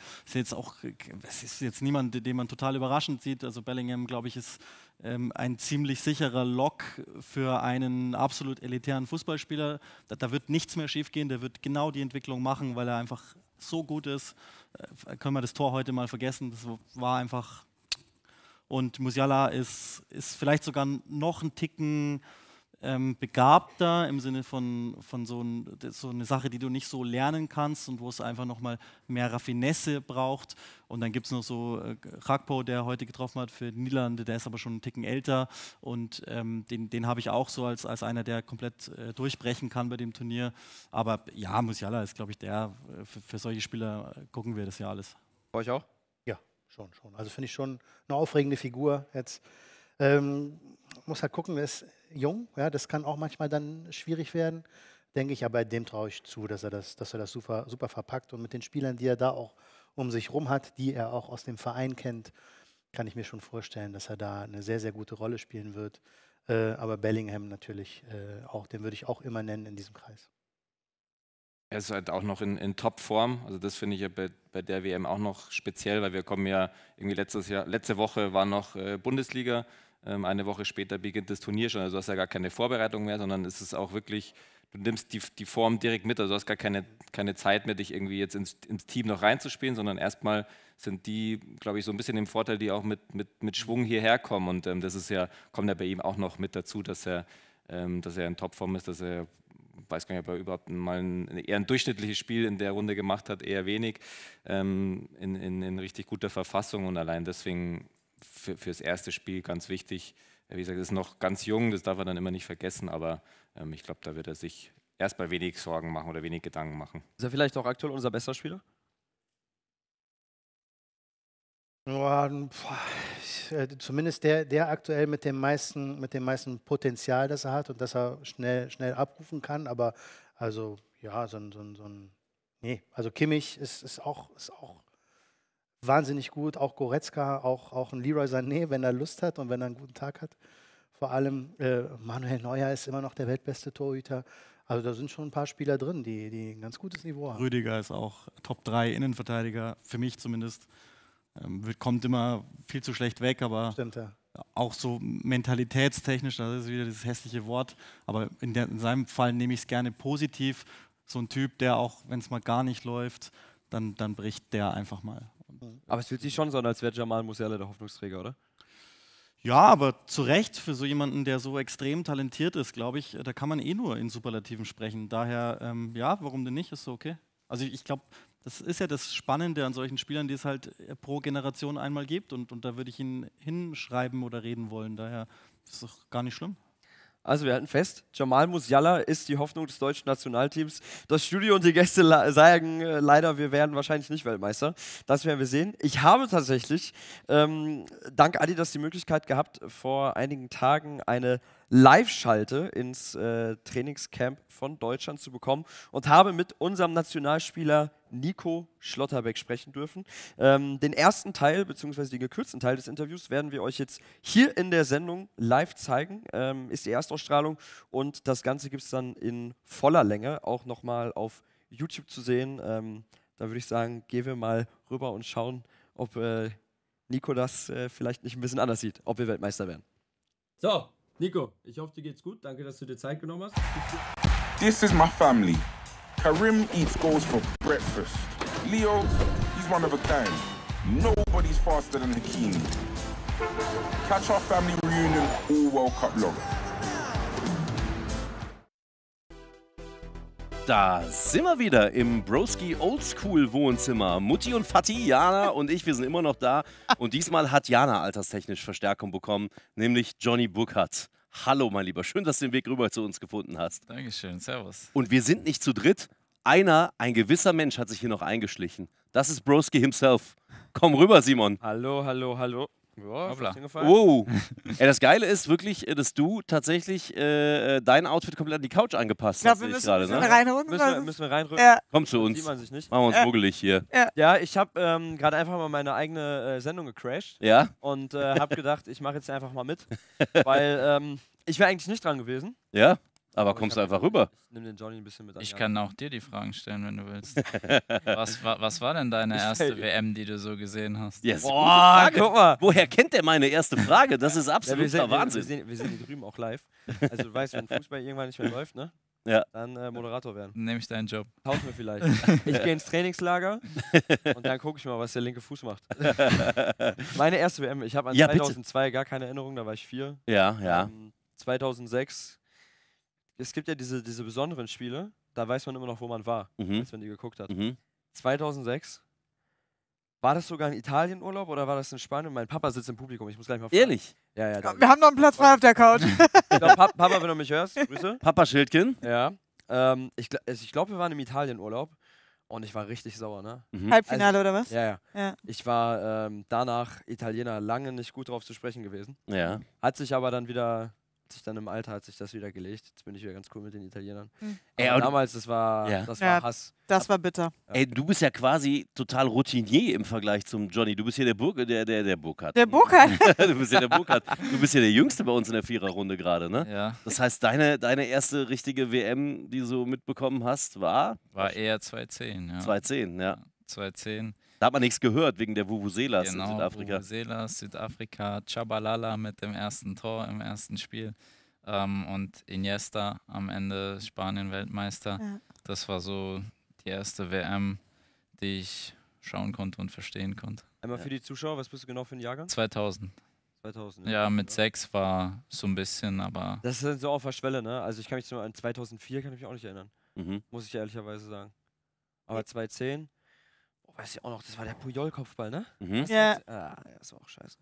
Es ist jetzt niemand, den man total überraschend sieht. Also Bellingham, glaube ich, ist ein ziemlich sicherer Lock für einen absolut elitären Fußballspieler. Da wird nichts mehr schiefgehen, der wird genau die Entwicklung machen, weil er einfach so gut ist. Können wir das Tor heute mal vergessen, das war einfach... Und Musiala ist vielleicht sogar noch einen Ticken begabter im Sinne von so eine Sache, die du nicht so lernen kannst und wo es einfach nochmal mehr Raffinesse braucht. Und dann gibt es noch so Gakpo, der heute getroffen hat für die Niederlande, der ist aber schon einen Ticken älter und den habe ich auch so als einer, der komplett durchbrechen kann bei dem Turnier. Aber ja, Musiala ist, glaube ich, für solche Spieler gucken wir das ja alles. Bei euch auch? Ja, schon. Also finde ich schon eine aufregende Figur jetzt. Muss halt gucken, er ist jung, ja, das kann auch manchmal dann schwierig werden, denke ich, aber dem traue ich zu, dass er das super, super verpackt und mit den Spielern, die er da auch um sich rum hat, die er auch aus dem Verein kennt, kann ich mir schon vorstellen, dass er da eine sehr, sehr gute Rolle spielen wird. Aber Bellingham natürlich auch, den würde ich auch immer nennen in diesem Kreis. Er ist halt auch noch in Topform. Also das finde ich ja bei der WM auch noch speziell, weil wir kommen ja irgendwie letzte Woche war noch Bundesliga. Eine Woche später beginnt das Turnier schon, also du hast ja gar keine Vorbereitung mehr, sondern es ist auch wirklich, du nimmst die Form direkt mit, also du hast gar keine Zeit mehr, dich irgendwie jetzt ins Team noch reinzuspielen, sondern erstmal sind die, glaube ich, so ein bisschen im Vorteil, die auch mit Schwung hierher kommen und das ist kommt ja bei ihm auch noch mit dazu, dass er in Topform ist, dass er, weiß gar nicht, ob er überhaupt mal eher ein durchschnittliches Spiel in der Runde gemacht hat, eher wenig, in richtig guter Verfassung und allein deswegen fürs erste Spiel ganz wichtig. Wie gesagt, er ist noch ganz jung, das darf er dann immer nicht vergessen, aber ich glaube, da wird er sich erstmal wenig Sorgen machen oder wenig Gedanken machen. Ist er vielleicht auch aktuell unser bester Spieler? Ja, zumindest der aktuell mit dem meisten Potenzial, das er hat und das er schnell abrufen kann, aber also ja, nee, also Kimmich ist auch wahnsinnig gut, auch Goretzka, auch ein Leroy Sané, wenn er Lust hat und wenn er einen guten Tag hat. Vor allem Manuel Neuer ist immer noch der weltbeste Torhüter. Also da sind schon ein paar Spieler drin, die ein ganz gutes Niveau haben. Rüdiger ist auch Top 3 Innenverteidiger, für mich zumindest. Kommt immer viel zu schlecht weg, aber Stimmt, ja. auch so mentalitätstechnisch, das ist wieder dieses hässliche Wort, aber in seinem Fall nehme ich es gerne positiv. So ein Typ, der auch, wenn es mal gar nicht läuft, dann bricht der einfach mal. Aber es fühlt sich schon so an, als wäre Jamal Musiala der Hoffnungsträger, oder? Ja, aber zu Recht für so jemanden, der so extrem talentiert ist, glaube ich, da kann man eh nur in Superlativen sprechen. Daher, ja, warum denn nicht, ist so okay. Also ich glaube, das ist ja das Spannende an solchen Spielern, die es halt pro Generation einmal gibt und da würde ich ihn hinschreiben oder reden wollen. Daher ist es doch gar nicht schlimm. Also wir halten fest, Jamal Musiala ist die Hoffnung des deutschen Nationalteams. Das Studio und die Gäste sagen leider, wir werden wahrscheinlich nicht Weltmeister. Das werden wir sehen. Ich habe tatsächlich dank Adidas die Möglichkeit gehabt, vor einigen Tagen eine Live-Schalte ins Trainingscamp von Deutschland zu bekommen und habe mit unserem Nationalspieler Nico Schlotterbeck sprechen dürfen. Den ersten Teil, beziehungsweise den gekürzten Teil des Interviews werden wir euch jetzt hier in der Sendung live zeigen. Ist die Erstausstrahlung und das Ganze gibt es dann in voller Länge auch nochmal auf YouTube zu sehen. Da würde ich sagen, gehen wir mal rüber und schauen, ob Nico das vielleicht nicht ein bisschen anders sieht, ob wir Weltmeister werden. So, Nico, ich hoffe, dir geht's gut. Danke, dass du dir Zeit genommen hast. This is my family. Karim eats goals for breakfast. Leo, he's one of a kind. Nobody's faster than Hakimi. Catch our family reunion all World Cup long. Da sind wir wieder im Broski Oldschool Wohnzimmer. Mutti und Vati, Jana und ich, wir sind immer noch da. Und diesmal hat Jana alterstechnisch Verstärkung bekommen, nämlich Johnny Burkhardt. Hallo, mein Lieber, schön, dass du den Weg rüber zu uns gefunden hast. Dankeschön, servus. Und wir sind nicht zu dritt. Ein gewisser Mensch hat sich hier noch eingeschlichen. Das ist Broski himself. Komm rüber, Simon. Hallo, hallo, hallo. Ja, wow. Das Geile ist wirklich, dass du tatsächlich dein Outfit komplett an die Couch angepasst hast. Wir müssen reinrücken. Müssen wir reinrücken? Ja. Komm zu uns. Sieht man sich nicht. Machen wir uns muggelig hier. Ja, ich habe gerade einfach mal meine eigene Sendung gecrashed. Ja? Und habe gedacht, ich mache jetzt einfach mal mit. Weil ich wäre eigentlich nicht dran gewesen. Ja? Aber kommst du einfach rüber? Ich nehme den Johnny ein bisschen mit an. Ich kann auch dir die Fragen stellen, wenn du willst. Was war denn deine erste WM, die du so gesehen hast? Yes. Boah, guck mal. Woher kennt der meine erste Frage? Das ist absoluter Wahnsinn. Wir sehen die drüben auch live. Also du weißt, wenn Fußball irgendwann nicht mehr läuft, ne? Ja. Dann Moderator werden. Nehme ich deinen Job. Tausch mir vielleicht. Ich gehe ins Trainingslager und dann gucke ich mal, was der linke Fuß macht. Meine erste WM, ich habe an 2002 gar keine Erinnerung, da war ich 4. Ja. 2006, es gibt ja diese besonderen Spiele, da weiß man immer noch, wo man war, als man die geguckt hat. 2006, war das sogar ein Italienurlaub oder war das in Spanien? Mein Papa sitzt im Publikum, ich muss gleich mal fragen. Ehrlich? Ja. Wir haben noch einen Platz frei auf der Couch. Papa, wenn du mich hörst, Grüße. Papa Schildkin? Ja. Ich glaube, wir waren im Italienurlaub und ich war richtig sauer, ne? Halbfinale oder was? Ja. Ich war danach Italiener lange nicht gut drauf zu sprechen gewesen. Ja. Hat sich aber dann wieder, im Alter hat sich das wieder gelegt. Jetzt bin ich wieder ganz cool mit den Italienern. Aber damals, das war Hass. Das war bitter. Ja. Ey, du bist ja quasi total Routinier im Vergleich zum Johnny. Du bist hier der Burkhardt. Der Burkhardt. Du bist ja der Burkhardt. Du bist ja der Jüngste bei uns in der Viererrunde gerade, ne? Ja. Das heißt, deine erste richtige WM, die du so mitbekommen hast, war eher 2010, ja. 2010, ja. 2010. Da hat man nichts gehört wegen der Vuvuzelas in Südafrika. Vuvuzelas, Südafrika, Chabalala mit dem ersten Tor im ersten Spiel. Und Iniesta am Ende Spanien-Weltmeister. Ja. Das war so die erste WM, die ich schauen konnte und verstehen konnte. Einmal für die Zuschauer, was bist du genau für ein Jahrgang? 2000. 2000, ja, mit 6 war so ein bisschen, aber... Das ist so auf der Schwelle, ne? Also ich kann mich an 2004 kann ich mich auch nicht erinnern. Muss ich ehrlicherweise sagen. Aber 2010... Weiß ich auch noch, das war der Puyol-Kopfball, ne? Ja. Das war auch scheiße.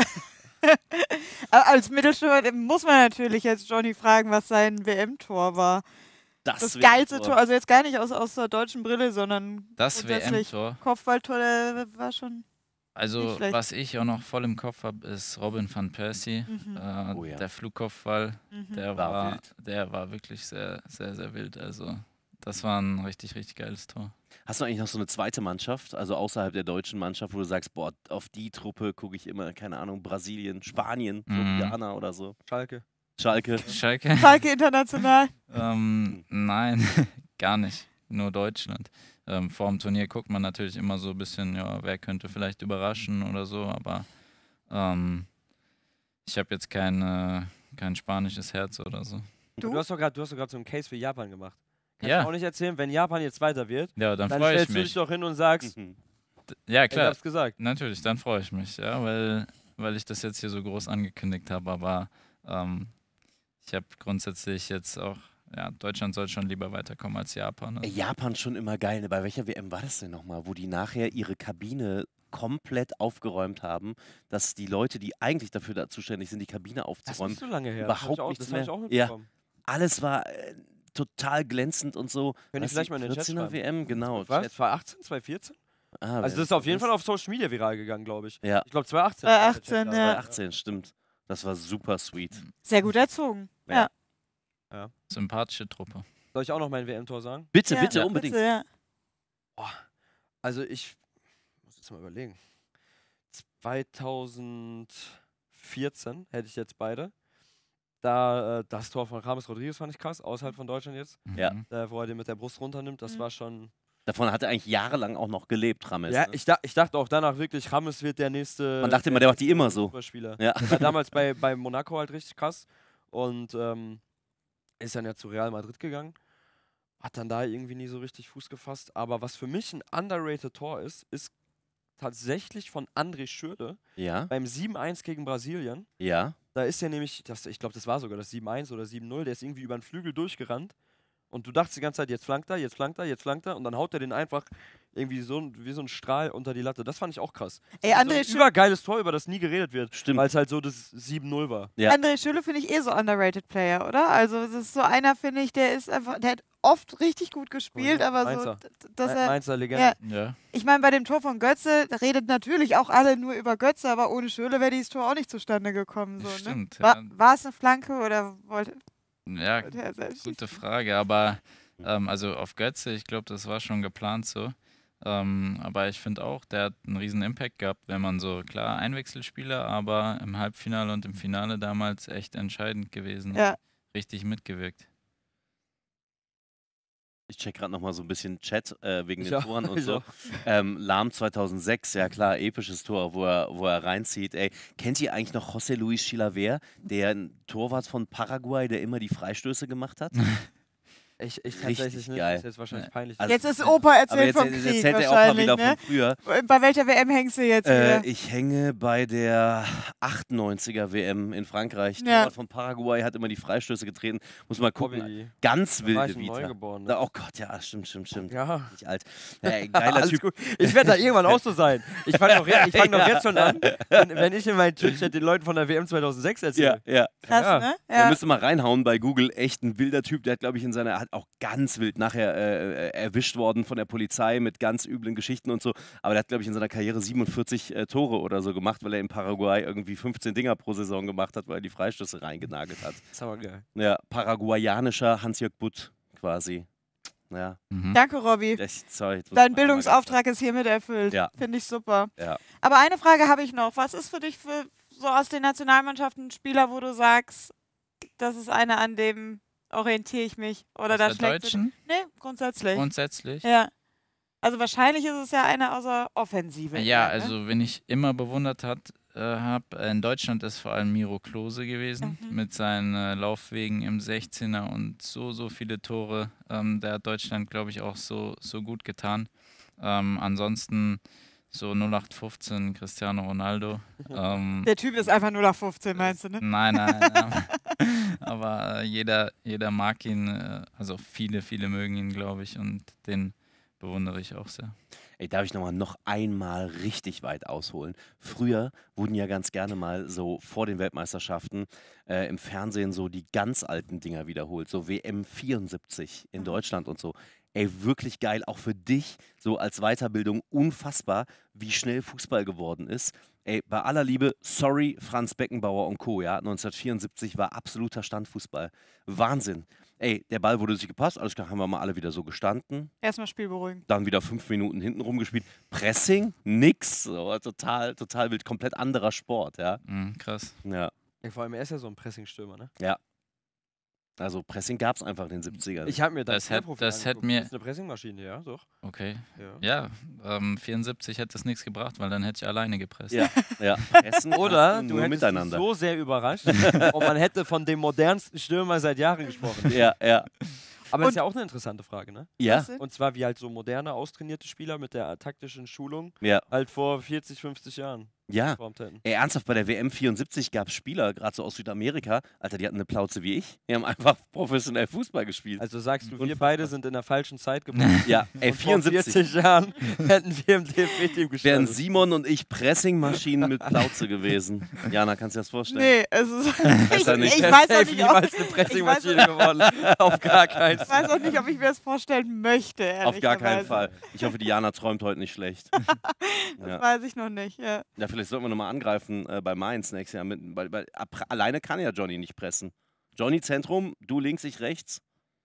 Als Mittelstürmer muss man natürlich jetzt Johnny fragen, was sein WM-Tor war. Das geilste Tor, also jetzt gar nicht aus der deutschen Brille, sondern das WM-Tor. Kopfballtor, der war schon. Also, was ich auch noch voll im Kopf habe, ist Robin van Persie. Der Flugkopfball, der war wirklich sehr, sehr, sehr wild. Also, das war ein richtig, richtig geiles Tor. Hast du eigentlich noch so eine zweite Mannschaft, also außerhalb der deutschen Mannschaft, wo du sagst, boah, auf die Truppe gucke ich immer, keine Ahnung, Brasilien, Spanien, Ghana oder so? Schalke international? Nein, gar nicht. Nur Deutschland. Vor dem Turnier guckt man natürlich immer so ein bisschen, ja, wer könnte vielleicht überraschen oder so, aber ich habe jetzt kein spanisches Herz oder so. Du hast doch gerade so einen Case für Japan gemacht. Kannst du auch nicht erzählen, wenn Japan jetzt weiter wird, ja, dann stellst du dich doch hin und sagst, ja, klar. ich hab's gesagt. Natürlich, dann freue ich mich, ja, weil weil ich das jetzt hier so groß angekündigt habe, aber ich habe grundsätzlich jetzt auch, ja, Deutschland soll schon lieber weiterkommen als Japan. Also. Japan schon immer geil. Ne? Bei welcher WM war das denn nochmal, wo die nachher ihre Kabine komplett aufgeräumt haben, dass die Leute, die eigentlich dafür zuständig sind, die Kabine Das ist aufzuräumen, nicht so lange her. überhaupt das nichts habe ich mehr. auch Ja, mitbekommen. alles war total glänzend und so. Können die Was, vielleicht mal in den Chat 14er schreiben? WM, genau. Was? Chat. 2018, 2014? Ah, Also das ist auf jeden Fall auf Social Media viral gegangen, glaube ich. Ja, Ich glaube 2018. 2018, ja. 2018, stimmt. Das war super sweet. Sehr gut erzogen. Ja. Ja. Sympathische Truppe. Soll ich auch noch mein WM-Tor sagen? Bitte, Ja, bitte, unbedingt. Bitte, ja. Also ich muss jetzt mal überlegen. 2014 hätte ich jetzt beide. Da das Tor von James Rodriguez fand ich krass, außerhalb von Deutschland jetzt. Ja. Wo er den mit der Brust runternimmt, das war schon... Davon hat er eigentlich jahrelang auch noch gelebt, Rames. Ja, ne? ich dachte auch danach wirklich, James wird der nächste... Man dachte immer, der macht die immer so. Superspieler. Ja. War damals bei Monaco halt richtig krass. Und ist dann ja zu Real Madrid gegangen. Hat dann da irgendwie nie so richtig Fuß gefasst. Aber was für mich ein underrated Tor ist tatsächlich von André Schürrle Ja, beim 7-1 gegen Brasilien. ja. Da ist ja nämlich, ich glaube, das war sogar das 7-1 oder 7-0, der ist irgendwie über den Flügel durchgerannt. Und du dachtest die ganze Zeit, jetzt flankt er, jetzt flankt er, jetzt flankt er. Und dann haut er den einfach irgendwie wie so ein Strahl unter die Latte. Das fand ich auch krass. Ey, So André ein übergeiles Tor, über das nie geredet wird. Stimmt. Weil es halt so das 7-0 war. Ja. André Schürrle finde ich so underrated Player, oder? Also es ist so einer, finde ich, der hat oft richtig gut gespielt, aber so, Mainzer. dass er... Mainzer Legende. Ja, Ja. ich meine, bei dem Tor von Götze da redet natürlich auch alle nur über Götze, aber ohne Schürrle wäre dieses Tor auch nicht zustande gekommen. So, ne? Stimmt, War es eine Flanke oder wollte Ja, er selbst gute Frage, aber also auf Götze, ich glaube, das war schon geplant so. Aber ich finde auch, der hat einen riesen Impact gehabt, wenn man so, klar, Einwechselspieler, aber im Halbfinale und im Finale damals echt entscheidend gewesen. Ja. Richtig mitgewirkt. Ich check gerade nochmal so ein bisschen Chat wegen Ich den auch, Toren und ich so. auch. Lahm 2006, ja klar, episches Tor, wo er reinzieht. Ey, kennt ihr eigentlich noch José Luis Chilavert, der ein Torwart von Paraguay, der immer die Freistöße gemacht hat? Ich Richtig tatsächlich nicht. geil. Das ist jetzt wahrscheinlich peinlich. Also- Jetzt ist Opa Aber erzählt jetzt, vom jetzt Krieg erzählt er auch mal wahrscheinlich, wieder ne? von früher. Bei welcher WM hängst du jetzt wieder? Ich hänge bei der 98er WM in Frankreich. Ja. Torwart von Paraguay hat immer die Freistöße getreten. Muss mal gucken. Bobby. Ganz Da war wilde ich Vita. neugeboren. Ne? Oh Gott, ja, stimmt. Ja. Nicht alt. Geiler Alles Typ. gut. Ich werde da irgendwann auch so sein. Ich fange doch jetzt schon an, wenn ich in meinem Twitch-Chat den Leuten von der WM 2006 Ja, erzähle. ja. Krass, ja. ne? Der Ja. müsste mal reinhauen bei Google. Echt ein wilder Typ. Der hat, glaube ich, hat auch ganz wild nachher erwischt worden von der Polizei mit ganz üblen Geschichten und so. Aber der hat, glaube ich, in seiner Karriere 47 Tore oder so gemacht, weil er in Paraguay irgendwie 15 Dinger pro Saison gemacht hat, weil er die Freistöße reingenagelt hat. Das ist aber geil. Ja, paraguayanischer Hans-Jörg Butt quasi. Ja, Danke, Robby. sorry. Dein Bildungsauftrag ist hiermit erfüllt. Ja. Finde ich super. Ja. Aber eine Frage habe ich noch. Was ist für dich so aus den Nationalmannschaften ein Spieler, wo du sagst, das ist einer, an dem orientiere ich mich? Oder Aus da der schlägt Deutschen? Nee, grundsätzlich. Grundsätzlich? Ja. Also wahrscheinlich ist es ja einer aus der Offensive. Ja, eher, ne? also wenn ich immer bewundert habe, in Deutschland ist vor allem Miro Klose gewesen, mit seinen Laufwegen im 16er und so viele Tore. Der hat Deutschland, glaube ich, auch so gut getan. Ansonsten so 0815 Cristiano Ronaldo. Der Typ ist einfach nur nach 15, meinst du, ne? Nein, aber jeder mag ihn, also viele mögen ihn, glaube ich, und den bewundere ich auch sehr. Ey, darf ich noch einmal richtig weit ausholen? Früher wurden ja ganz gerne mal so vor den Weltmeisterschaften im Fernsehen so die ganz alten Dinger wiederholt, so WM 74 in Deutschland und so. Ey, wirklich geil, auch für dich, so als Weiterbildung, unfassbar, wie schnell Fußball geworden ist. Ey, bei aller Liebe, sorry, Franz Beckenbauer und Co., ja, 1974 war absoluter Standfußball. Wahnsinn. Ey, der Ball wurde sich gepasst, alles klar, haben wir mal alle wieder so gestanden. Erstmal Spiel beruhigen. Dann wieder 5 Minuten hinten rumgespielt. Pressing, nix, so, total wild, komplett anderer Sport, ja. Krass. Ja, Ja, vor allem er ist ja so ein Pressingstürmer, ne? ja. Also Pressing gab es einfach in den 70ern. Ich habe mir Das hätte mir- Das ist eine Pressingmaschine, ja, doch. Okay. Ja. Ja, 74 hätte das nichts gebracht, weil dann hätte ich alleine gepresst. ja, ja. Pressen Oder kannst du nur hättest miteinander. so sehr überrascht und man hätte von dem modernsten Stürmer seit Jahren gesprochen. Ja. Aber das ist ja auch eine interessante Frage, ne? Ja, Und zwar wie halt so moderne, austrainierte Spieler mit der taktischen Schulung ja. halt vor 40, 50 Jahren. Ja, geformt hätten. ey, ernsthaft, bei der WM 74 gab es Spieler, gerade so aus Südamerika, Alter, die hatten eine Plauze wie ich. Die haben einfach professionell Fußball gespielt. Also sagst du, wir Unfassbar. beide sind in der falschen Zeit geboren. Ja, ey, Und vor 74. 40 Jahren hätten wir im DFB-Team Wären gestanden. Simon und ich Pressingmaschinen mit Plauze gewesen. Jana, kannst du dir das vorstellen? Nee, es ist. Weiß er nicht. ich weiß auch Safe nicht, ob, niemals eine Pressingmaschine geworden. Auf gar keinen ich Fall. weiß auch nicht, ob ich mir das vorstellen möchte. Auf gar keinen ehrlicherweise. Fall. Ich hoffe, die Jana träumt heute nicht schlecht. Das Ja. weiß ich noch nicht. Ja. Ja, vielleicht sollten wir nochmal angreifen bei Mainz nächstes Jahr. Alleine kann ja Johnny nicht pressen. Johnny Zentrum, du links, ich rechts.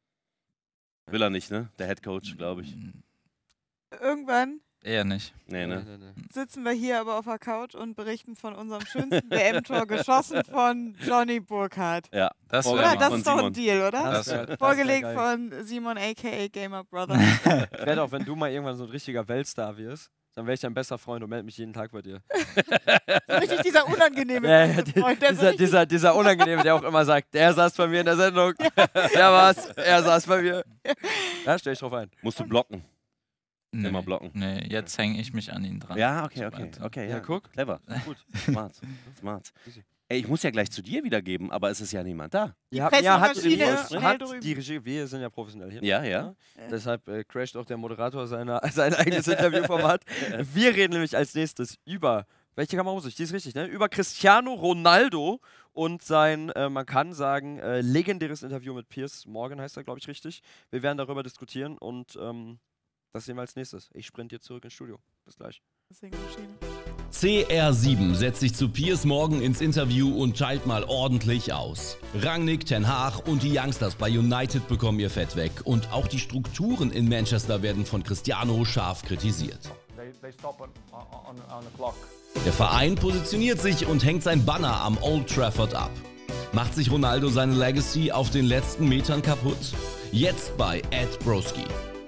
Will er nicht, ne? Der Headcoach, glaube ich. Irgendwann Eher nicht. Nee, ne? sitzen wir hier aber auf der Couch und berichten von unserem schönsten WM-Tor geschossen von Johnny Burkhardt. Ja, Das Vorgelegt Oder? wäre Das von ist doch ein Simon. Deal, oder? Das wär- wär- wär Vorgelegt geil. von Simon aka Gamer Brother. Ich werde auch, wenn du mal irgendwann so ein richtiger Weltstar wirst, dann wäre ich dein bester Freund und melde mich jeden Tag bei dir. Richtig dieser unangenehme Ja, beste Freund, der so dieser, richtig- dieser Unangenehme, der auch immer sagt, der saß bei mir in der Sendung. Der war's, er saß bei mir. Ja, stell ich drauf ein. Musst du blocken. Nee, Immer blocken. Nee, jetzt hänge ich mich an ihn dran. Ja, okay, So okay. weiter. Okay, Ja, ja, guck. Clever. Gut. Smart. Smart. Easy. Ey, ich muss ja gleich zu dir wiedergeben, aber es ist ja niemand da. Die Pressmaschine hat, ist schnell hat drüben. die Regie, wir sind ja professionell hier. Ja, ja. Deshalb crasht auch der Moderator sein eigenes Interviewformat. Wir reden nämlich als nächstes über, welche Kamera muss ich? Die ist richtig, ne? Über Cristiano Ronaldo und sein, man kann sagen, legendäres Interview mit Piers Morgan, heißt er, glaube ich, richtig. Wir werden darüber diskutieren und das sehen wir als nächstes. Ich sprint jetzt zurück ins Studio. Bis gleich. Singmaschine. CR7 setzt sich zu Piers Morgan ins Interview und teilt mal ordentlich aus. Rangnick, Ten Hag und die Youngsters bei United bekommen ihr Fett weg. Und auch die Strukturen in Manchester werden von Cristiano scharf kritisiert. They stop on the clock. Der Verein positioniert sich und hängt sein Banner am Old Trafford ab. Macht sich Ronaldo seine Legacy auf den letzten Metern kaputt? Jetzt bei @Broski.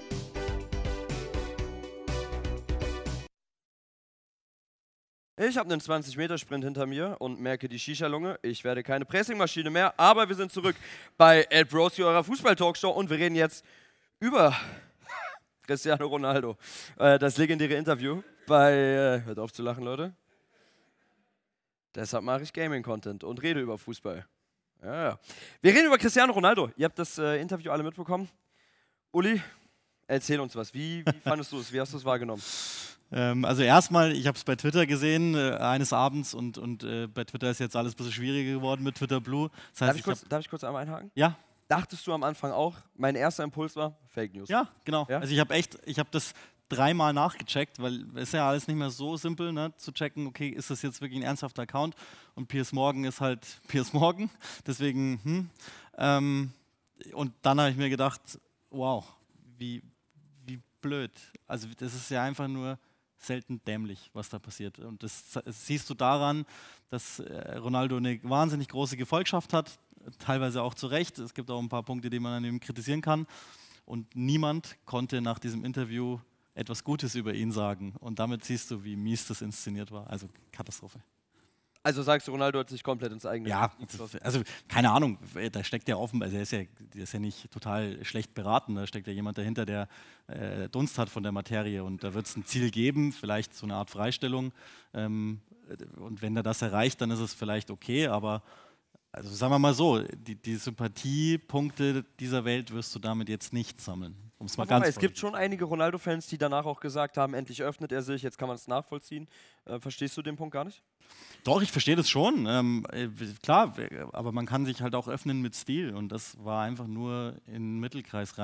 Ich habe einen 20-Meter-Sprint hinter mir und merke die Shisha-Lunge. Ich werde keine Pressingmaschine mehr, aber wir sind zurück bei Ed Broski, eurer Fußball-Talkshow, und wir reden jetzt über Cristiano Ronaldo. Das legendäre Interview bei, hört auf zu lachen, Leute. Deshalb mache ich Gaming-Content und rede über Fußball. Ja, ja. Wir reden über Cristiano Ronaldo. Ihr habt das Interview alle mitbekommen. Uli, erzähl uns was. Wie fandest du es? Wie hast du es wahrgenommen? Also erstmal, ich habe es bei Twitter gesehen, eines Abends und bei Twitter ist jetzt alles ein bisschen schwieriger geworden mit Twitter Blue. Das heißt, Darf ich kurz einmal einhaken? ja, Dachtest du am Anfang auch, mein erster Impuls war Fake News? ja, genau. Ja? Also ich habe das dreimal nachgecheckt, weil es ist ja alles nicht mehr so simpel, ne, zu checken, okay, ist das jetzt wirklich ein ernsthafter Account? Und Piers Morgan ist halt Piers Morgan, deswegen, und dann habe ich mir gedacht, wow, wie blöd. Also das ist ja einfach nur selten dämlich, was da passiert. Und das siehst du daran, dass Ronaldo eine wahnsinnig große Gefolgschaft hat, teilweise auch zu Recht. Es gibt auch ein paar Punkte, die man an ihm kritisieren kann. Und niemand konnte nach diesem Interview etwas Gutes über ihn sagen. Und damit siehst du, wie mies das inszeniert war. Also Katastrophe. Also sagst du, Ronaldo hat sich komplett ins eigene Ja, Knie geschossen? also keine Ahnung, da steckt ja offen, also der ist ja nicht total schlecht beraten, da steckt ja jemand dahinter, der Dunst hat von der Materie, und da wird es ein Ziel geben, vielleicht so eine Art Freistellung, und wenn er das erreicht, dann ist es vielleicht okay, aber also sagen wir mal so, die Sympathiepunkte dieser Welt wirst du damit jetzt nicht sammeln. Um's mal Aber ganz es gibt schon einige Ronaldo-Fans, die danach auch gesagt haben, endlich öffnet er sich, jetzt kann man es nachvollziehen. Verstehst du den Punkt gar nicht? Doch, ich verstehe das schon. Klar, aber man kann sich halt auch öffnen mit Stil, und das war einfach nur in den Mittelkreis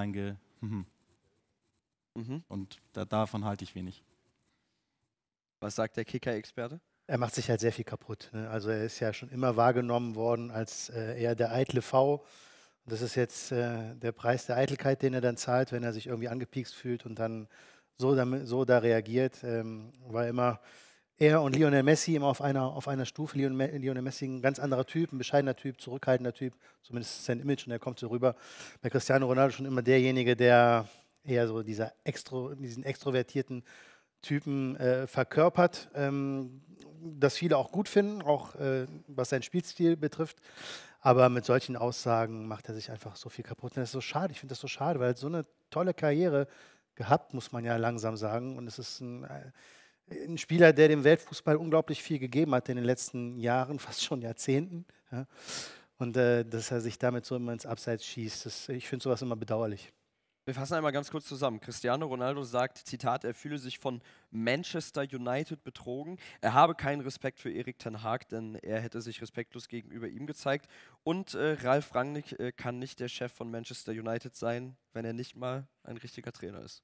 und davon halte ich wenig. Was sagt der Kicker-Experte? Er macht sich halt sehr viel kaputt. Ne? Also er ist ja schon immer wahrgenommen worden als eher der eitle V. Und das ist jetzt der Preis der Eitelkeit, den er dann zahlt, wenn er sich irgendwie angepiekst fühlt und dann so da reagiert. War immer er und Lionel Messi immer auf einer Stufe. Lionel Messi ein ganz anderer Typ, ein bescheidener Typ, zurückhaltender Typ. Zumindest sein Image, und er kommt so rüber. Bei Cristiano Ronaldo schon immer derjenige, der eher so diesen extrovertierten Typen verkörpert, das viele auch gut finden, auch was seinen Spielstil betrifft. Aber mit solchen Aussagen macht er sich einfach so viel kaputt. Und das ist so schade. Ich finde das so schade, weil er hat so eine tolle Karriere gehabt, muss man ja langsam sagen. Und es ist ein Spieler, der dem Weltfußball unglaublich viel gegeben hat in den letzten Jahren, fast schon Jahrzehnten. Ja. Und dass er sich damit so immer ins Abseits schießt, ich finde sowas immer bedauerlich. Wir fassen einmal ganz kurz zusammen. Cristiano Ronaldo sagt, Zitat, er fühle sich von Manchester United betrogen. Er habe keinen Respekt für Erik ten Hag, denn er hätte sich respektlos gegenüber ihm gezeigt. Und Ralf Rangnick kann nicht der Chef von Manchester United sein, wenn er nicht mal ein richtiger Trainer ist.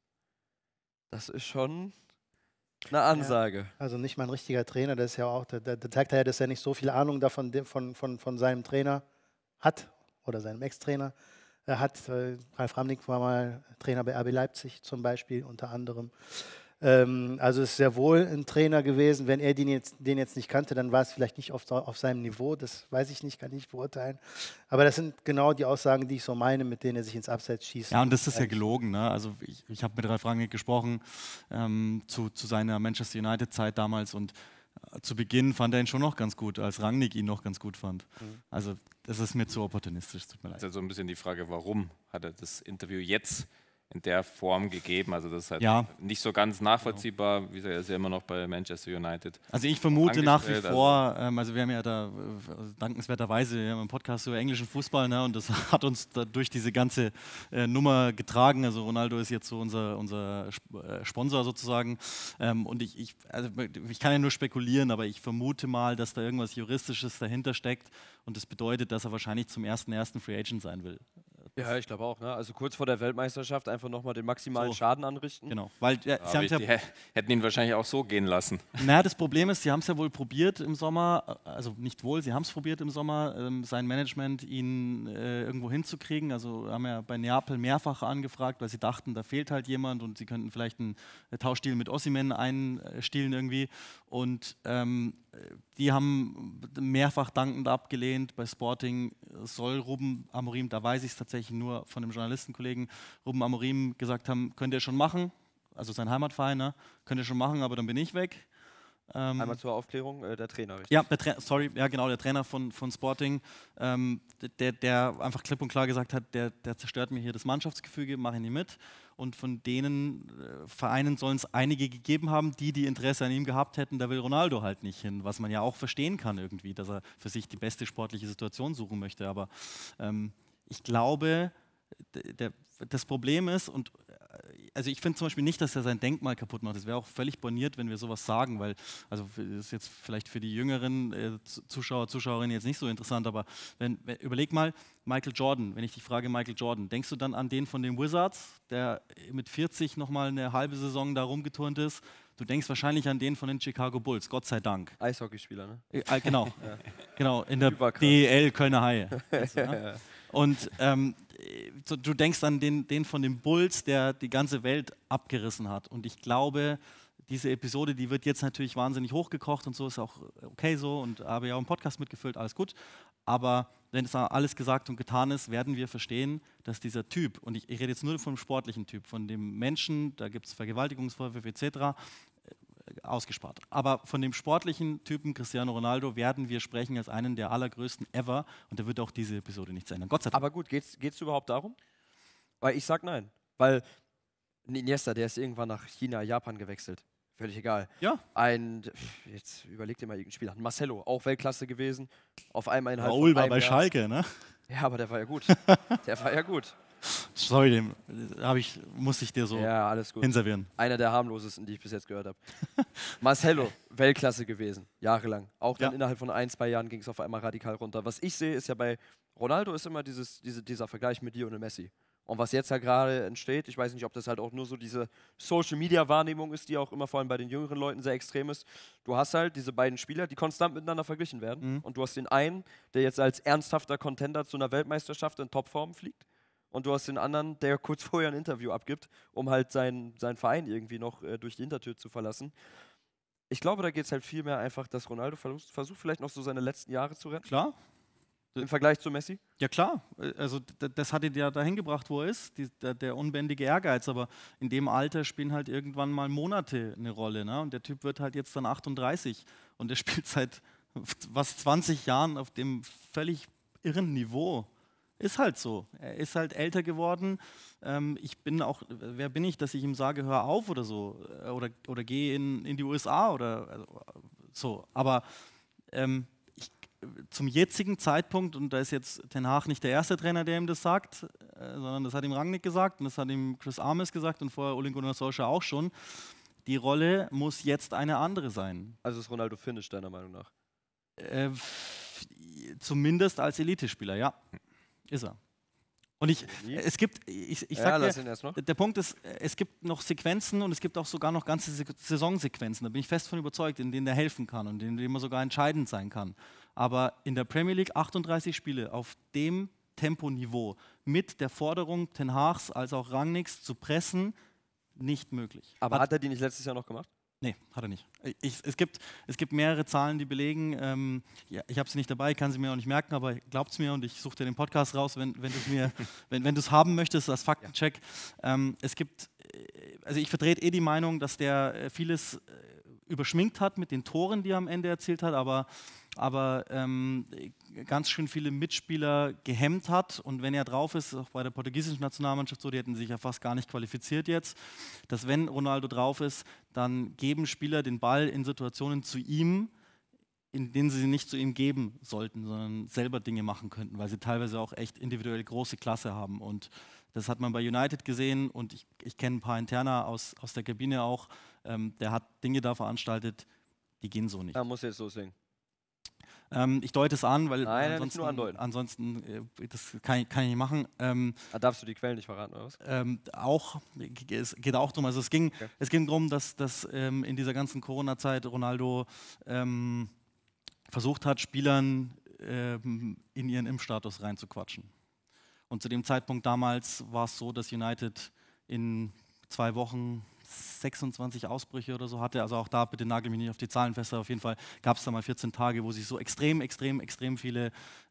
Das ist schon eine Ansage. Ja, also nicht mal ein richtiger Trainer, das ist ja auch, da zeigt er ja, dass er nicht so viel Ahnung davon von seinem Trainer hat oder seinem Ex-Trainer. Er hat, Ralf Rangnick war mal Trainer bei RB Leipzig zum Beispiel, unter anderem. Also es ist sehr wohl ein Trainer gewesen. Wenn er den jetzt nicht kannte, dann war es vielleicht nicht auf seinem Niveau. Das weiß ich nicht, kann ich nicht beurteilen. Aber das sind genau die Aussagen, die ich so meine, mit denen er sich ins Abseits schießt. Ja, und das ist ja gelogen. Ne? Also ich habe mit Ralf Rangnick gesprochen zu seiner Manchester United-Zeit damals und zu Beginn fand er ihn schon noch ganz gut, als Rangnick ihn noch ganz gut fand. Also das ist mir zu opportunistisch, tut mir leid. Das ist ja so ein bisschen die Frage, warum hat er das Interview jetzt in der Form gegeben? Also das ist halt nicht so ganz nachvollziehbar, wie er ist ja immer noch bei Manchester United. Also ich vermute nach wie vor, also wir haben ja da dankenswerterweise im Podcast über englischen Fußball, ne, und das hat uns da durch diese ganze Nummer getragen. Also Ronaldo ist jetzt so unser Sponsor sozusagen. Und ich kann ja nur spekulieren, aber ich vermute mal, dass da irgendwas Juristisches dahinter steckt und das bedeutet, dass er wahrscheinlich zum 1.1. Free Agent sein will. Ja, ich glaube auch. Ne? Also kurz vor der Weltmeisterschaft einfach nochmal den maximalen Schaden anrichten. Genau. Weil, die hätten ihn wahrscheinlich auch so gehen lassen. Naja, das Problem ist, sie haben es ja wohl probiert im Sommer, also nicht wohl, sie haben es probiert im Sommer, sein Management ihn irgendwo hinzukriegen. Also haben ja bei Neapel mehrfach angefragt, weil sie dachten, da fehlt halt jemand und sie könnten vielleicht einen Tauschdeal mit Osimhen einstielen irgendwie. Und die haben mehrfach dankend abgelehnt. Bei Sporting soll Ruben Amorim, da weiß ich es tatsächlich nur von dem Journalistenkollegen, Ruben Amorim gesagt haben, könnt ihr schon machen, also sein Heimatverein, ne? Könnt ihr schon machen, aber dann bin ich weg. Einmal zur Aufklärung, der Trainer, richtig? Ja, der Trainer von Sporting, der einfach klipp und klar gesagt hat, der zerstört mir hier das Mannschaftsgefüge, mache ich nicht mit. Und von denen Vereinen sollen es einige gegeben haben, die Interesse an ihm gehabt hätten, da will Ronaldo halt nicht hin, was man ja auch verstehen kann irgendwie, dass er für sich die beste sportliche Situation suchen möchte. Aber ich glaube, das Problem ist, und also ich finde zum Beispiel nicht, dass er sein Denkmal kaputt macht. Es wäre auch völlig borniert, wenn wir sowas sagen, weil, also das ist jetzt vielleicht für die jüngeren Zuschauer, Zuschauerinnen jetzt nicht so interessant, aber überleg mal, Michael Jordan, wenn ich dich frage, Michael Jordan, denkst du dann an den von den Wizards, der mit 40 nochmal eine halbe Saison da rumgeturnt ist? Du denkst wahrscheinlich an den von den Chicago Bulls, Gott sei Dank. Eishockeyspieler, ne? Genau, genau, in der DEL Kölner Haie. Weißt du, ne? Und du denkst an den von den Bulls, der die ganze Welt abgerissen hat. Und ich glaube, diese Episode, die wird jetzt natürlich wahnsinnig hochgekocht und so, ist auch okay so und habe ja auch einen Podcast mitgefüllt, alles gut. Aber wenn es alles gesagt und getan ist, werden wir verstehen, dass dieser Typ, und ich rede jetzt nur vom sportlichen Typ, von dem Menschen, da gibt es Vergewaltigungsvorwürfe etc., ausgespart. Aber von dem sportlichen Typen Cristiano Ronaldo werden wir sprechen als einen der allergrößten ever und da wird auch diese Episode nichts ändern. Gott sei Dank. Aber gut, geht's überhaupt darum? Weil ich sag nein. Weil Iniesta, der ist irgendwann nach China, Japan gewechselt. Völlig egal. Ja. Jetzt überleg dir mal irgendeinen Spieler. Marcelo, auch Weltklasse gewesen. Auf einmal innerhalb Raul von war einem bei Jahr. Schalke, ne? Ja, aber der war ja gut. Der war ja gut. Sorry, musste ich dir so alles gut. hinservieren. Einer der harmlosesten, die ich bis jetzt gehört habe. Marcelo, Weltklasse gewesen, jahrelang. Auch dann innerhalb von 1-2 Jahren ging es auf einmal radikal runter. Was ich sehe, ist ja bei Ronaldo ist immer dieser Vergleich mit Lionel Messi. Und was jetzt halt gerade entsteht, ich weiß nicht, ob das halt auch nur so diese Social-Media-Wahrnehmung ist, die auch immer vor allem bei den jüngeren Leuten sehr extrem ist. Du hast halt diese beiden Spieler, die konstant miteinander verglichen werden. Und du hast den einen, der jetzt als ernsthafter Contender zu einer Weltmeisterschaft in Topform fliegt. Und du hast den anderen, der kurz vorher ein Interview abgibt, um halt seinen Verein irgendwie noch durch die Hintertür zu verlassen. Ich glaube, da geht es halt viel mehr einfach, dass Ronaldo versucht vielleicht noch so seine letzten Jahre zu retten. Klar. Im Vergleich zu Messi? Ja klar, also das hat ihn ja dahin gebracht, wo er ist, der unbändige Ehrgeiz, aber in dem Alter spielen halt irgendwann mal Monate eine Rolle, ne? Und der Typ wird halt jetzt dann 38 und der spielt seit 20 Jahren auf dem völlig irren Niveau. Ist halt so. Er ist halt älter geworden. Ich bin auch, wer bin ich, dass ich ihm sage, hör auf oder so, oder geh in die USA oder so. Aber zum jetzigen Zeitpunkt, und da ist jetzt Ten Hag nicht der erste Trainer, der ihm das sagt, sondern das hat ihm Rangnick gesagt und das hat ihm Chris Armes gesagt und vorher Ole Gunnar Solskjaer auch schon, die Rolle muss jetzt eine andere sein. Also ist Ronaldo Finnish, deiner Meinung nach? Zumindest als Elitespieler, ja. Ist er. Und ich sag dir, der Punkt ist, es gibt noch Sequenzen und es gibt auch sogar noch ganze Saisonsequenzen, da bin ich fest von überzeugt, in denen er helfen kann und in denen er sogar entscheidend sein kann. Aber in der Premier League 38 Spiele auf dem Temponiveau mit der Forderung Ten Hags als auch Rangnicks zu pressen, nicht möglich. Aber hat er die nicht letztes Jahr noch gemacht? Nee, hat er nicht. Es gibt mehrere Zahlen, die belegen, ich habe sie nicht dabei, kann sie mir auch nicht merken, aber glaubt es mir und ich suche dir den Podcast raus, wenn du es haben möchtest, als Faktencheck. Also ich vertrete die Meinung, dass der vieles überschminkt hat mit den Toren, die er am Ende erzielt hat, aber ganz schön viele Mitspieler gehemmt hat. Und wenn er drauf ist, auch bei der portugiesischen Nationalmannschaft so, die hätten sich ja fast gar nicht qualifiziert jetzt, dass wenn Ronaldo drauf ist, dann geben Spieler den Ball in Situationen zu ihm, in denen sie nicht zu ihm geben sollten, sondern selber Dinge machen könnten, weil sie teilweise auch echt individuell große Klasse haben. Und das hat man bei United gesehen und ich kenne ein paar Interner aus der Kabine auch, der hat Dinge da veranstaltet, die gehen so nicht. Da muss jetzt loslegen. Ich deute es an, weil Nein, nicht nur andeuten. Ansonsten das kann ich nicht machen. Darfst du die Quellen nicht verraten, oder was? Es geht auch darum, also es ging darum, dass in dieser ganzen Corona-Zeit Ronaldo versucht hat, Spielern in ihren Impfstatus reinzuquatschen. Und zu dem Zeitpunkt damals war es so, dass United in 2 Wochen 26 Ausbrüche oder so hatte, also auch da, bitte nagel mich nicht auf die Zahlen fest, auf jeden Fall gab es da mal 14 Tage, wo sie so extrem viele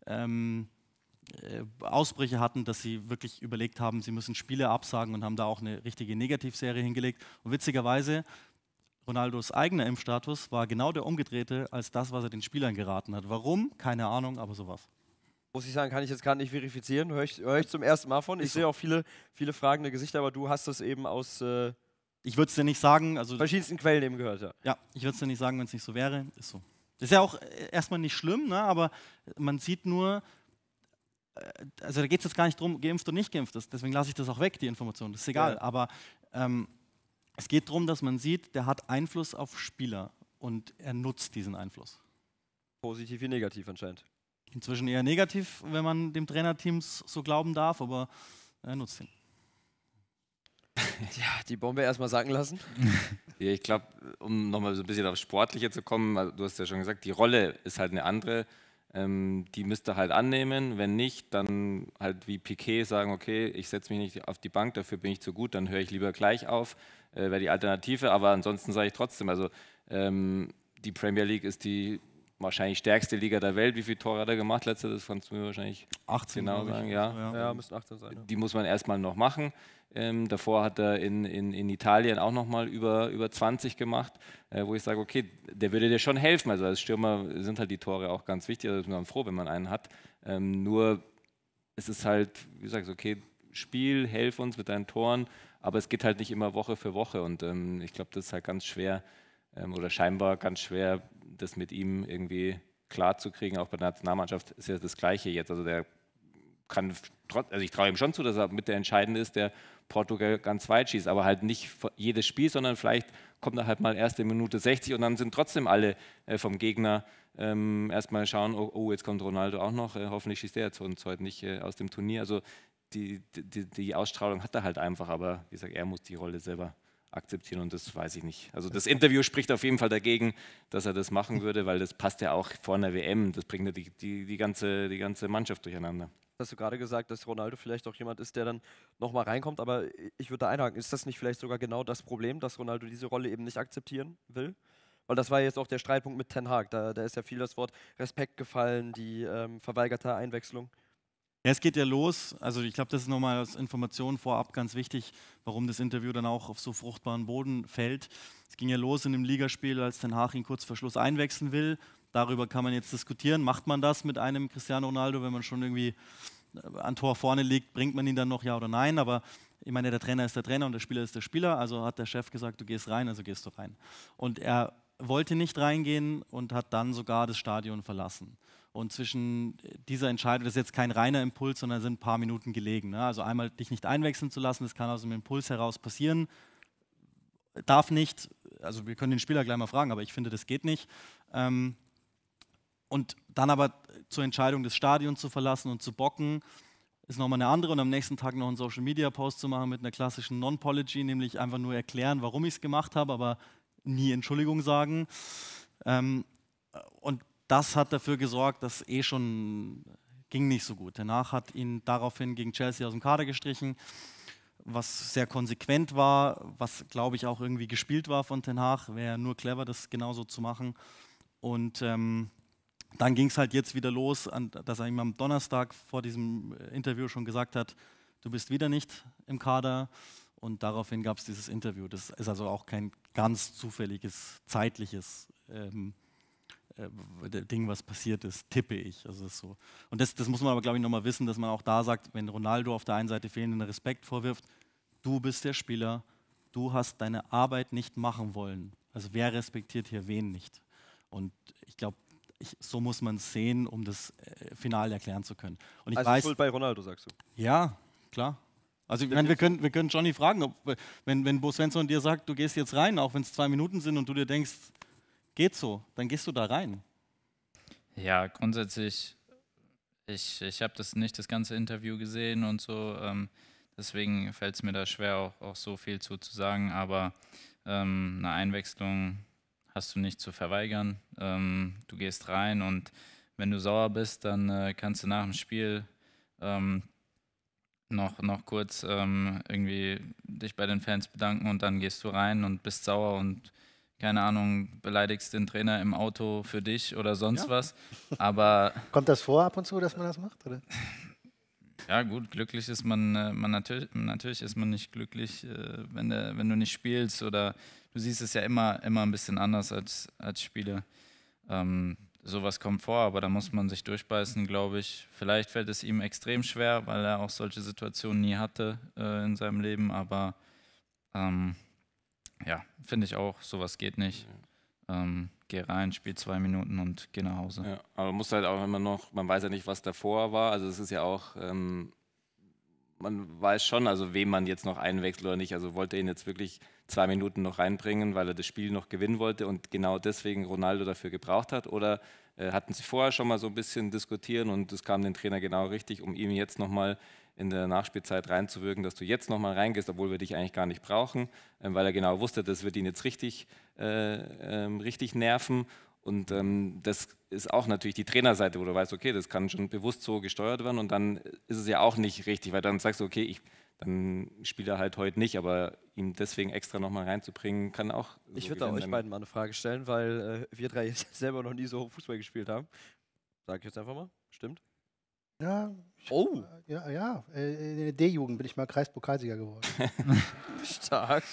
Ausbrüche hatten, dass sie wirklich überlegt haben, sie müssen Spiele absagen und haben da auch eine richtige Negativserie hingelegt. Und witzigerweise, Ronaldos eigener Impfstatus war genau der umgedrehte als das, was er den Spielern geraten hat. Warum? Keine Ahnung, aber sowas. Muss ich sagen, kann ich jetzt gerade nicht verifizieren, höre ich zum ersten Mal von. Ich sehe auch viele fragende Gesichter, aber du hast das eben aus ich würde es dir nicht sagen. Also verschiedensten Quellen eben gehört, ja. Ja, ich würde es dir nicht sagen, wenn es nicht so wäre. Ist so. Das ist ja auch erstmal nicht schlimm, ne? Aber man sieht nur, also da geht es jetzt gar nicht darum, geimpft oder nicht geimpft ist. Deswegen lasse ich das auch weg, die Information. Das ist egal. Ja. Aber es geht darum, dass man sieht, der hat Einfluss auf Spieler und er nutzt diesen Einfluss. Positiv wie negativ anscheinend. Inzwischen eher negativ, wenn man dem Trainerteams so glauben darf, aber er nutzt ihn. Ja, die Bombe erstmal sacken lassen. Ja, ich glaube, um nochmal so ein bisschen aufs Sportliche zu kommen, also du hast ja schon gesagt, die Rolle ist halt eine andere. Die müsst ihr halt annehmen. Wenn nicht, dann halt wie Piqué sagen, okay, ich setze mich nicht auf die Bank, dafür bin ich zu gut, dann höre ich lieber gleich auf, wäre die Alternative. Aber ansonsten sage ich trotzdem, also die Premier League ist die wahrscheinlich stärkste Liga der Welt. Wie viele Tore hat er gemacht letztes? Das kannst du mir wahrscheinlich 18 genau sagen. Ja, müssen 18 sein. Ja. Die muss man erstmal noch machen. Davor hat er in Italien auch nochmal über 20 gemacht, wo ich sage, okay, der würde dir schon helfen. Also als Stürmer sind halt die Tore auch ganz wichtig. Also ist man froh, wenn man einen hat. Nur es ist halt, wie gesagt, okay, Spiel, helf uns mit deinen Toren, aber es geht halt nicht immer Woche für Woche. Und ich glaube, das ist halt ganz schwer oder scheinbar ganz schwer, das mit ihm irgendwie klar zu kriegen. Auch bei der Nationalmannschaft ist ja das Gleiche jetzt. Also der kann, also ich traue ihm schon zu, dass er mit der Entscheidende ist, der Portugal ganz weit schießt, aber halt nicht jedes Spiel, sondern vielleicht kommt er halt mal erst in Minute 60 und dann sind trotzdem alle vom Gegner erstmal schauen, oh, jetzt kommt Ronaldo auch noch, hoffentlich schießt der jetzt uns heute nicht aus dem Turnier. Also die Ausstrahlung hat er halt einfach, aber wie gesagt, er muss die Rolle selber akzeptieren und das weiß ich nicht. Also das Interview spricht auf jeden Fall dagegen, dass er das machen würde, weil das passt ja auch vor einer WM, das bringt ja die ganze Mannschaft durcheinander. Hast du gerade gesagt, dass Ronaldo vielleicht auch jemand ist, der dann nochmal reinkommt, aber ich würde da einhaken, ist das nicht vielleicht sogar genau das Problem, dass Ronaldo diese Rolle eben nicht akzeptieren will? Weil das war jetzt auch der Streitpunkt mit Ten Hag, da ist ja viel das Wort Respekt gefallen, die verweigerte Einwechslung. Ja, es geht ja los, also ich glaube, das ist nochmal als Information vorab ganz wichtig, warum das Interview dann auch auf so fruchtbaren Boden fällt. Es ging ja los in dem Ligaspiel, als Ten Hag ihn kurz vor Schluss einwechseln will. Darüber kann man jetzt diskutieren, macht man das mit einem Cristiano Ronaldo, wenn man schon irgendwie ein Tor vorne liegt, bringt man ihn dann noch, ja oder nein, aber ich meine, der Trainer ist der Trainer und der Spieler ist der Spieler, also hat der Chef gesagt, du gehst rein, also gehst du rein. Und er wollte nicht reingehen und hat dann sogar das Stadion verlassen. Und zwischen dieser Entscheidung, das ist jetzt kein reiner Impuls, sondern sind ein paar Minuten gelegen. Ne? Also einmal dich nicht einwechseln zu lassen, das kann aus dem Impuls heraus passieren, darf nicht, also wir können den Spieler gleich mal fragen, aber ich finde, das geht nicht. Und dann aber zur Entscheidung, das Stadion zu verlassen und zu bocken, ist nochmal eine andere und am nächsten Tag noch einen Social-Media-Post zu machen mit einer klassischen Non-Pology, nämlich einfach nur erklären, warum ich es gemacht habe, aber nie Entschuldigung sagen. Und das hat dafür gesorgt, dass schon ging nicht so gut. Danach hat ihn daraufhin gegen Chelsea aus dem Kader gestrichen, was sehr konsequent war, was, glaube ich, auch irgendwie gespielt war von Ten Hag. Wäre nur clever, das genauso zu machen. Und dann ging es halt jetzt wieder los, dass er ihm am Donnerstag vor diesem Interview schon gesagt hat, du bist wieder nicht im Kader. Und daraufhin gab es dieses Interview. Das ist also auch kein ganz zufälliges, zeitliches Ding, was passiert ist, tippe ich. Also ist so. Und das muss man aber, glaube ich, nochmal wissen, dass man auch da sagt, wenn Ronaldo auf der einen Seite fehlenden Respekt vorwirft, du bist der Spieler, du hast deine Arbeit nicht machen wollen. Also wer respektiert hier wen nicht? Und ich glaube, so muss man es sehen, um das final erklären zu können. Und ich also weiß, Schuld bei Ronaldo, sagst du? Ja, klar. Also ich meine, wir können Johnny fragen, wenn Bo Svensson dir sagt, du gehst jetzt rein, auch wenn es 2 Minuten sind und du dir denkst, geht so, dann gehst du da rein. Ja, grundsätzlich, ich habe nicht das ganze Interview gesehen und so, deswegen fällt es mir da schwer, auch so viel zu sagen, aber eine Einwechslung hast du nicht zu verweigern. Du gehst rein und wenn du sauer bist, dann kannst du nach dem Spiel noch kurz irgendwie dich bei den Fans bedanken und dann gehst du rein und bist sauer und keine Ahnung, beleidigst den Trainer im Auto für dich oder sonst was. Aber kommt das vor ab und zu, dass man das macht? Oder? Ja gut, glücklich ist man natürlich ist man nicht glücklich, wenn du nicht spielst oder du siehst es ja immer ein bisschen anders als Spieler. Sowas kommt vor, aber da muss man sich durchbeißen, glaube ich. Vielleicht fällt es ihm extrem schwer, weil er auch solche Situationen nie hatte in seinem Leben, aber ja, finde ich auch, sowas geht nicht. Geh rein, spiel 2 Minuten und geh nach Hause. Ja, aber man muss halt auch immer noch, man weiß ja nicht, was davor war, also es ist ja auch, man weiß schon, also wem man jetzt noch einwechselt oder nicht, also wollte er ihn jetzt wirklich 2 Minuten noch reinbringen, weil er das Spiel noch gewinnen wollte und genau deswegen Ronaldo dafür gebraucht hat, oder hatten sie vorher schon mal so ein bisschen diskutieren und es kam den Trainer genau richtig, um ihm jetzt nochmal in der Nachspielzeit reinzuwirken, dass du jetzt nochmal reingehst, obwohl wir dich eigentlich gar nicht brauchen, weil er genau wusste, das wird ihn jetzt richtig nerven. Und das ist auch natürlich die Trainerseite, wo du weißt, okay, das kann schon bewusst so gesteuert werden und dann ist es ja auch nicht richtig, weil dann sagst du, okay, dann spielt er halt heute nicht, aber ihm deswegen extra nochmal reinzubringen, kann auch. Ich würde euch beiden mal eine Frage stellen, weil wir 3 jetzt selber noch nie so Fußball gespielt haben. Sag ich jetzt einfach mal, stimmt? Ja. Ja. In der D-Jugend bin ich mal Kreispokalsieger geworden. Stark.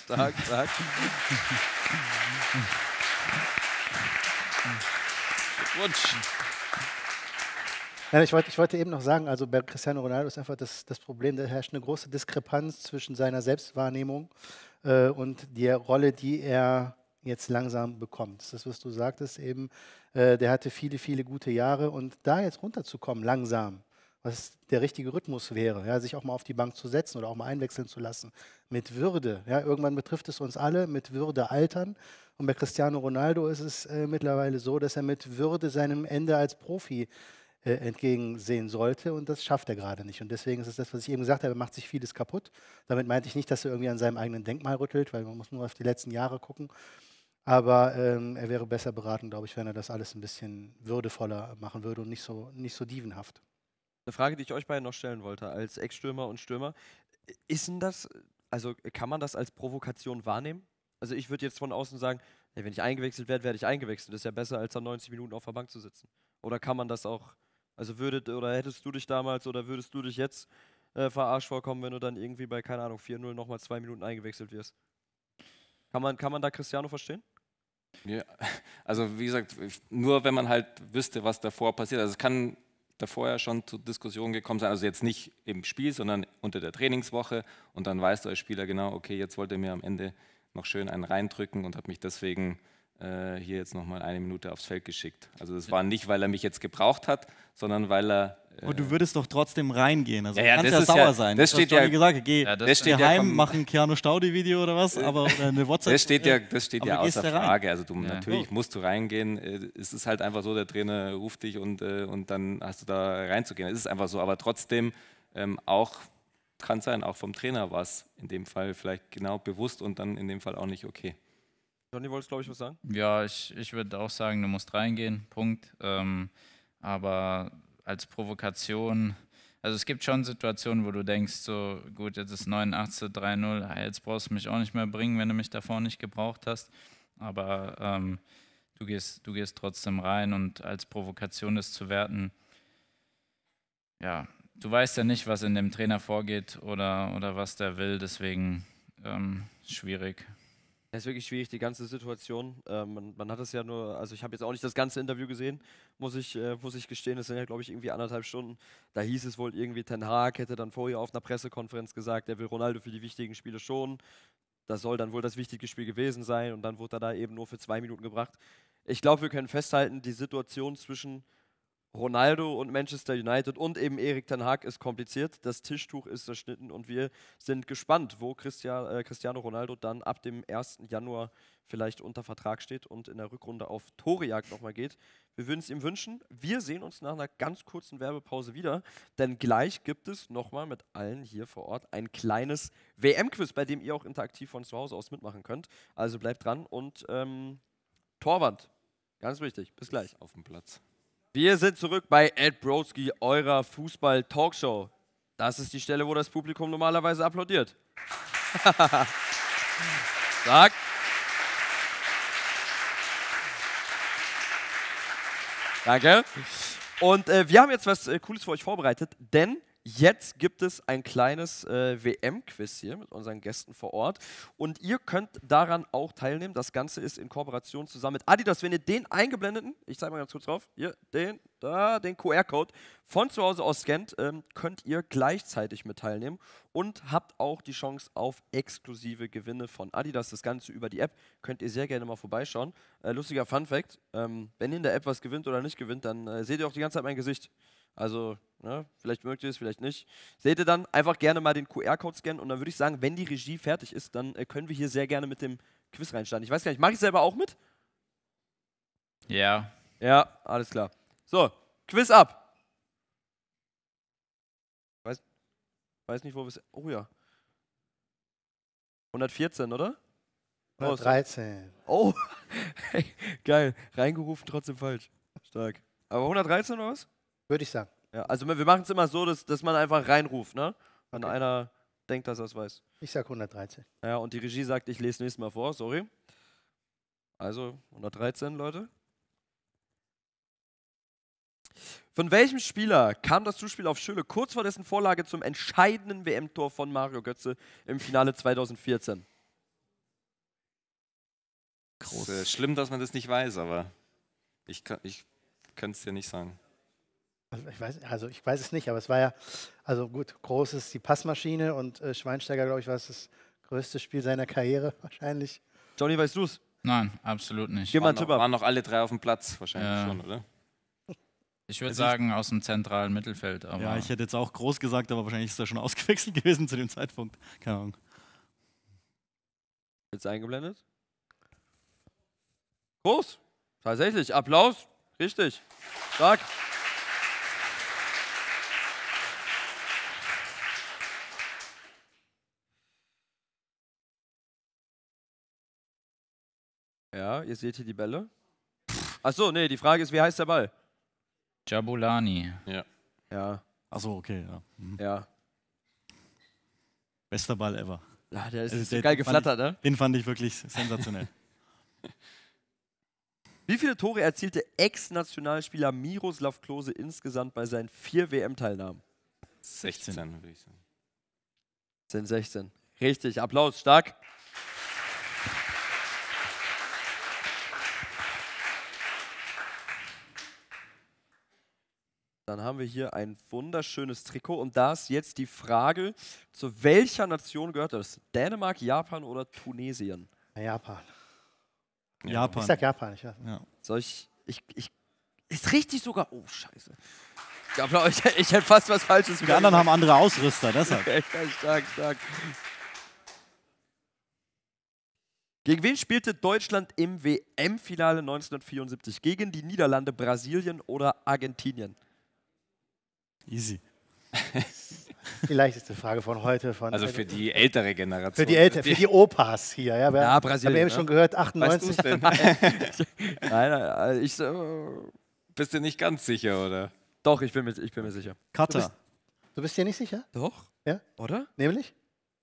Glückwunsch. Nein, ich wollte eben noch sagen, also bei Cristiano Ronaldo ist einfach das Problem, da herrscht eine große Diskrepanz zwischen seiner Selbstwahrnehmung und der Rolle, die er jetzt langsam bekommt. Das ist das, was du sagtest eben, der hatte viele, viele gute Jahre und da jetzt runterzukommen, langsam, was der richtige Rhythmus wäre, ja, sich auch mal auf die Bank zu setzen oder auch mal einwechseln zu lassen, mit Würde. Ja, irgendwann betrifft es uns alle, mit Würde altern. Und bei Cristiano Ronaldo ist es mittlerweile so, dass er mit Würde seinem Ende als Profi entgegensehen sollte und das schafft er gerade nicht. Und deswegen ist es das, was ich eben gesagt habe, er macht sich vieles kaputt. Damit meinte ich nicht, dass er irgendwie an seinem eigenen Denkmal rüttelt, weil man muss nur auf die letzten Jahre gucken. Aber er wäre besser beraten, glaube ich, wenn er das alles ein bisschen würdevoller machen würde und nicht so dievenhaft. Eine Frage, die ich euch beiden noch stellen wollte, als Ex-Stürmer und Stürmer. Ist denn das, also kann man das als Provokation wahrnehmen? Also ich würde jetzt von außen sagen, hey, wenn ich eingewechselt werde, werde ich eingewechselt. Das ist ja besser, als dann 90 Minuten auf der Bank zu sitzen. Oder kann man das auch, also oder hättest du dich damals oder würdest du dich jetzt verarscht vorkommen, wenn du dann irgendwie bei, keine Ahnung, 4-0 nochmal 2 Minuten eingewechselt wirst? Kann man da Cristiano verstehen? Ja, also wie gesagt, nur wenn man halt wüsste, was davor passiert. Also es kann davor ja schon zu Diskussionen gekommen sein. Also jetzt nicht im Spiel, sondern unter der Trainingswoche. Und dann weißt du als Spieler genau, okay, jetzt wollte er mir am Ende noch schön einen reindrücken und hat mich deswegen hier jetzt nochmal 1 Minute aufs Feld geschickt. Also das war nicht, weil er mich jetzt gebraucht hat, sondern weil er... Und du würdest doch trotzdem reingehen. Also Ja, du kannst das ja ist sauer ja- sein. das Du hast steht ja- Johnny gesagt, geh das steht ja heim, kom- mach ein Keanu Staudi-Video oder was, aber oder eine WhatsApp. Das steht ja aber du gehst außer da rein. Frage. Also Ja. natürlich musst du reingehen. Es ist halt einfach so, der Trainer ruft dich und dann hast du da reinzugehen. Es ist einfach so, aber trotzdem auch kann sein, auch vom Trainer war es in dem Fall vielleicht genau bewusst und dann in dem Fall auch nicht okay. Johnny, wolltest glaube ich was sagen? Ja, ich würde auch sagen, du musst reingehen, Punkt. Aber als Provokation, also es gibt schon Situationen, wo du denkst, so gut, jetzt ist 89 3-0, jetzt brauchst du mich auch nicht mehr bringen, wenn du mich davor nicht gebraucht hast. Aber du gehst trotzdem rein und als Provokation das zu werten, ja, du weißt ja nicht, was in dem Trainer vorgeht oder was der will, deswegen schwierig. Es ist wirklich schwierig, die ganze Situation. Man hat es ja nur, also ich habe jetzt auch nicht das ganze Interview gesehen, muss ich gestehen. Es sind ja, glaube ich, irgendwie 1,5 Stunden. Da hieß es wohl irgendwie, Ten Hag hätte dann vorher auf einer Pressekonferenz gesagt, er will Ronaldo für die wichtigen Spiele schonen. Das soll dann wohl das wichtige Spiel gewesen sein und dann wurde er da eben nur für 2 Minuten gebracht. Ich glaube, wir können festhalten, die Situation zwischen Ronaldo und Manchester United und eben Erik ten Hag ist kompliziert. Das Tischtuch ist zerschnitten und wir sind gespannt, wo Cristiano Ronaldo dann ab dem 1. Januar vielleicht unter Vertrag steht und in der Rückrunde auf Torejagd nochmal geht. Wir würden es ihm wünschen. Wir sehen uns nach einer ganz kurzen Werbepause wieder, denn gleich gibt es nochmal mit allen hier vor Ort ein kleines WM-Quiz, bei dem ihr auch interaktiv von zu Hause aus mitmachen könnt. Also bleibt dran und Torwand, ganz wichtig. Bis gleich. Auf dem Platz. Wir sind zurück bei Ed Broski, eurer Fußball-Talkshow. Das ist die Stelle, wo das Publikum normalerweise applaudiert. Sag. Danke. Und wir haben jetzt was Cooles für euch vorbereitet, denn jetzt gibt es ein kleines WM-Quiz hier mit unseren Gästen vor Ort und ihr könnt daran auch teilnehmen. Das Ganze ist in Kooperation zusammen mit Adidas. Wenn ihr den eingeblendeten, ich zeige mal ganz kurz drauf, hier, den QR-Code von zu Hause aus scannt, könnt ihr gleichzeitig mit teilnehmen und habt auch die Chance auf exklusive Gewinne von Adidas. Das Ganze über die App, könnt ihr sehr gerne mal vorbeischauen. Lustiger Funfact, wenn ihr in der App was gewinnt oder nicht gewinnt, dann seht ihr auch die ganze Zeit mein Gesicht. Also, ne, vielleicht mögt ihr es, vielleicht nicht. Seht ihr dann einfach gerne mal den QR-Code scannen und dann würde ich sagen, wenn die Regie fertig ist, dann können wir hier sehr gerne mit dem Quiz reinstarten. Ich weiß gar nicht, mache ich selber auch mit? Ja. Ja, alles klar. So, Quiz ab. Weiß nicht, wo wir es... Oh ja. 114, oder? 113. Oh, hey, geil. Reingerufen, trotzdem falsch. Stark. Aber 113 oder was? Würde ich sagen. Ja, also wir machen es immer so, dass man einfach reinruft, ne? Wenn Okay. einer denkt, dass er es weiß. Ich sag 113. Ja, und die Regie sagt, ich lese nächstes Mal vor, sorry. Also 113, Leute. Von welchem Spieler kam das Zuspiel auf Schülle kurz vor dessen Vorlage zum entscheidenden WM-Tor von Mario Götze im Finale 2014? Es ist schlimm, dass man das nicht weiß, aber ich könnte es dir nicht sagen. Also ich weiß es nicht, aber es war ja, also gut, groß ist die Passmaschine und Schweinsteiger, glaube ich, war es das größte Spiel seiner Karriere wahrscheinlich. Johnny, weißt du es? Nein, absolut nicht. Gib mal einen Tipp ab. Waren noch alle 3 auf dem Platz, wahrscheinlich Ja. schon, oder? Ich würde sagen, aus dem zentralen Mittelfeld. Aber Ja, ich hätte jetzt auch groß gesagt, aber wahrscheinlich ist er schon ausgewechselt gewesen zu dem Zeitpunkt. Keine Ahnung. Jetzt eingeblendet. Groß. Tatsächlich. Applaus. Richtig. Stark. Ja, ihr seht hier die Bälle. Achso, nee, die Frage ist, wie heißt der Ball? Jabulani. Ja, Achso, okay, ja. Mhm. ja. Bester Ball ever. Ja, der ist Also so den geil fand geflattert, ne? Den fand ich wirklich sensationell. Wie viele Tore erzielte Ex-Nationalspieler Miroslav Klose insgesamt bei seinen 4 WM-Teilnahmen? 16, würde ich sagen. Sind 16. Richtig, Applaus, stark. Dann haben wir hier ein wunderschönes Trikot. Und da ist jetzt die Frage, zu welcher Nation gehört das? Dänemark, Japan oder Tunesien? Japan. Japan. Ich sag Japan. Ich weiß. Ja. Soll ich ist richtig sogar. Oh, scheiße. Ich hätte fast was Falsches Die anderen haben andere Ausrüster, deshalb. Stark. Gegen wen spielte Deutschland im WM-Finale 1974? Gegen die Niederlande, Brasilien oder Argentinien? Easy. Die leichteste Frage von heute. Also für die ältere Generation. Für die Opas hier. Ja, Ja, Brasilien. Haben wir eben schon gehört, 98. Weißt du's denn? Nein, Bist du nicht ganz sicher, oder? doch, ich bin mir sicher. Katar. Du bist dir nicht sicher? Doch? Ja. Oder? Nämlich?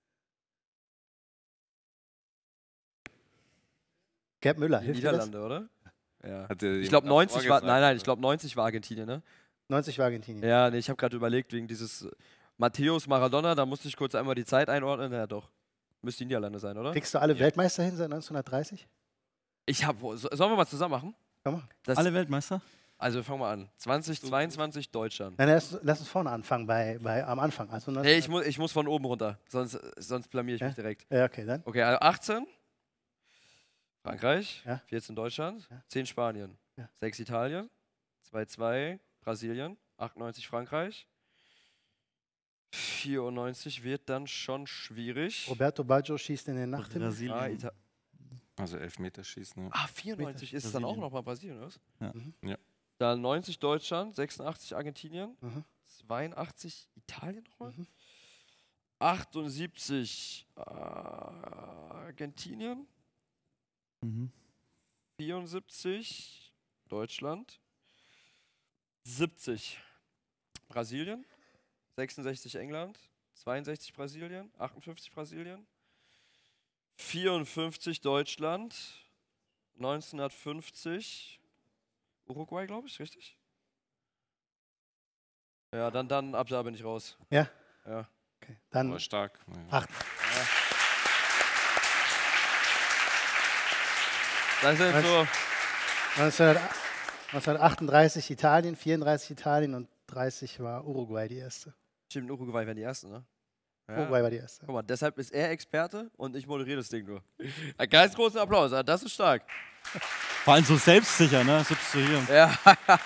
Gerd Müller. Die Hilft dir das? Niederlande, oder? Ja. Hat dir Ich glaube jemand 90 war. vorgesagt, Nein, ich oder? glaube 90 war Argentinien, ne? 90 war Argentinien. Ja, nee, ich habe gerade überlegt, wegen dieses Matthäus Maradona, da musste ich kurz einmal die Zeit einordnen. Ja, doch. Müsste die Niederlande sein, oder? Kriegst du alle Weltmeister hin seit 1930? Sollen wir mal zusammen machen? Komm mal. Alle Weltmeister? Also fangen wir an. 2022 Deutschland. Nein, lass uns vorne anfangen, am Anfang. Also Hey, ich muss von oben runter, sonst blamier ich mich direkt. Ja, okay, dann. Okay, also 18 Frankreich, Ja. 14 Deutschland, Ja. 10 Spanien, Ja. 6 Italien, 2-2 Brasilien, 98 Frankreich, 94 wird dann schon schwierig. Roberto Baggio schießt in den Nachthimmel. Brasilien. Also Elfmeterschießen. Ja. 94 ist dann auch nochmal Brasilien, oder? Ja. Ja. Dann 90 Deutschland, 86 Argentinien, Mhm. 82 Italien nochmal, Mhm. 78 Argentinien, Mhm. 74 Deutschland, 70 Brasilien, 66 England, 62 Brasilien, 58 Brasilien, 54 Deutschland, 1950 Uruguay, glaube ich, richtig? Ja, dann ab da bin ich raus. Ja? Ja. Okay. Dann Aber stark. 8. Das sind so. 1938 Italien, 34 Italien und 30 war Uruguay die erste. Stimmt, Uruguay wären die Ersten, ne? Ja. Uruguay war die erste. Guck mal, deshalb ist er Experte und ich moderiere das Ding nur. Ein ganz großen Applaus, das ist stark. Vor allem so selbstsicher, ne? Sitzt du hier. Ja.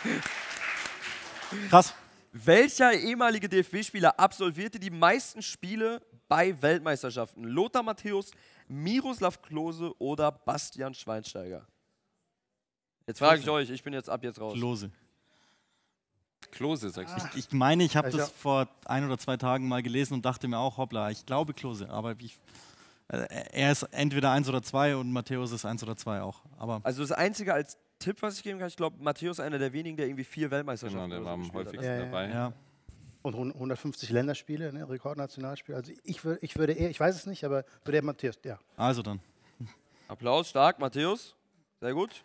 Krass. Welcher ehemalige DFB-Spieler absolvierte die meisten Spiele bei Weltmeisterschaften? Lothar Matthäus, Miroslav Klose oder Bastian Schweinsteiger? Jetzt frage ich euch, ich bin ab jetzt raus. Klose, sagst du. Ich meine, ich habe Also- das vor 1 oder 2 Tagen mal gelesen und dachte mir auch, hoppla, ich glaube Klose. Aber er ist entweder 1 oder 2 und Matthäus ist 1 oder 2 auch. Aber Also das Einzige als Tipp, was ich geben kann, ich glaube, Matthäus ist einer der wenigen, der irgendwie 4 Weltmeisterschaften Genau, der war oder so am gespielt hat, häufigsten ne? Ja, dabei. ja. Und 150 Länderspiele, ne? Rekordnationalspiele. Also ich würde eher, ich weiß es nicht, aber würde eher Matthias, ja. Also dann. Applaus, stark, Matthäus. Sehr gut.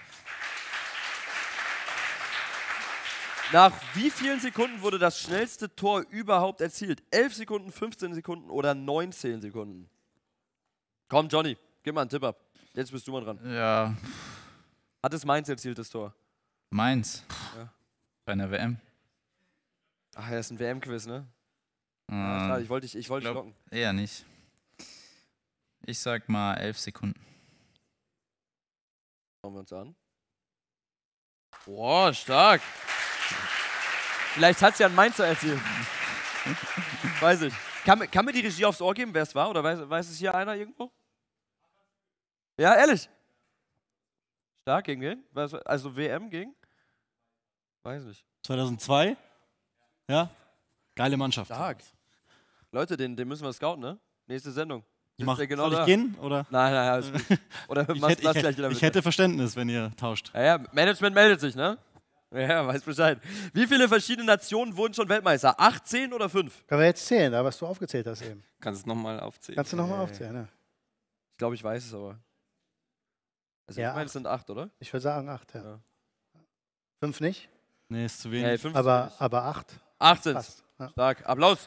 Nach wie vielen Sekunden wurde das schnellste Tor überhaupt erzielt? 11 Sekunden, 15 Sekunden oder 19 Sekunden? Komm, Johnny, gib mal einen Tipp ab. Jetzt bist du mal dran. Ja, Hat es Mainz erzielt, das Tor? Mainz. Ja. Bei einer WM. Ach, ja, das ist ein WM-Quiz, ne? Ja, klar, ich wollte dich locken. Eher nicht. Ich sag mal 11 Sekunden. Schauen wir uns an. Boah, stark. Vielleicht hat es ja ein Mainzer erzielt. Weiß ich. Kann mir die Regie aufs Ohr geben, wer es war? Oder weiß es hier einer irgendwo? Ja, ehrlich. Stark, gegen wen? Also WM gegen? Weiß nicht. 2002? Ja? Geile Mannschaft. Stark. Leute, den müssen wir scouten, ne? Nächste Sendung. Sitzt der Soll ich da? gehen? Oder? Nein, alles gut. Oder machst du das gleich wieder mit? Ich hätte Verständnis, wenn ihr tauscht. Ja, Management meldet sich, ne? Ja, weiß Bescheid. Wie viele verschiedene Nationen wurden schon Weltmeister? 8, 10 oder 5? Können wir jetzt zählen, da was du aufgezählt hast eben. Kannst du es nochmal aufzählen? Kannst du nochmal aufzählen, ne? Ich glaube, ich weiß es aber. Also Ja, ich meine, es sind 8, oder? Ich würde sagen 8, ja. Ja. 5 nicht, Nee, ist zu Nee, wenig. 5 aber 8 8 sind passt. Ja. Stark. Applaus.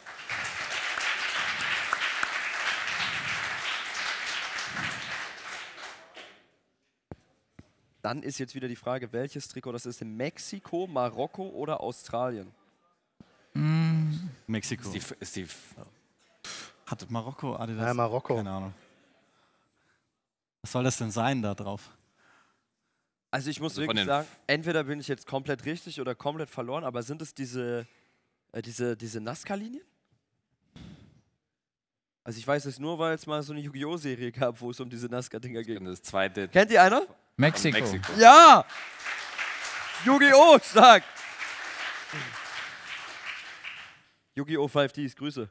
Dann ist jetzt wieder die Frage, welches Trikot das ist. Mexiko, Marokko oder Australien? Mexiko. Hat Marokko Adidas? Ja, Marokko. Keine Ahnung. Was soll das denn sein da drauf? Also ich muss Also von wirklich den sagen, entweder bin ich jetzt komplett richtig oder komplett verloren, aber sind es diese Nazca-Linien? Also ich weiß es nur, weil es mal so eine Yu-Gi-Oh! Serie gab, wo es um diese Nazca-Dinger ging. Und das zweite. Kennt ihr einer? Mexiko. Ja! Yu-Gi-Oh! Stark! Yu-Gi-Oh! 5Ds, Grüße.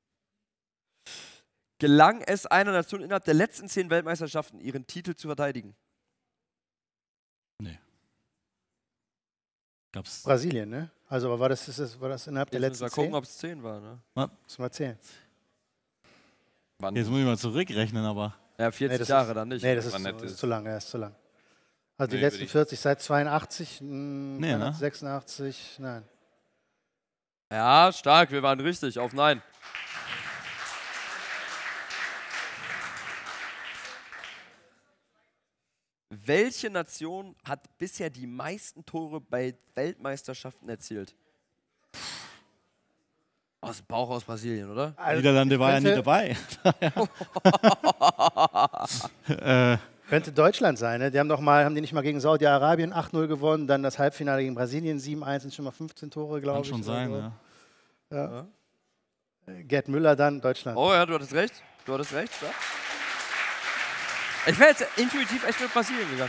Gelang es einer Nation innerhalb der letzten 10 Weltmeisterschaften, ihren Titel zu verteidigen? Nee. Gab's. Brasilien, ne? Also war das innerhalb der Jetzt müssen letzten wir gucken, 10? ob es 10 war. Ne? Müssen wir zählen. Jetzt muss ich mal zurückrechnen, aber. Ja, 40 Nee, das Jahre ist- dann nicht. Nee, das war ist, nett, ist zu lang, ja, ist zu lang. Also Nee, die letzten würde ich- 40 seit 82, Nee, ne? 86, nein. Ja, stark, wir waren richtig, auf Nein. Welche Nation hat bisher die meisten Tore bei Weltmeisterschaften erzielt? Aus dem Bauch aus Brasilien, oder? Also, Niederlande war ja nie dabei. Könnte Deutschland sein, ne? Haben die nicht mal gegen Saudi-Arabien 8-0 gewonnen, dann das Halbfinale gegen Brasilien 7-1, sind schon mal 15 Tore, glaube Kann ich. schon oder sein, so. ja. Gerd Müller dann, Deutschland. Oh ja, du hattest recht. Du hattest recht, ja. Ich wäre jetzt intuitiv echt mit Brasilien gegangen.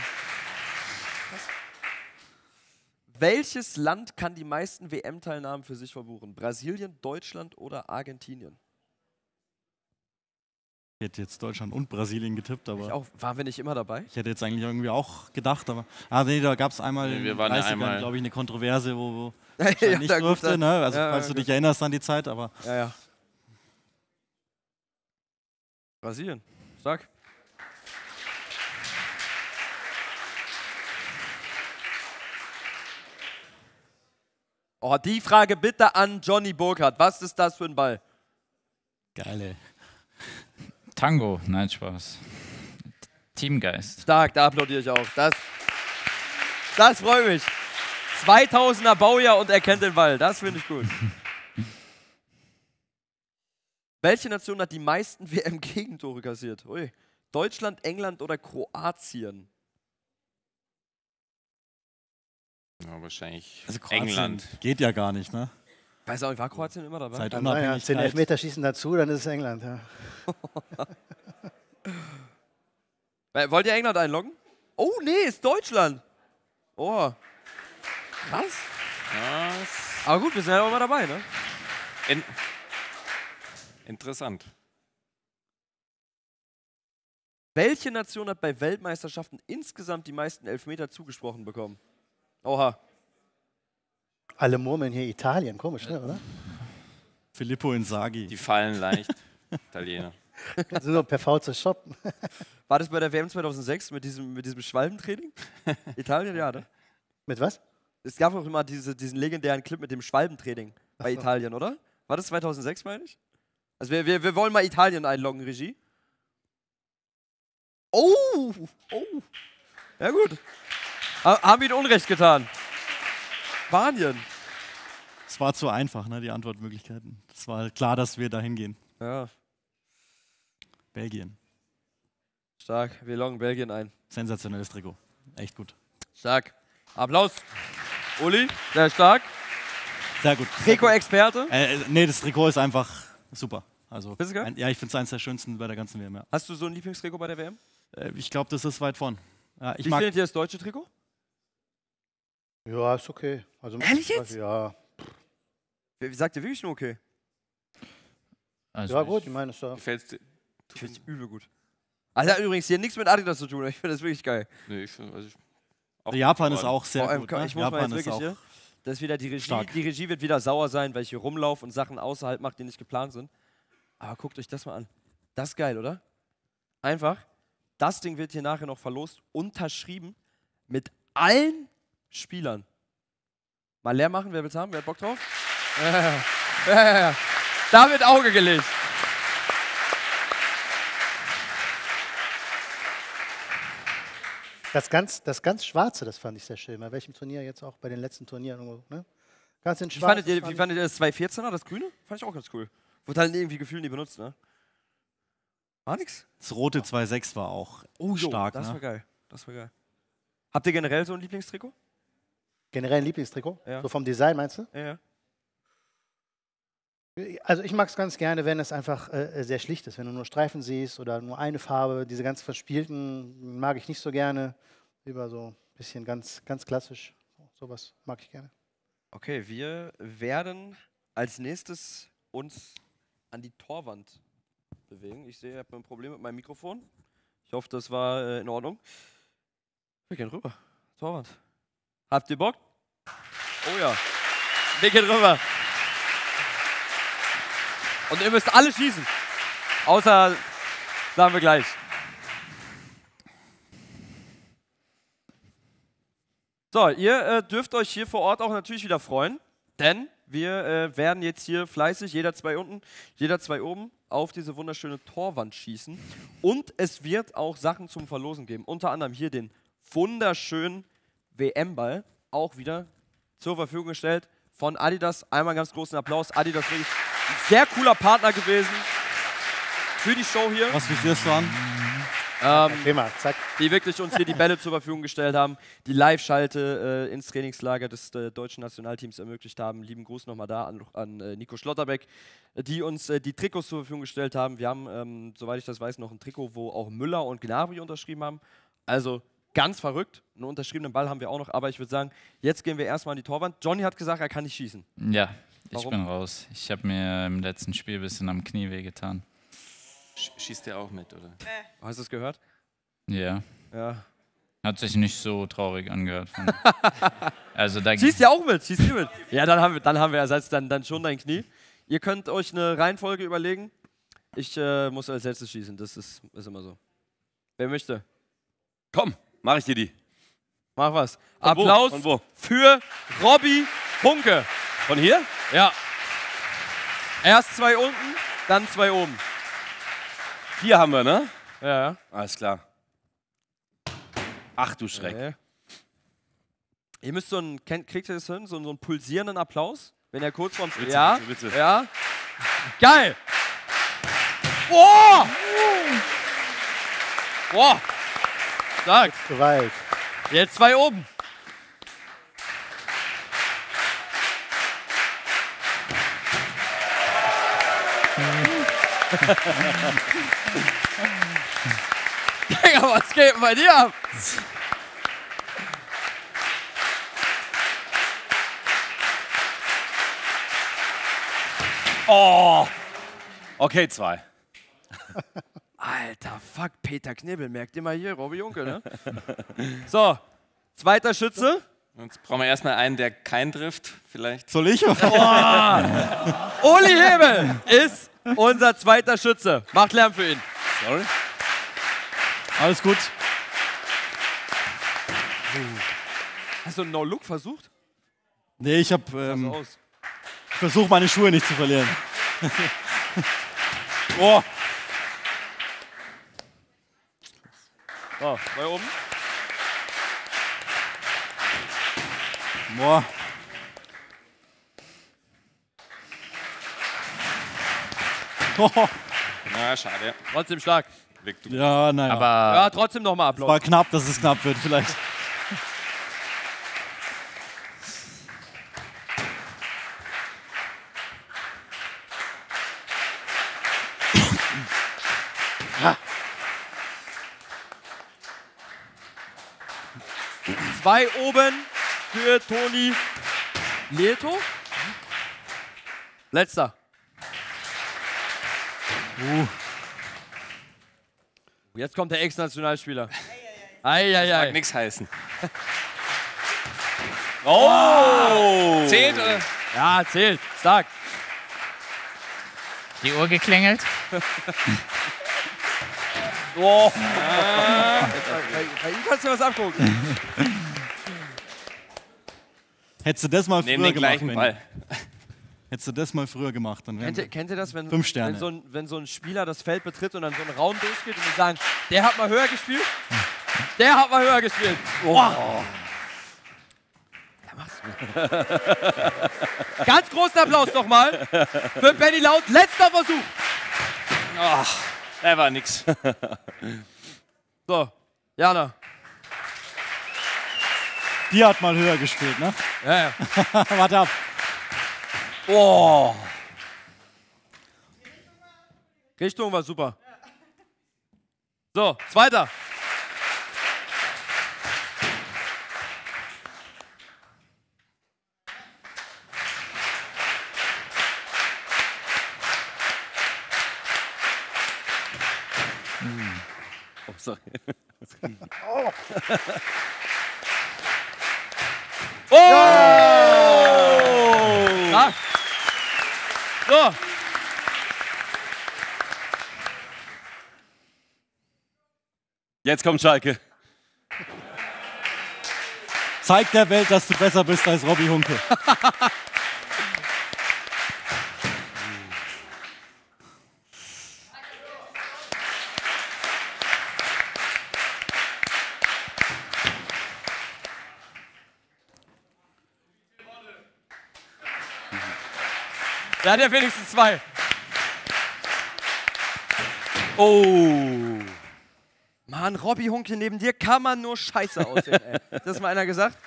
Welches Land kann die meisten WM-Teilnahmen für sich verbuchen? Brasilien, Deutschland oder Argentinien? Ich hätte jetzt Deutschland und Brasilien getippt, aber Ich auch. Waren wir nicht immer dabei? ich hätte jetzt eigentlich irgendwie auch gedacht, aber. Ah, nee, da gab es einmal Nee, in wir den waren ja 30ern, einmal- glaube ich, eine Kontroverse, wo Ja, Deutschland nicht da gut, durfte, dann- ne? Also, ja, falls ja, du dich gut. erinnerst an die Zeit, aber. Ja, ja. Brasilien. Stark. Oh, die Frage bitte an Johnny Burkhardt. Was ist das für ein Ball? Geile. Tango. Nein, Spaß. Teamgeist. Stark, da applaudiere ich auch. Das freut mich. 2000er Baujahr und er kennt den Ball. Das finde ich gut. Welche Nation hat die meisten WM-Gegentore kassiert? Ui. Deutschland, England oder Kroatien? Ja, wahrscheinlich Also Kroatien England. geht ja gar nicht, ne? Weiß auch nicht, war Kroatien immer dabei? Seit Dann, naja, 10 Unabhängigkeit. Elfmeterschießen dazu, dann ist es England. Ja. Wollt ihr England einloggen? Oh, nee, ist Deutschland. Oh. Krass. Was? Aber gut, wir sind ja auch mal dabei, ne? Interessant. Welche Nation hat bei Weltmeisterschaften insgesamt die meisten Elfmeter zugesprochen bekommen? Oha. Alle murmeln hier Italien, komisch, ne, oder? Filippo Inzaghi. Die fallen leicht. Italiener. Kannst du nur per VC shoppen. War das bei der WM 2006 mit diesem Schwalbentraining? Italien, ja, ne? Mit was? Es gab auch immer diesen legendären Clip mit dem Schwalbentraining bei Italien, oder? War das 2006, meine ich? Also wir wollen mal Italien einloggen, Regie. Oh! Oh! Ja gut. Haben wir ihnen Unrecht getan. Spanien. Es war zu einfach, ne, die Antwortmöglichkeiten. Es war klar, dass wir da hingehen. Ja, Belgien. stark. Wir loggen Belgien ein. Sensationelles Trikot. Echt gut. Stark. Applaus. Uli, sehr stark. Sehr gut. Trikot-Experte. Nee, das Trikot ist einfach super. Also, Findest du geil? ja, ich finde es eines der schönsten bei der ganzen WM. Ja. Hast du so ein Lieblingstrikot bei der WM? Ich glaube, das ist weit vorn. Ja, ich Wie mag findet ihr das deutsche Trikot? Ja, ist okay. Also, Ehrlich jetzt? Ja, Wie sagt ihr wirklich nur okay? Also ja gut, ich meine, es ist ja. Gefällt's dir? Ich finde es übel gut. Also hat übrigens hier nichts mit Adidas zu tun. Ich finde das wirklich geil. Nee, ich finde, also auch Japan ist geworden. auch sehr Vor allem, gut. Ne? ich muss mal Japan jetzt ist wirklich auch hier, das ist wieder die Regie. stark. Die Regie wird wieder sauer sein, weil ich hier rumlaufe und Sachen außerhalb mache, die nicht geplant sind. Aber guckt euch das mal an. Das ist geil, oder? Einfach, das Ding wird hier nachher noch verlost, unterschrieben mit allen Spielern. Mal leer machen, wer will's haben? Wer hat Bock drauf? Ja. Da wird Auge gelegt. Das ganz Schwarze, das fand ich sehr schön. Bei welchem Turnier jetzt auch? Bei den letzten Turnieren irgendwo, ne? Ganz in Schwarz. Wie fandet ihr das 214er, das Grüne? Fand ich auch ganz cool. Wurde halt irgendwie gefühlt nie benutzt, ne? War nix? Das rote 2.6 war auch stark. Das ne? war geil. Das war geil. Habt ihr generell so ein Lieblingstrikot? Generell ein Lieblingstrikot? Ja. So vom Design, meinst du? Ja. Also ich mag es ganz gerne, wenn es einfach sehr schlicht ist. Wenn du nur Streifen siehst oder nur eine Farbe, diese ganz verspielten mag ich nicht so gerne. Lieber so ein bisschen ganz klassisch. Sowas mag ich gerne. Okay, wir werden als nächstes uns an die Torwand bewegen. Ich sehe, ihr habt ein Problem mit meinem Mikrofon. Ich hoffe, das war in Ordnung. Wir gehen rüber. Torwand. Habt ihr Bock? Oh ja. Wir gehen rüber. Und ihr müsst alle schießen. Außer, sagen wir gleich. So, ihr dürft euch hier vor Ort auch natürlich wieder freuen, denn wir werden jetzt hier fleißig, jeder 2 unten, jeder 2 oben, auf diese wunderschöne Torwand schießen. Und es wird auch Sachen zum Verlosen geben. Unter anderem hier den wunderschönen WM-Ball, auch wieder zur Verfügung gestellt von Adidas. Einmal ganz großen Applaus. Adidas wirklich ein sehr cooler Partner gewesen für die Show hier. Was visierst du an? Zack. Die wirklich uns hier die Bälle zur Verfügung gestellt haben, die Live-Schalte ins Trainingslager des deutschen Nationalteams ermöglicht haben. Lieben Gruß nochmal da an Nico Schlotterbeck, die uns die Trikots zur Verfügung gestellt haben. Wir haben, soweit ich das weiß, noch ein Trikot, wo auch Müller und Gnabry unterschrieben haben. Also ganz verrückt. Einen unterschriebenen Ball haben wir auch noch, aber ich würde sagen, jetzt gehen wir erstmal an die Torwand. Johnny hat gesagt, er kann nicht schießen. Ja, Warum? ich bin raus. Ich habe mir im letzten Spiel ein bisschen am Knie wehgetan. Schießt der auch mit, oder? Hast du es gehört? Ja. Ja. Hat sich nicht so traurig angehört. Also da Schießt ihr auch mit? Schießt ihr mit? Ja, dann haben wir Ersatz, dann schon dein Knie. Ihr könnt euch eine Reihenfolge überlegen. Ich muss als letztes schießen, das ist immer so. Wer möchte? Komm, mach ich dir die. Mach was. Von Applaus wo? Von wo? für Robby Hunke. Von hier? Ja. Erst 2 unten, dann 2 oben. 4 haben wir, ne? Ja. Alles klar. Ach du Schreck. Okay. Ihr müsst kriegt ihr das hin? So einen pulsierenden Applaus? Wenn er kurz vorm... Bitte, Ja, bitte, bitte. ja. Geil! Boah! Boah! Stark. Gewalt. Jetzt 2 oben. Digga, was geht denn bei dir ab? Oh! Okay, 2. Alter, fuck, Peter Knibbel, merkt ihr mal hier, Robby Junke, ne? So, zweiter Schütze. Jetzt brauchen wir erstmal einen, der keinen trifft, vielleicht. Soll ich? Oli Hebel ist unser zweiter Schütze. Macht Lärm für ihn. Sorry. Alles gut. Hast du einen No-Look versucht? Nee, ich versuche meine Schuhe nicht zu verlieren. Oh. So, bei oben. Boah. Na, schade. Trotzdem stark. Ja, naja. Aber Ja, trotzdem nochmal Applaus. War knapp, dass es knapp wird, vielleicht. Zwei oben für Toni Lieto. Letzter. Jetzt kommt der Ex-Nationalspieler. Eieiei. Mag nichts heißen. Oh! Zählt, oder? Ja, zählt. Stark. die Uhr geklingelt. Oh. Bei ihm kannst du was abgucken. Hättest du das mal Nehmen früher den gemacht, gleichen Benni. Ball. Hättest du das mal früher gemacht, dann wären Kennt ihr das, wenn, 5 Sterne. wenn so ein Spieler das Feld betritt und dann so ein Raum durchgeht und die sagen, der hat mal höher gespielt? Der hat mal höher gespielt. Boah. Ganz großen Applaus nochmal für Benny Laut. Letzter Versuch. Ach, der war nix. So, Jana. Die hat mal höher gespielt, ne? Ja. Warte ab. Oh. Richtung war super. So, zweiter. Oh, sorry. Oh! Oh! Ja. So. Jetzt kommt Schalke. Zeig der Welt, dass du besser bist als Robby Hunke. Da hat er wenigstens 2. Oh. Mann, Robby Hunke, neben dir kann man nur scheiße aussehen, ey. Hat das mal einer gesagt?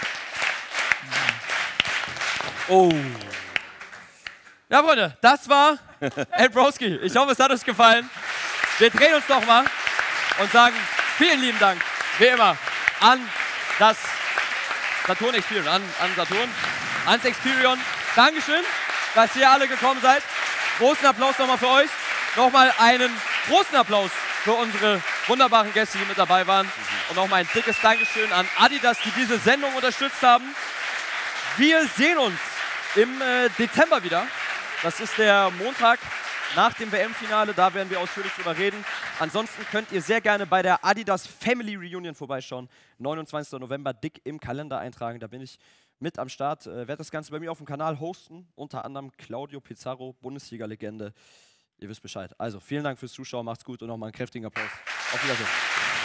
Oh. Ja, Freunde, das war Ed Broski. Ich hoffe, es hat euch gefallen. Wir drehen uns noch mal und sagen vielen lieben Dank, wie immer, an das Saturn Experion, an Saturn, ans Experion. Dankeschön, dass ihr alle gekommen seid. Großen Applaus nochmal für euch. Nochmal einen großen Applaus für unsere wunderbaren Gäste, die mit dabei waren. Und nochmal ein dickes Dankeschön an Adidas, die diese Sendung unterstützt haben. Wir sehen uns im Dezember wieder. Das ist der Montag nach dem WM-Finale. Da werden wir ausführlich drüber reden. Ansonsten könnt ihr sehr gerne bei der Adidas Family Reunion vorbeischauen. 29. November, dick im Kalender eintragen. Da bin ich mit am Start. Werde das Ganze bei mir auf dem Kanal hosten. Unter anderem Claudio Pizarro, Bundesliga-Legende. Ihr wisst Bescheid. Also vielen Dank fürs Zuschauen. Macht's gut und nochmal einen kräftigen Applaus. Auf Wiedersehen.